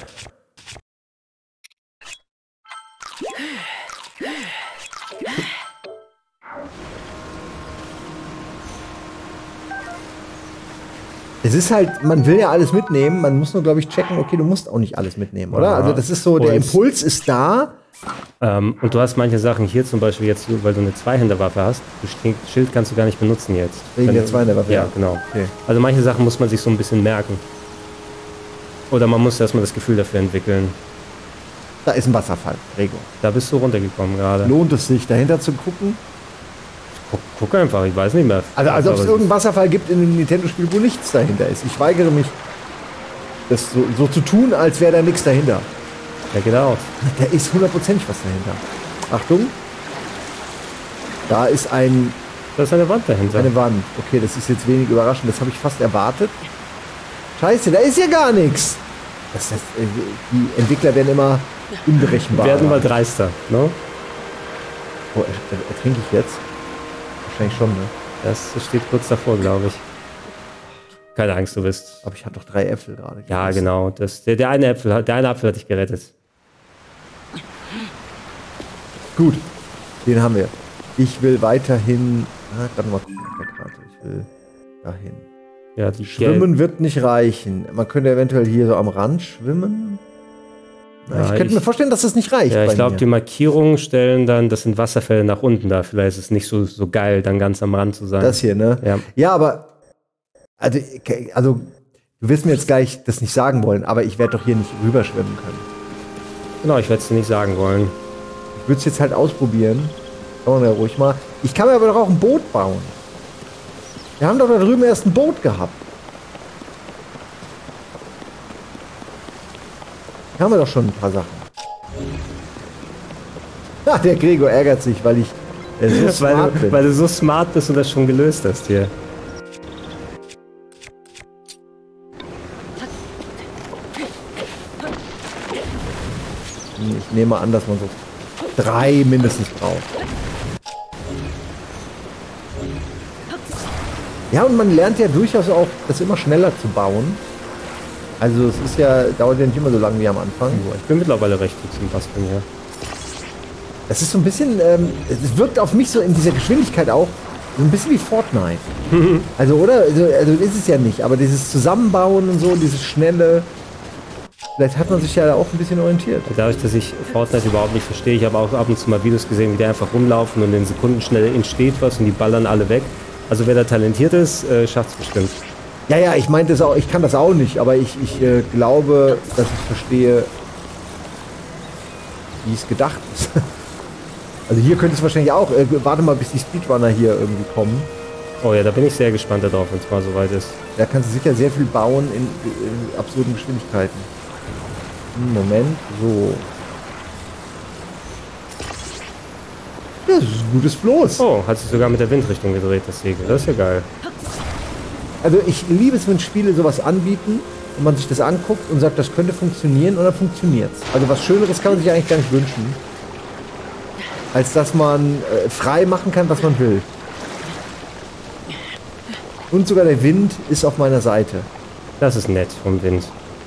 Es ist halt, man will ja alles mitnehmen, man muss nur, glaube ich, checken, okay, du musst auch nicht alles mitnehmen, oder? Also das ist so, der Impuls ist da. Und du hast manche Sachen hier zum Beispiel jetzt, weil du eine Zweihänderwaffe hast, das Schild kannst du gar nicht benutzen jetzt. Wegen der Zweihänderwaffe? Ja, genau. Okay. Also manche Sachen muss man sich so ein bisschen merken. Oder man muss erstmal das Gefühl dafür entwickeln. Da ist ein Wasserfall, Gregor. Da bist du runtergekommen gerade. Lohnt es sich, dahinter zu gucken? Guck einfach, ich weiß nicht mehr. Also ob es irgendeinen Wasserfall gibt in einem Nintendo-Spiel, wo nichts dahinter ist. Ich weigere mich, das so zu tun, als wäre da nichts dahinter. Ja, genau. Da ist hundertprozentig was dahinter. Achtung. Da ist ein... Da ist eine Wand dahinter. Eine Wand. Okay, das ist jetzt wenig überraschend. Das habe ich fast erwartet. Scheiße, da ist ja gar nichts. Die Entwickler werden immer unberechenbar. Werden immer dreister, ne? Oh, ertrinke ich jetzt? Wahrscheinlich schon, ne? Das steht kurz davor, glaube ich. Keine Angst, du bist. Aber ich hatte doch 3 Äpfel gerade. Ja, genau. Der eine Apfel hat dich gerettet. Gut, den haben wir. Ich will weiterhin... Gerade mal gucken auf der Karte. Ich will dahin. Ja, Schwimmen wird nicht reichen. Man könnte eventuell hier so am Rand schwimmen. Ja, ich könnte mir vorstellen, dass das nicht reicht. Ja, ich glaube, die Markierungen stellen dann, das sind Wasserfälle nach unten da. Vielleicht ist es nicht so geil, dann ganz am Rand zu sein. Das hier, ne? Ja, ja, aber... Also Du wirst mir jetzt gleich das nicht sagen wollen, aber ich werde doch hier nicht rüberschwimmen können. Genau, ich werde es dir nicht sagen wollen. Ich würde es jetzt halt ausprobieren. Schauen wir ruhig mal. Ich kann mir aber doch auch ein Boot bauen. Wir haben doch da drüben erst ein Boot gehabt. Hier haben wir doch schon ein paar Sachen. Ach, der Gregor ärgert sich, weil ich so smart bin. Weil du so smart bist und das schon gelöst hast hier. Ich nehme an, dass man so 3 mindestens braucht. Ja, und man lernt ja durchaus auch, das immer schneller zu bauen. Also es ist ja, dauert ja nicht immer so lange wie am Anfang. Ich bin mittlerweile recht gut zum Basteln, ja. Das ist so ein bisschen, es wirkt auf mich so in dieser Geschwindigkeit auch so ein bisschen wie Fortnite. Also, oder? Also ist es ja nicht, aber dieses Zusammenbauen und so, dieses schnelle, vielleicht hat man sich ja auch ein bisschen orientiert. Dadurch, dass ich Fortnite überhaupt nicht verstehe, ich habe auch ab und zu mal Videos gesehen, wie die einfach rumlaufen und in Sekunden schnell entsteht was und die ballern alle weg. Also wer da talentiert ist, schafft es bestimmt. Ja, ich meinte es auch, ich kann das auch nicht, aber ich glaube, dass ich verstehe, wie es gedacht ist. Also hier könnte es wahrscheinlich auch, warte mal, bis die Speedrunner hier irgendwie kommen. Oh ja, da bin ich sehr gespannt darauf, wenn es mal soweit ist. Da kannst du sicher sehr viel bauen in absurden Geschwindigkeiten. Moment, so. Ja, das ist ein gutes Floß. Oh, hat sich sogar mit der Windrichtung gedreht, das Segel. Das ist ja geil. Also ich liebe es, wenn Spiele sowas anbieten und man sich das anguckt und sagt, das könnte funktionieren und dann funktioniert's. Also was Schöneres kann man sich eigentlich gar nicht wünschen, als dass man frei machen kann, was man will. Und sogar der Wind ist auf meiner Seite. Das ist nett vom Wind.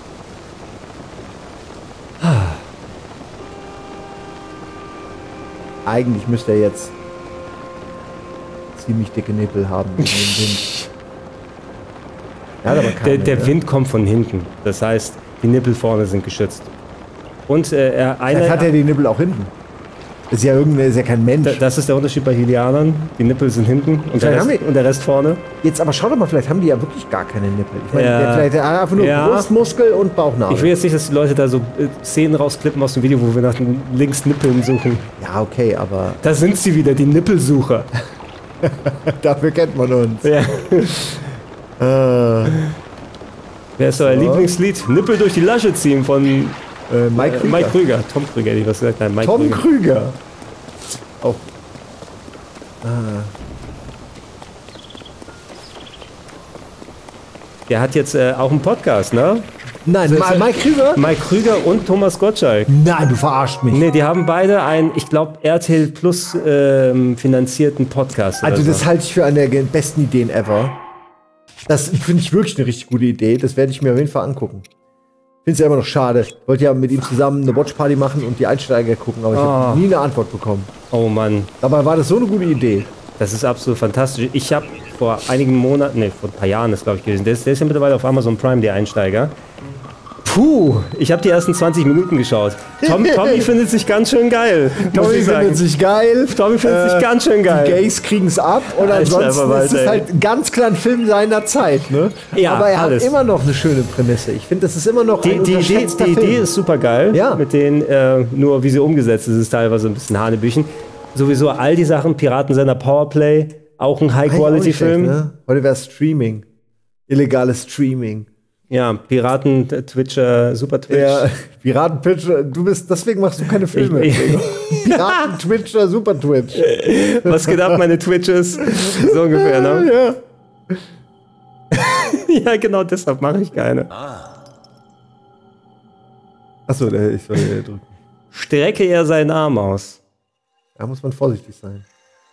Eigentlich müsste er jetzt ziemlich dicke Nippel haben wegen dem Wind. Ja, aber keine, der Wind kommt von hinten. Das heißt, die Nippel vorne sind geschützt. Und vielleicht hat er die Nippel auch hinten. Ist ja kein Mensch. Das ist der Unterschied bei Hylianern. Die Nippel sind hinten und der Rest vorne. Jetzt aber schau doch mal, vielleicht haben die ja wirklich gar keine Nippel. Ich meine, vielleicht einfach nur Brustmuskel und Bauchnabel. Ich will jetzt nicht, dass die Leute da so Szenen rausklippen aus dem Video, wo wir nach den links Nippeln suchen. Ja, okay, aber... Da sind sie wieder, die Nippelsucher. Dafür kennt man uns. Ja. Wer ist euer Lieblingslied? Nippel durch die Lasche ziehen von... Mike Krüger. Tom Krüger, hätte ich was gesagt. Nein, Mike Tom Krüger. Auch. Der hat jetzt auch einen Podcast, ne? Nein, Mike Krüger? Mike Krüger und Thomas Gottschalk. Nein, du verarscht mich. Nee, die haben beide einen, ich glaube, RTL Plus finanzierten Podcast. Also das halte ich für eine der besten Ideen ever. Das finde ich wirklich eine richtig gute Idee. Das werde ich mir auf jeden Fall angucken. Finde es ja immer noch schade. Ich wollte ja mit ihm zusammen eine Watchparty machen und die Einsteiger gucken, aber ich habe nie eine Antwort bekommen. Oh Mann. Dabei war das so eine gute Idee. Das ist absolut fantastisch. Ich habe vor einigen Monaten, vor ein paar Jahren ist glaube ich gewesen, der ist ja mittlerweile auf Amazon Prime, der Einsteiger. Puh, ich habe die ersten 20 Minuten geschaut. Tommy findet sich ganz schön geil. Tommy findet sich geil. Tommy findet sich ganz schön geil. Die Gays kriegen es ab und ansonsten ist es halt ganz klar ein Film seiner Zeit. Ne? Ja, aber er hat immer noch eine schöne Prämisse. Ich finde, das ist immer noch die Idee ist super geil. Ja. Mit denen, nur wie sie umgesetzt ist, ist teilweise ein bisschen Hanebüchen. Sowieso all die Sachen, Piratensender Powerplay, auch ein High-Quality-Film. Ne? Heute wäre Streaming. Illegales Streaming. Ja, Piraten, Twitcher, Super Twitch. Ja, Piraten-Twitcher, deswegen machst du keine Filme. Piraten-Twitcher, Super Twitch. Was geht ab, meine Twitches? So ungefähr, ne? Ja. Ja, genau, deshalb mache ich keine. Achso, ich soll drücken. Strecke er seinen Arm aus. Da muss man vorsichtig sein.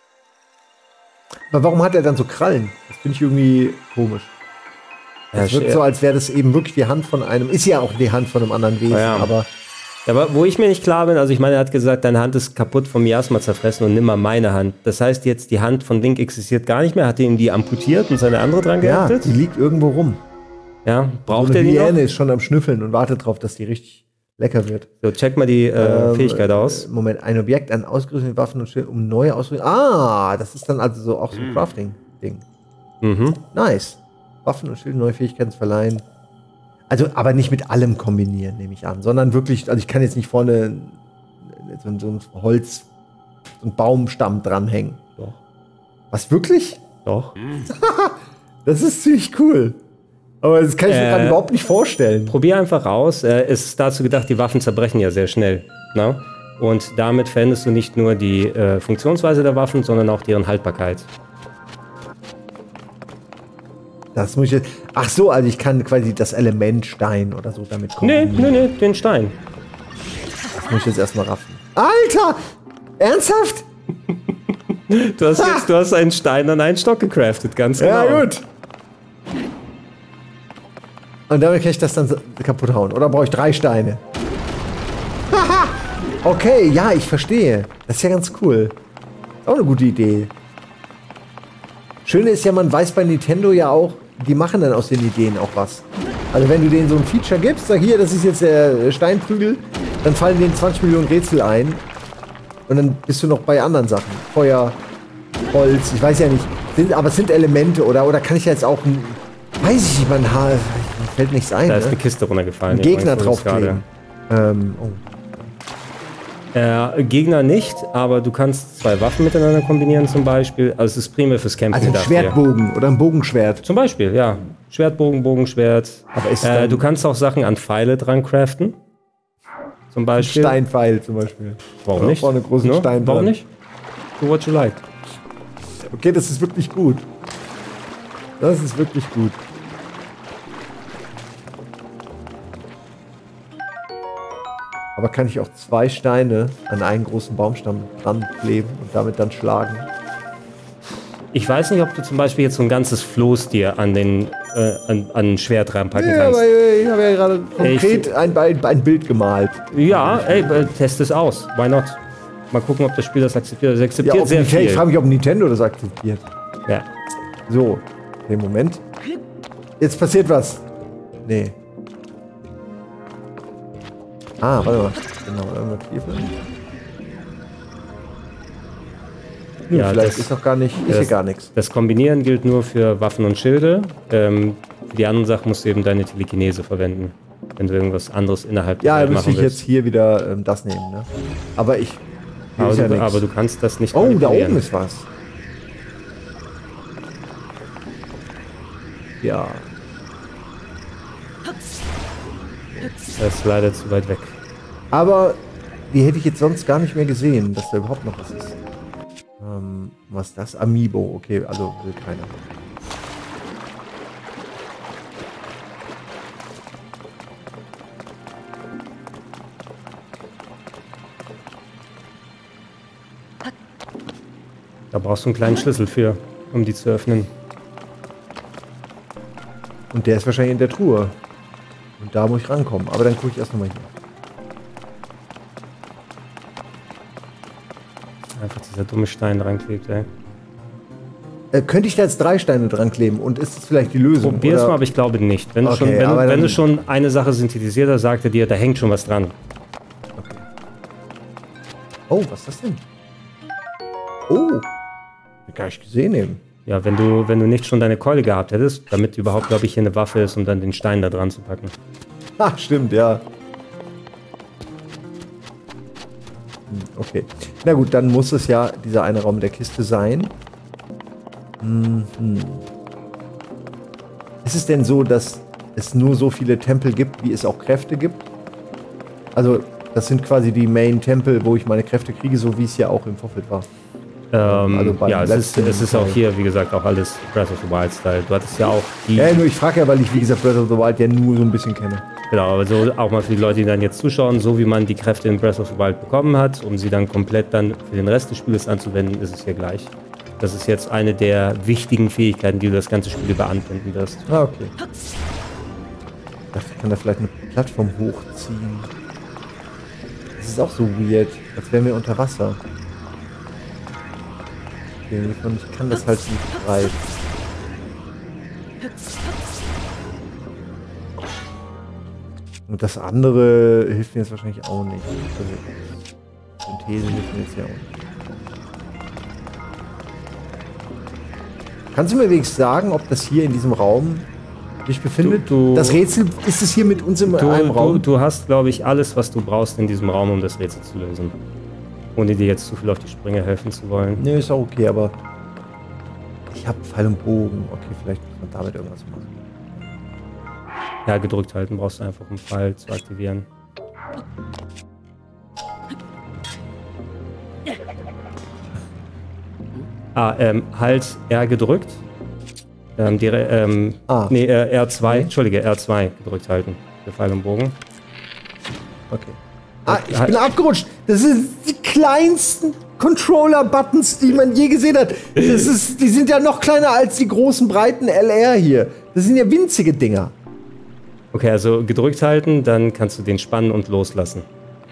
Aber warum hat er dann so Krallen? Das finde ich irgendwie komisch. Es wirkt so, als wäre das eben wirklich die Hand von einem, ist ja auch die Hand von einem anderen Wesen, aber wo ich mir nicht klar bin, also ich meine, er hat gesagt, deine Hand ist kaputt, vom Miasma zerfressen und nimm mal meine Hand. Das heißt jetzt, die Hand von Link existiert gar nicht mehr, hat er ihm die amputiert und seine andere dran geheftet? Ja, die liegt irgendwo rum. Ja, braucht er die noch? Die ist schon am Schnüffeln und wartet drauf, dass die richtig lecker wird. So, check mal die Fähigkeit aus. Moment, ein Objekt, ein ausgerüstete Waffen und Schild, um neue Ausrüstung. Ah, das ist dann also so auch so ein Crafting-Ding. Mhm. Nice. Waffen und Schilde neue Fähigkeiten verleihen. Also, aber nicht mit allem kombinieren, nehme ich an, sondern wirklich, also ich kann jetzt nicht vorne so ein Holz, so ein Baumstamm dranhängen. Doch. Was, wirklich? Doch. Das ist ziemlich cool. Aber das kann ich mir gerade überhaupt nicht vorstellen. Probier einfach aus. Ist dazu gedacht, die Waffen zerbrechen ja sehr schnell. Na? Und damit veränderst du nicht nur die Funktionsweise der Waffen, sondern auch deren Haltbarkeit. Das muss ich jetzt. Ach so, also ich kann quasi das Element Stein oder so damit kombinieren. Nee, den Stein. Das muss ich jetzt erstmal raffen. Alter! Ernsthaft? Du hast einen Stein an einen Stock gecraftet, ganz genau. Ja, gut. Und damit kann ich das dann kaputt hauen. Oder brauche ich 3 Steine? Okay, ja, ich verstehe. Das ist ja ganz cool. Ist auch eine gute Idee. Schöne ist ja, man weiß bei Nintendo ja auch, die machen dann aus den Ideen auch was. Also wenn du denen so ein Feature gibst, sag hier, das ist jetzt der Steinprügel, dann fallen denen 20 Millionen Rätsel ein. Und dann bist du noch bei anderen Sachen. Feuer, Holz, ich weiß ja nicht. Aber es sind Elemente, oder kann ich jetzt auch ein, weiß ich nicht, mir fällt nichts ein. Da ist eine Kiste runtergefallen. Ein Gegner draufkleben. Gegner nicht, aber du kannst 2 Waffen miteinander kombinieren zum Beispiel. Also es ist primär fürs Camping. Also ein Schwertbogen oder ein Bogenschwert. Zum Beispiel, ja. Schwertbogen, Bogenschwert. Aber ist du kannst auch Sachen an Pfeile dran craften. Zum Beispiel. Ein Steinpfeil zum Beispiel. Warum nicht? Vorne großen Stein. Warum nicht? Do what you like. Okay, das ist wirklich gut. Das ist wirklich gut. Aber kann ich auch 2 Steine an einen großen Baumstamm dran kleben und damit dann schlagen? Ich weiß nicht, ob du zum Beispiel jetzt so ein ganzes Floß dir an ein Schwert reinpacken kannst. Aber ich habe ja gerade konkret ein Bild gemalt. Ja, ey, test es aus. Why not? Mal gucken, ob das Spiel das akzeptiert. Das akzeptiert ja, sehr viel. Ich frage mich, ob Nintendo das akzeptiert. Ja. So, den Moment. Jetzt passiert was. Nee. Ah, warte mal. Genau, irgendwas hier. Ja, vielleicht ist doch gar nicht, ist hier gar nichts. Das Kombinieren gilt nur für Waffen und Schilde. Für die anderen Sachen musst du eben deine Telekinese verwenden. Wenn du irgendwas anderes innerhalb der Welt machen willst. Ja, müsste ich jetzt hier wieder das nehmen, ne? Aber aber du kannst das nicht. Oh, da oben ist was. Ja. Das ist leider zu weit weg. Aber die hätte ich jetzt sonst gar nicht mehr gesehen, dass da überhaupt noch was ist. Was ist das? Amiibo. Okay, also will keiner. Da brauchst du einen kleinen Schlüssel für, um die zu öffnen. Und der ist wahrscheinlich in der Truhe. Und da muss ich rankommen. Aber dann gucke ich erst nochmal hier. Einfach dieser dumme Stein dran klebt, ey. Könnte ich da jetzt 3 Steine dran kleben? Und ist das vielleicht die Lösung? Probier es mal, aber ich glaube nicht. Wenn, okay, wenn du schon eine Sache synthetisiert hast, sagt er dir, da hängt schon was dran. Okay. Oh, was ist das denn? Oh. Gar nicht gesehen eben. Ja, wenn du nicht schon deine Keule gehabt hättest, damit überhaupt, glaube ich, hier eine Waffe ist, um dann den Stein da dran zu packen. Ah, stimmt, ja. Okay. Na gut, dann muss es ja dieser eine Raum der Kiste sein. Ist es denn so, dass es nur so viele Tempel gibt, wie es auch Kräfte gibt? Also, das sind quasi die Main-Tempel, wo ich meine Kräfte kriege, so wie es ja auch im Vorfeld war. Also ja, es ist auch hier, wie gesagt, auch alles Breath of the Wild Style. Du hattest ja auch die... Ja, nur ich frage ja, weil ich, wie gesagt, Breath of the Wild ja nur so ein bisschen kenne. Genau, aber so auch mal für die Leute, die dann jetzt zuschauen, so wie man die Kräfte in Breath of the Wild bekommen hat, um sie dann komplett dann für den Rest des Spieles anzuwenden, ist es hier gleich. Das ist jetzt eine der wichtigen Fähigkeiten, die du das ganze Spiel über anwenden wirst. Ah, okay. Ich dachte, ich kann da vielleicht eine Plattform hochziehen. Das ist auch so weird, als wären wir unter Wasser. Und ich kann das halt nicht greifen. Und das andere hilft mir jetzt wahrscheinlich auch nicht. Also, Synthese hilft mir jetzt ja auch nicht. Kannst du mir wenigstens sagen, ob das hier in diesem Raum dich befindet? Das Rätsel, ist es hier mit uns in einem Raum? Du hast, glaube ich, alles, was du brauchst in diesem Raum, um das Rätsel zu lösen. Ohne dir jetzt zu viel auf die Sprünge helfen zu wollen. Nee, ist auch okay, aber ich habe Pfeil und Bogen. Okay, vielleicht muss man damit irgendwas machen. Ja, gedrückt halten brauchst du einfach, um Pfeil zu aktivieren. Halt R gedrückt. R2, Entschuldige, R2 gedrückt halten. Für Pfeil und Bogen. Okay. Ich bin abgerutscht. Das sind die kleinsten Controller-Buttons, die man je gesehen hat. Die sind ja noch kleiner als die großen, breiten LR hier. Das sind ja winzige Dinger. Okay, also gedrückt halten, dann kannst du den spannen und loslassen.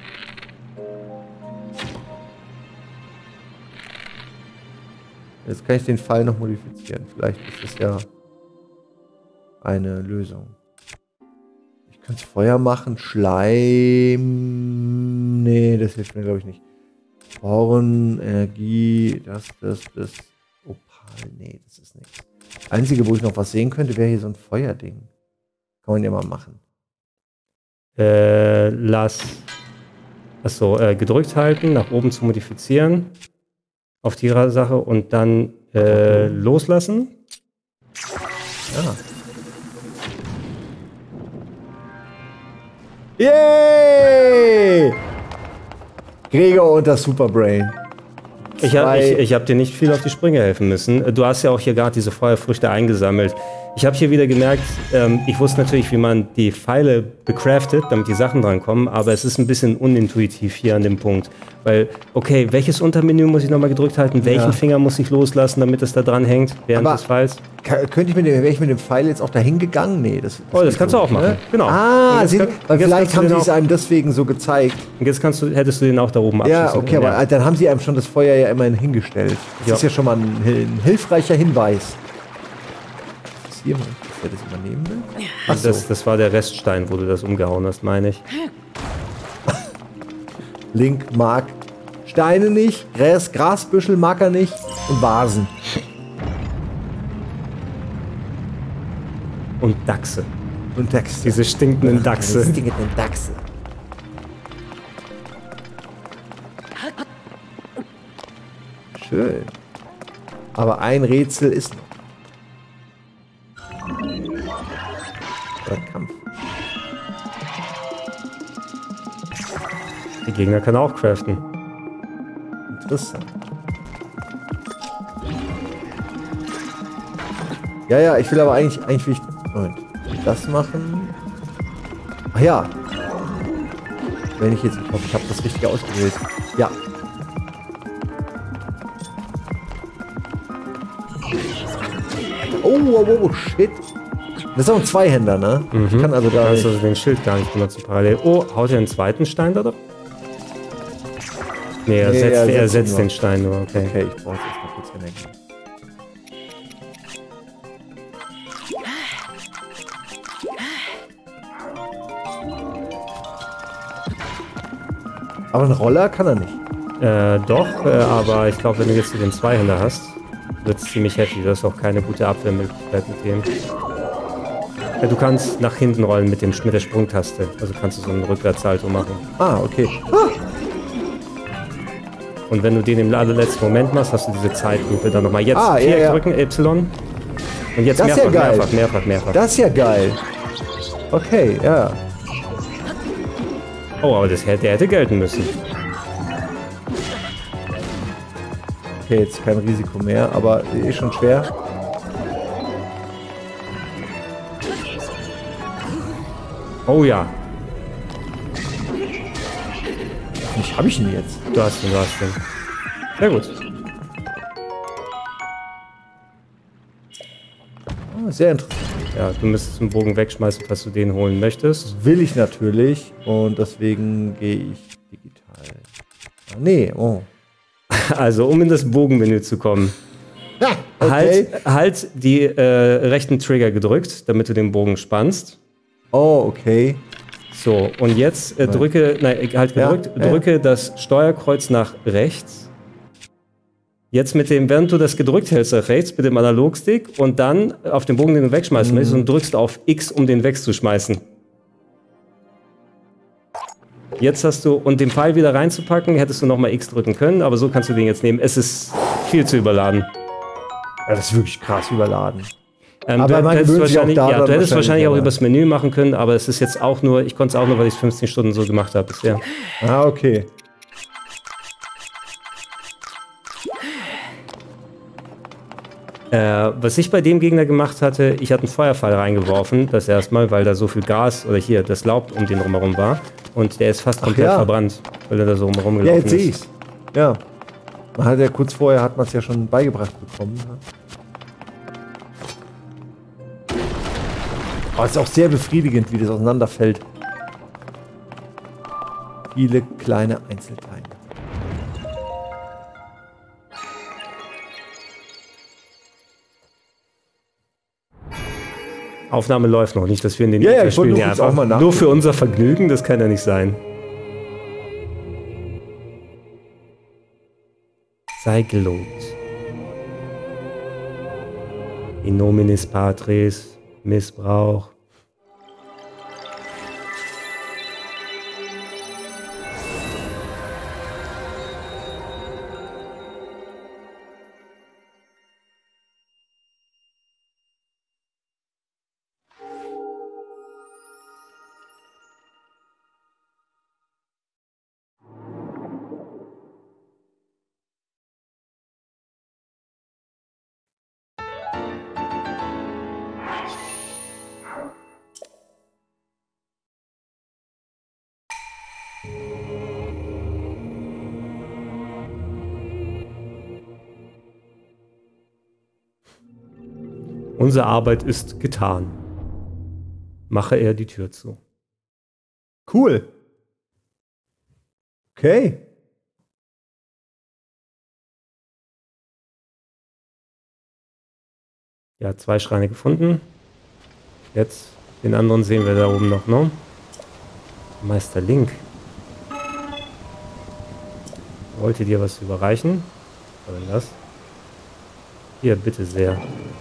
Jetzt kann ich den Pfeil noch modifizieren. Vielleicht ist das ja eine Lösung. Ich könnte Feuer machen, Schleim. Nee, das hilft mir, glaube ich, nicht. Sporen, Energie, das. Opal, nee, das ist nichts. Einzige, wo ich noch was sehen könnte, wäre hier so ein Feuerding. Kann man ja mal machen. Gedrückt halten, nach oben zu modifizieren. Auf die Sache und dann loslassen. Ja. Yay! Gregor und das Superbrain. Ich hab dir nicht viel auf die Sprünge helfen müssen. Du hast ja auch hier gerade diese Feuerfrüchte eingesammelt. Ich habe hier wieder gemerkt, ich wusste natürlich, wie man die Pfeile becraftet, damit die Sachen drankommen, aber es ist ein bisschen unintuitiv hier an dem Punkt. Weil, okay, welches Untermenü muss ich nochmal gedrückt halten? Welchen Finger muss ich loslassen, damit es da dran hängt während des Pfeils? Wäre ich mit dem Pfeil jetzt auch dahin gegangen? Nee, das kannst du auch machen. Ne? Genau. Weil vielleicht haben sie es einem deswegen so gezeigt. Und jetzt hättest du den auch da oben abschließen. Ja, okay, aber dann haben sie einem schon das Feuer ja immerhin hingestellt. Das ist ja schon mal ein hilfreicher Hinweis. Wer das übernehmen will? So. Das war der Reststein, wo du das umgehauen hast, meine ich. Link mag Steine nicht, Grasbüschel mag er nicht und Vasen. Und Dachse. Und Dachse. Diese stinkenden Dachse. Die stinkenden Dachse. Schön. Aber ein Rätsel ist noch. Kampf. Die Gegner kann auch craften. Interessant. Ja, ich will aber eigentlich will ich das machen. Ach ja. Wenn ich jetzt, ich hoffe, ich habe das Richtige ausgewählt. Ja. Oh, shit. Das ist auch ein Zweihänder, ne? Mhm. Ich kann also da also den Schild gar nicht benutzen parallel. Oh, haut er einen zweiten Stein da drauf? Nee, er setzt den Stein nur. Okay, ich brauche jetzt mal kurz Energie. Aber einen Roller kann er nicht. Doch, aber ich glaube, wenn du jetzt den Zweihänder hast, wird es ziemlich heftig. Du hast auch keine gute Abwehrmöglichkeit mit dem. Du kannst nach hinten rollen mit der Sprungtaste. Also kannst du so einen Rückwärtssalto machen. Ah, okay. Und wenn du den im allerletzten Moment machst, hast du diese Zeitlupe dann nochmal. Jetzt drücken, Y. Und jetzt das mehrfach. Das ist ja geil. Okay, ja. Oh, aber der hätte gelten müssen. Okay, jetzt kein Risiko mehr, aber schon schwer. Oh ja. Was habe ich denn jetzt? Du hast den. Sehr gut. Oh, sehr interessant. Ja, du müsstest den Bogen wegschmeißen, falls du den holen möchtest. Will ich natürlich. Und deswegen gehe ich digital. Nee, oh. Also, um in das Bogenmenü zu kommen. Ja, okay. Halt die rechten Trigger gedrückt, damit du den Bogen spannst. Oh, okay. So, und jetzt drücke das Steuerkreuz nach rechts. Jetzt mit dem, während du das gedrückt hältst nach rechts mit dem Analogstick und dann auf den Bogen, den du wegschmeißen möchtest, und drückst auf X, um den wegzuschmeißen. Jetzt hast du, und den Pfeil wieder reinzupacken, hättest du nochmal X drücken können, aber so kannst du den jetzt nehmen. Es ist viel zu überladen. Ja, das ist wirklich krass überladen. Aber du hättest wahrscheinlich auch übers Menü machen können, aber es ist jetzt auch nur, ich konnte es auch nur, weil ich es 15 Stunden so gemacht habe bisher. Ah, okay. Was ich bei dem Gegner gemacht hatte, ich hatte einen Feuerpfeil reingeworfen, das erstmal, weil da so viel Gas, oder hier, das Laub um den rumherum war. Und der ist fast komplett verbrannt, weil er da so rumgelaufen ist. Ja, jetzt sehe ich's. Ja. Man hat ja kurz vorher, hat man es ja schon beigebracht bekommen. Aber es ist auch sehr befriedigend, wie das auseinanderfällt. Viele kleine Einzelteile. Aufnahme läuft noch nicht, dass wir in den spielen ja einfach. Nur für unser Vergnügen, das kann ja nicht sein. Sei gelobt. In nominis Patris, Missbrauch. Unsere Arbeit ist getan. Mache er die Tür zu. Cool. Okay. Ja, 2 Schreine gefunden. Jetzt den anderen sehen wir da oben noch, ne? Meister Link. Wollte dir was überreichen? Was war denn das? Hier, bitte sehr.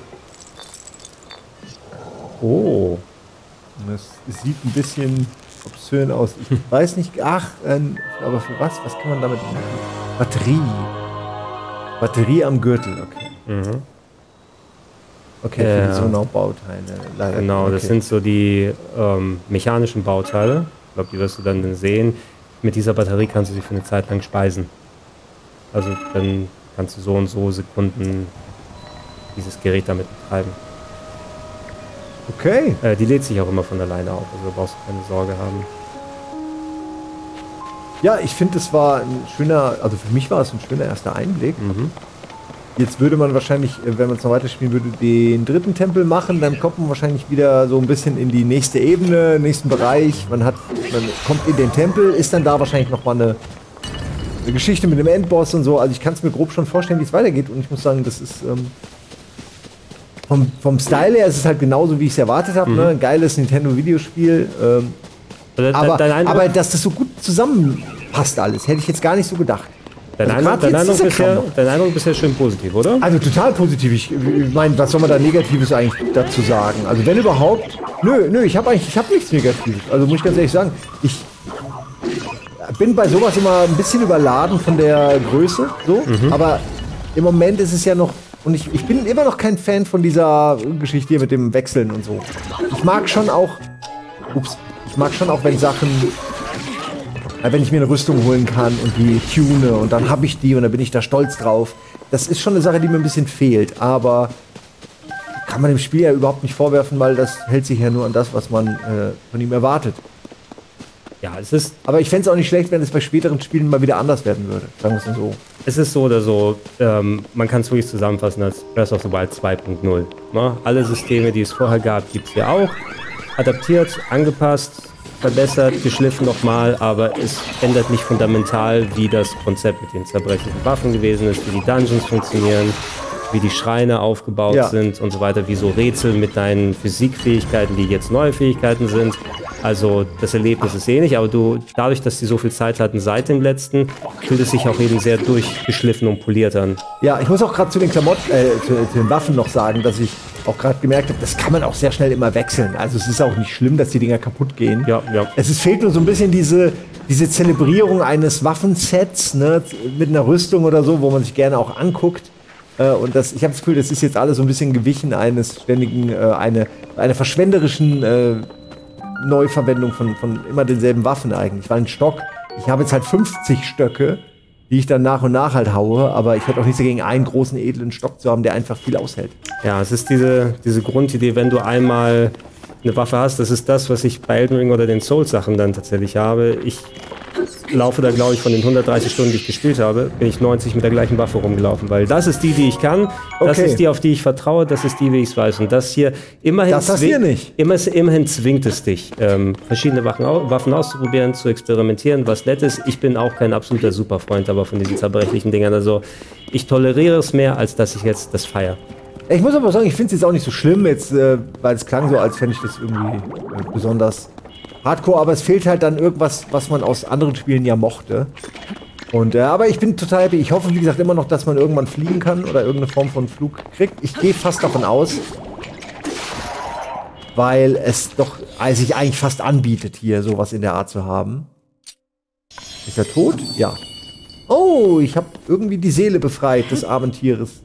Oh. Das sieht ein bisschen obszön aus. Ich weiß nicht, ach, aber für was? Was kann man damit machen? Batterie. Batterie am Gürtel, okay. Mhm. Okay, für die Sonar-Bauteile. Leider. Genau, okay. Das sind so die mechanischen Bauteile. Ich glaube, die wirst du dann sehen. Mit dieser Batterie kannst du sie für eine Zeit lang speisen. Also dann kannst du so und so Sekunden dieses Gerät damit betreiben. Okay. Die lädt sich auch immer von alleine auf, also brauchst du keine Sorge haben. Ja, ich finde, es war ein schöner, also für mich war es ein schöner erster Einblick. Mhm. Jetzt würde man wahrscheinlich, wenn man es noch weiterspielen würde, den 3. Tempel machen, dann kommt man wahrscheinlich wieder so ein bisschen in die nächste Ebene, nächsten Bereich. Man kommt in den Tempel, ist dann da wahrscheinlich nochmal eine Geschichte mit dem Endboss und so. Also ich kann es mir grob schon vorstellen, wie es weitergeht, und ich muss sagen, das ist vom Style her ist es halt genauso, wie ich es erwartet habe. Ne? Ein geiles Nintendo-Videospiel. Aber dass das so gut zusammenpasst alles, hätte ich jetzt gar nicht so gedacht. Dein Eindruck bisher schön positiv, oder? Also total positiv. Ich meine, was soll man da Negatives eigentlich dazu sagen? Also wenn überhaupt... Nö, ich habe nichts Negatives. Also muss ich ganz ehrlich sagen, ich bin bei sowas immer ein bisschen überladen von der Größe. So. Aber im Moment ist es ja noch... Und ich bin immer noch kein Fan von dieser Geschichte hier mit dem Wechseln und so. Ich mag schon auch, wenn Sachen, wenn ich mir eine Rüstung holen kann und die tune und dann habe ich die und dann bin ich da stolz drauf. Das ist schon eine Sache, die mir ein bisschen fehlt, aber kann man dem Spiel ja überhaupt nicht vorwerfen, weil das hält sich ja nur an das, was man von ihm erwartet. Ja, es ist... Aber ich fände es auch nicht schlecht, wenn es bei späteren Spielen mal wieder anders werden würde. Sagen wir es mal so. Es ist so oder so, man kann es wirklich zusammenfassen als Breath of the Wild 2.0. Ne? Alle Systeme, die es vorher gab, gibt es hier auch. Adaptiert, angepasst, verbessert, geschliffen nochmal, aber es ändert nicht fundamental, wie das Konzept mit den zerbrechlichen Waffen gewesen ist, wie die Dungeons funktionieren, wie die Schreine aufgebaut sind und so weiter, wie so Rätsel mit deinen Physikfähigkeiten, die jetzt neue Fähigkeiten sind. Also das Erlebnis ist ähnlich, aber dadurch, dass die so viel Zeit hatten seit dem letzten, fühlt es sich auch eben sehr durchgeschliffen und poliert an. Ja, ich muss auch gerade zu den Klamotten, zu den Waffen noch sagen, dass ich auch gerade gemerkt habe, das kann man auch sehr schnell immer wechseln. Also es ist auch nicht schlimm, dass die Dinger kaputt gehen. Ja. Fehlt nur so ein bisschen diese Zelebrierung eines Waffensets, ne, mit einer Rüstung oder so, wo man sich gerne auch anguckt. Ich habe das Gefühl, das ist jetzt alles so ein bisschen gewichen eines ständigen, einer verschwenderischen Neuverwendung von immer denselben Waffen eigentlich. Weil ein Stock, ich habe jetzt halt 50 Stöcke, die ich dann nach und nach halt haue, aber ich hätte auch nichts dagegen, einen großen, edlen Stock zu haben, der einfach viel aushält. Ja, es ist diese Grundidee, wenn du einmal eine Waffe hast, das ist das, was ich bei Elden Ring oder den Souls-Sachen dann tatsächlich habe. Ich laufe da, glaube ich, von den 130 Stunden, die ich gespielt habe, bin ich 90 mit der gleichen Waffe rumgelaufen, weil das ist die ich kann, das ist die, auf die ich vertraue, das ist die, wie ich es weiß. Und das hier, immerhin zwingt es dich, verschiedene Waffen auszuprobieren, zu experimentieren, was nett ist. Ich bin auch kein absoluter Superfreund aber von diesen zerbrechlichen Dingern. Also ich toleriere es mehr, als dass ich jetzt das feiere. Ich muss aber sagen, ich finde es jetzt auch nicht so schlimm, jetzt, weil es klang so, als fände ich das irgendwie besonders hardcore, aber es fehlt halt dann irgendwas, was man aus anderen Spielen ja mochte. Und aber ich bin total happy. Ich hoffe, wie gesagt, immer noch, dass man irgendwann fliegen kann oder irgendeine Form von Flug kriegt. Ich gehe fast davon aus, weil es doch sich eigentlich fast anbietet, hier sowas in der Art zu haben. Ist er tot? Ja. Oh, ich habe irgendwie die Seele befreit des armen Tieres.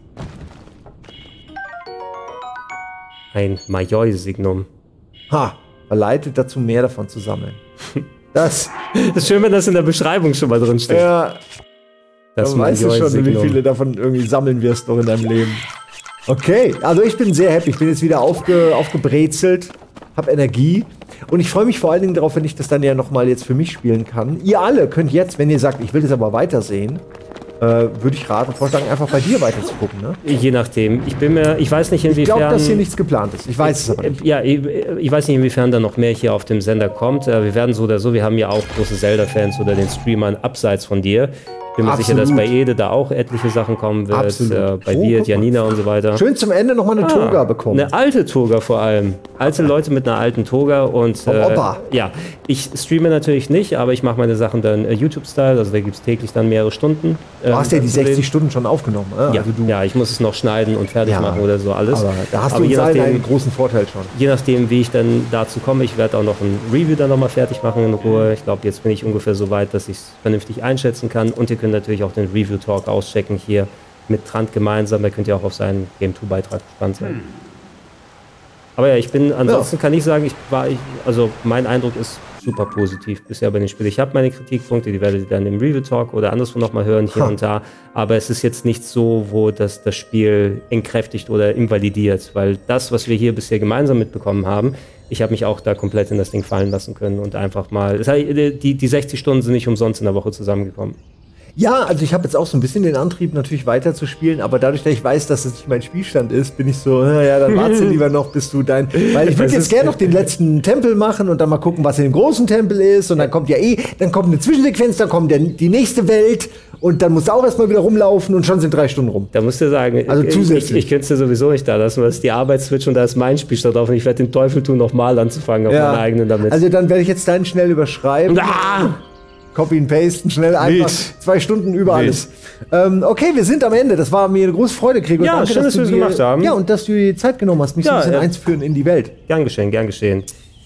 Ein Majoi-Signum. Ha, verleitet dazu, mehr davon zu sammeln. Das ist schön, wenn das in der Beschreibung schon mal drin steht. Ja. Das weißt du schon, wie viele davon irgendwie sammeln wirst noch in deinem Leben. Okay, also ich bin sehr happy. Ich bin jetzt wieder aufgebrezelt, hab Energie. Und ich freue mich vor allen Dingen darauf, wenn ich das dann ja nochmal jetzt für mich spielen kann. Ihr alle könnt jetzt, wenn ihr sagt, ich will das aber weitersehen, würde ich raten, vorschlagen, einfach bei dir weiter zu gucken, ne? Je nachdem. Ich weiß nicht, inwiefern... Ich glaube, dass hier nichts geplant ist. Ich weiß es aber nicht. Ja, ich weiß nicht, inwiefern da noch mehr hier auf dem Sender kommt. Wir werden so oder so, wir haben ja auch große Zelda-Fans oder den Streamern abseits von dir. Ich bin mir sicher, dass bei Ede da auch etliche Sachen kommen wird. Bei dir, Janina und so weiter. Schön zum Ende nochmal eine Toga bekommen. Eine alte Toga vor allem. Alte Leute mit einer alten Toga. Und Opa. Ja, ich streame natürlich nicht, aber ich mache meine Sachen dann YouTube-Style. Also da gibt es täglich dann mehrere Stunden. Du hast ja die 60 Stunden schon aufgenommen. Ja, also ja, ich muss es noch schneiden und fertig machen oder so alles. Aber da hast du uns allen einen großen Vorteil schon. Je nachdem, wie ich dann dazu komme, ich werde auch noch ein Review dann nochmal fertig machen in Ruhe. Ich glaube, jetzt bin ich ungefähr so weit, dass ich es vernünftig einschätzen kann. Und ihr könnt natürlich auch den Review-Talk auschecken hier mit Trant gemeinsam. Da könnt ihr auch auf seinen Game-2-Beitrag gespannt sein. Aber ja, ansonsten kann ich sagen, also mein Eindruck ist super positiv bisher bei den Spielen. Ich habe meine Kritikpunkte, die werdet ihr dann im Review-Talk oder anderswo nochmal hören, hier und da. Aber es ist jetzt nicht so, wo das Spiel entkräftigt oder invalidiert, weil das, was wir hier bisher gemeinsam mitbekommen haben, ich habe mich auch da komplett in das Ding fallen lassen können und einfach mal, die 60 Stunden sind nicht umsonst in der Woche zusammengekommen. Ja, also ich habe jetzt auch so ein bisschen den Antrieb, natürlich weiter zu spielen, aber dadurch, dass ich weiß, dass es nicht mein Spielstand ist, bin ich so, naja, dann warte lieber noch, bis du weil ich würde jetzt gerne noch den letzten Tempel machen und dann mal gucken, was in dem großen Tempel ist und dann kommt dann kommt eine Zwischensequenz, dann kommt die nächste Welt und dann musst du auch erstmal wieder rumlaufen und schon sind 3 Stunden rum. Da musst du sagen, also zusätzlich. Ich könnte es dir sowieso nicht da lassen, weil es ist die Arbeitsswitch und da ist mein Spielstand drauf und ich werde den Teufel tun, nochmal anzufangen auf meinen eigenen damit. Also dann werde ich jetzt deinen schnell überschreiben. Copy and pasten, schnell einfach 2 Stunden über alles. Okay, wir sind am Ende. Das war mir eine große Freude, Gregor. Ja, danke, schön, dass wir es gemacht haben. Ja, und dass du die Zeit genommen hast, mich so ein bisschen einzuführen in die Welt. Gern geschehen, gern geschehen.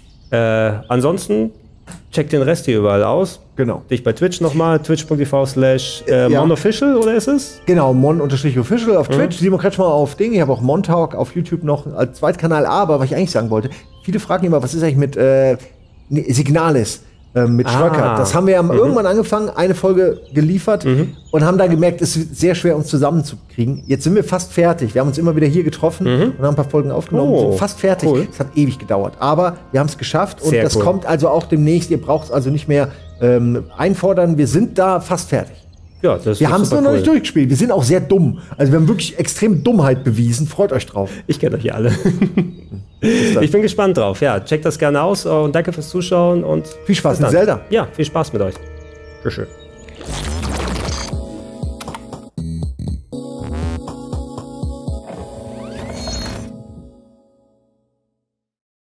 Ansonsten, check den Rest hier überall aus. Genau. Dich bei Twitch nochmal, twitch.tv/monofficial, oder ist es? Genau, mon_official auf Twitch, Simon Kretschmer auf Ding. Ich habe auch Montalk auf YouTube noch als Zweitkanal. Aber was ich eigentlich sagen wollte, viele fragen immer, was ist eigentlich mit Signalis? Mit Schröckert. Das haben wir ja irgendwann angefangen, eine Folge geliefert und haben da gemerkt, es ist sehr schwer, uns zusammenzukriegen. Jetzt sind wir fast fertig. Wir haben uns immer wieder hier getroffen und haben ein paar Folgen aufgenommen. Sind fast fertig. Es hat ewig gedauert. Aber wir haben es geschafft und das kommt also auch demnächst. Ihr braucht es also nicht mehr einfordern. Wir sind da fast fertig. Ja, wir haben es nur noch nicht durchgespielt. Wir sind auch sehr dumm. Also wir haben wirklich extrem Dummheit bewiesen. Freut euch drauf. Ich kenne euch hier alle. Ich bin gespannt drauf. Ja, checkt das gerne aus und danke fürs Zuschauen und viel Spaß mit Zelda. Ja, viel Spaß mit euch. Tschüss.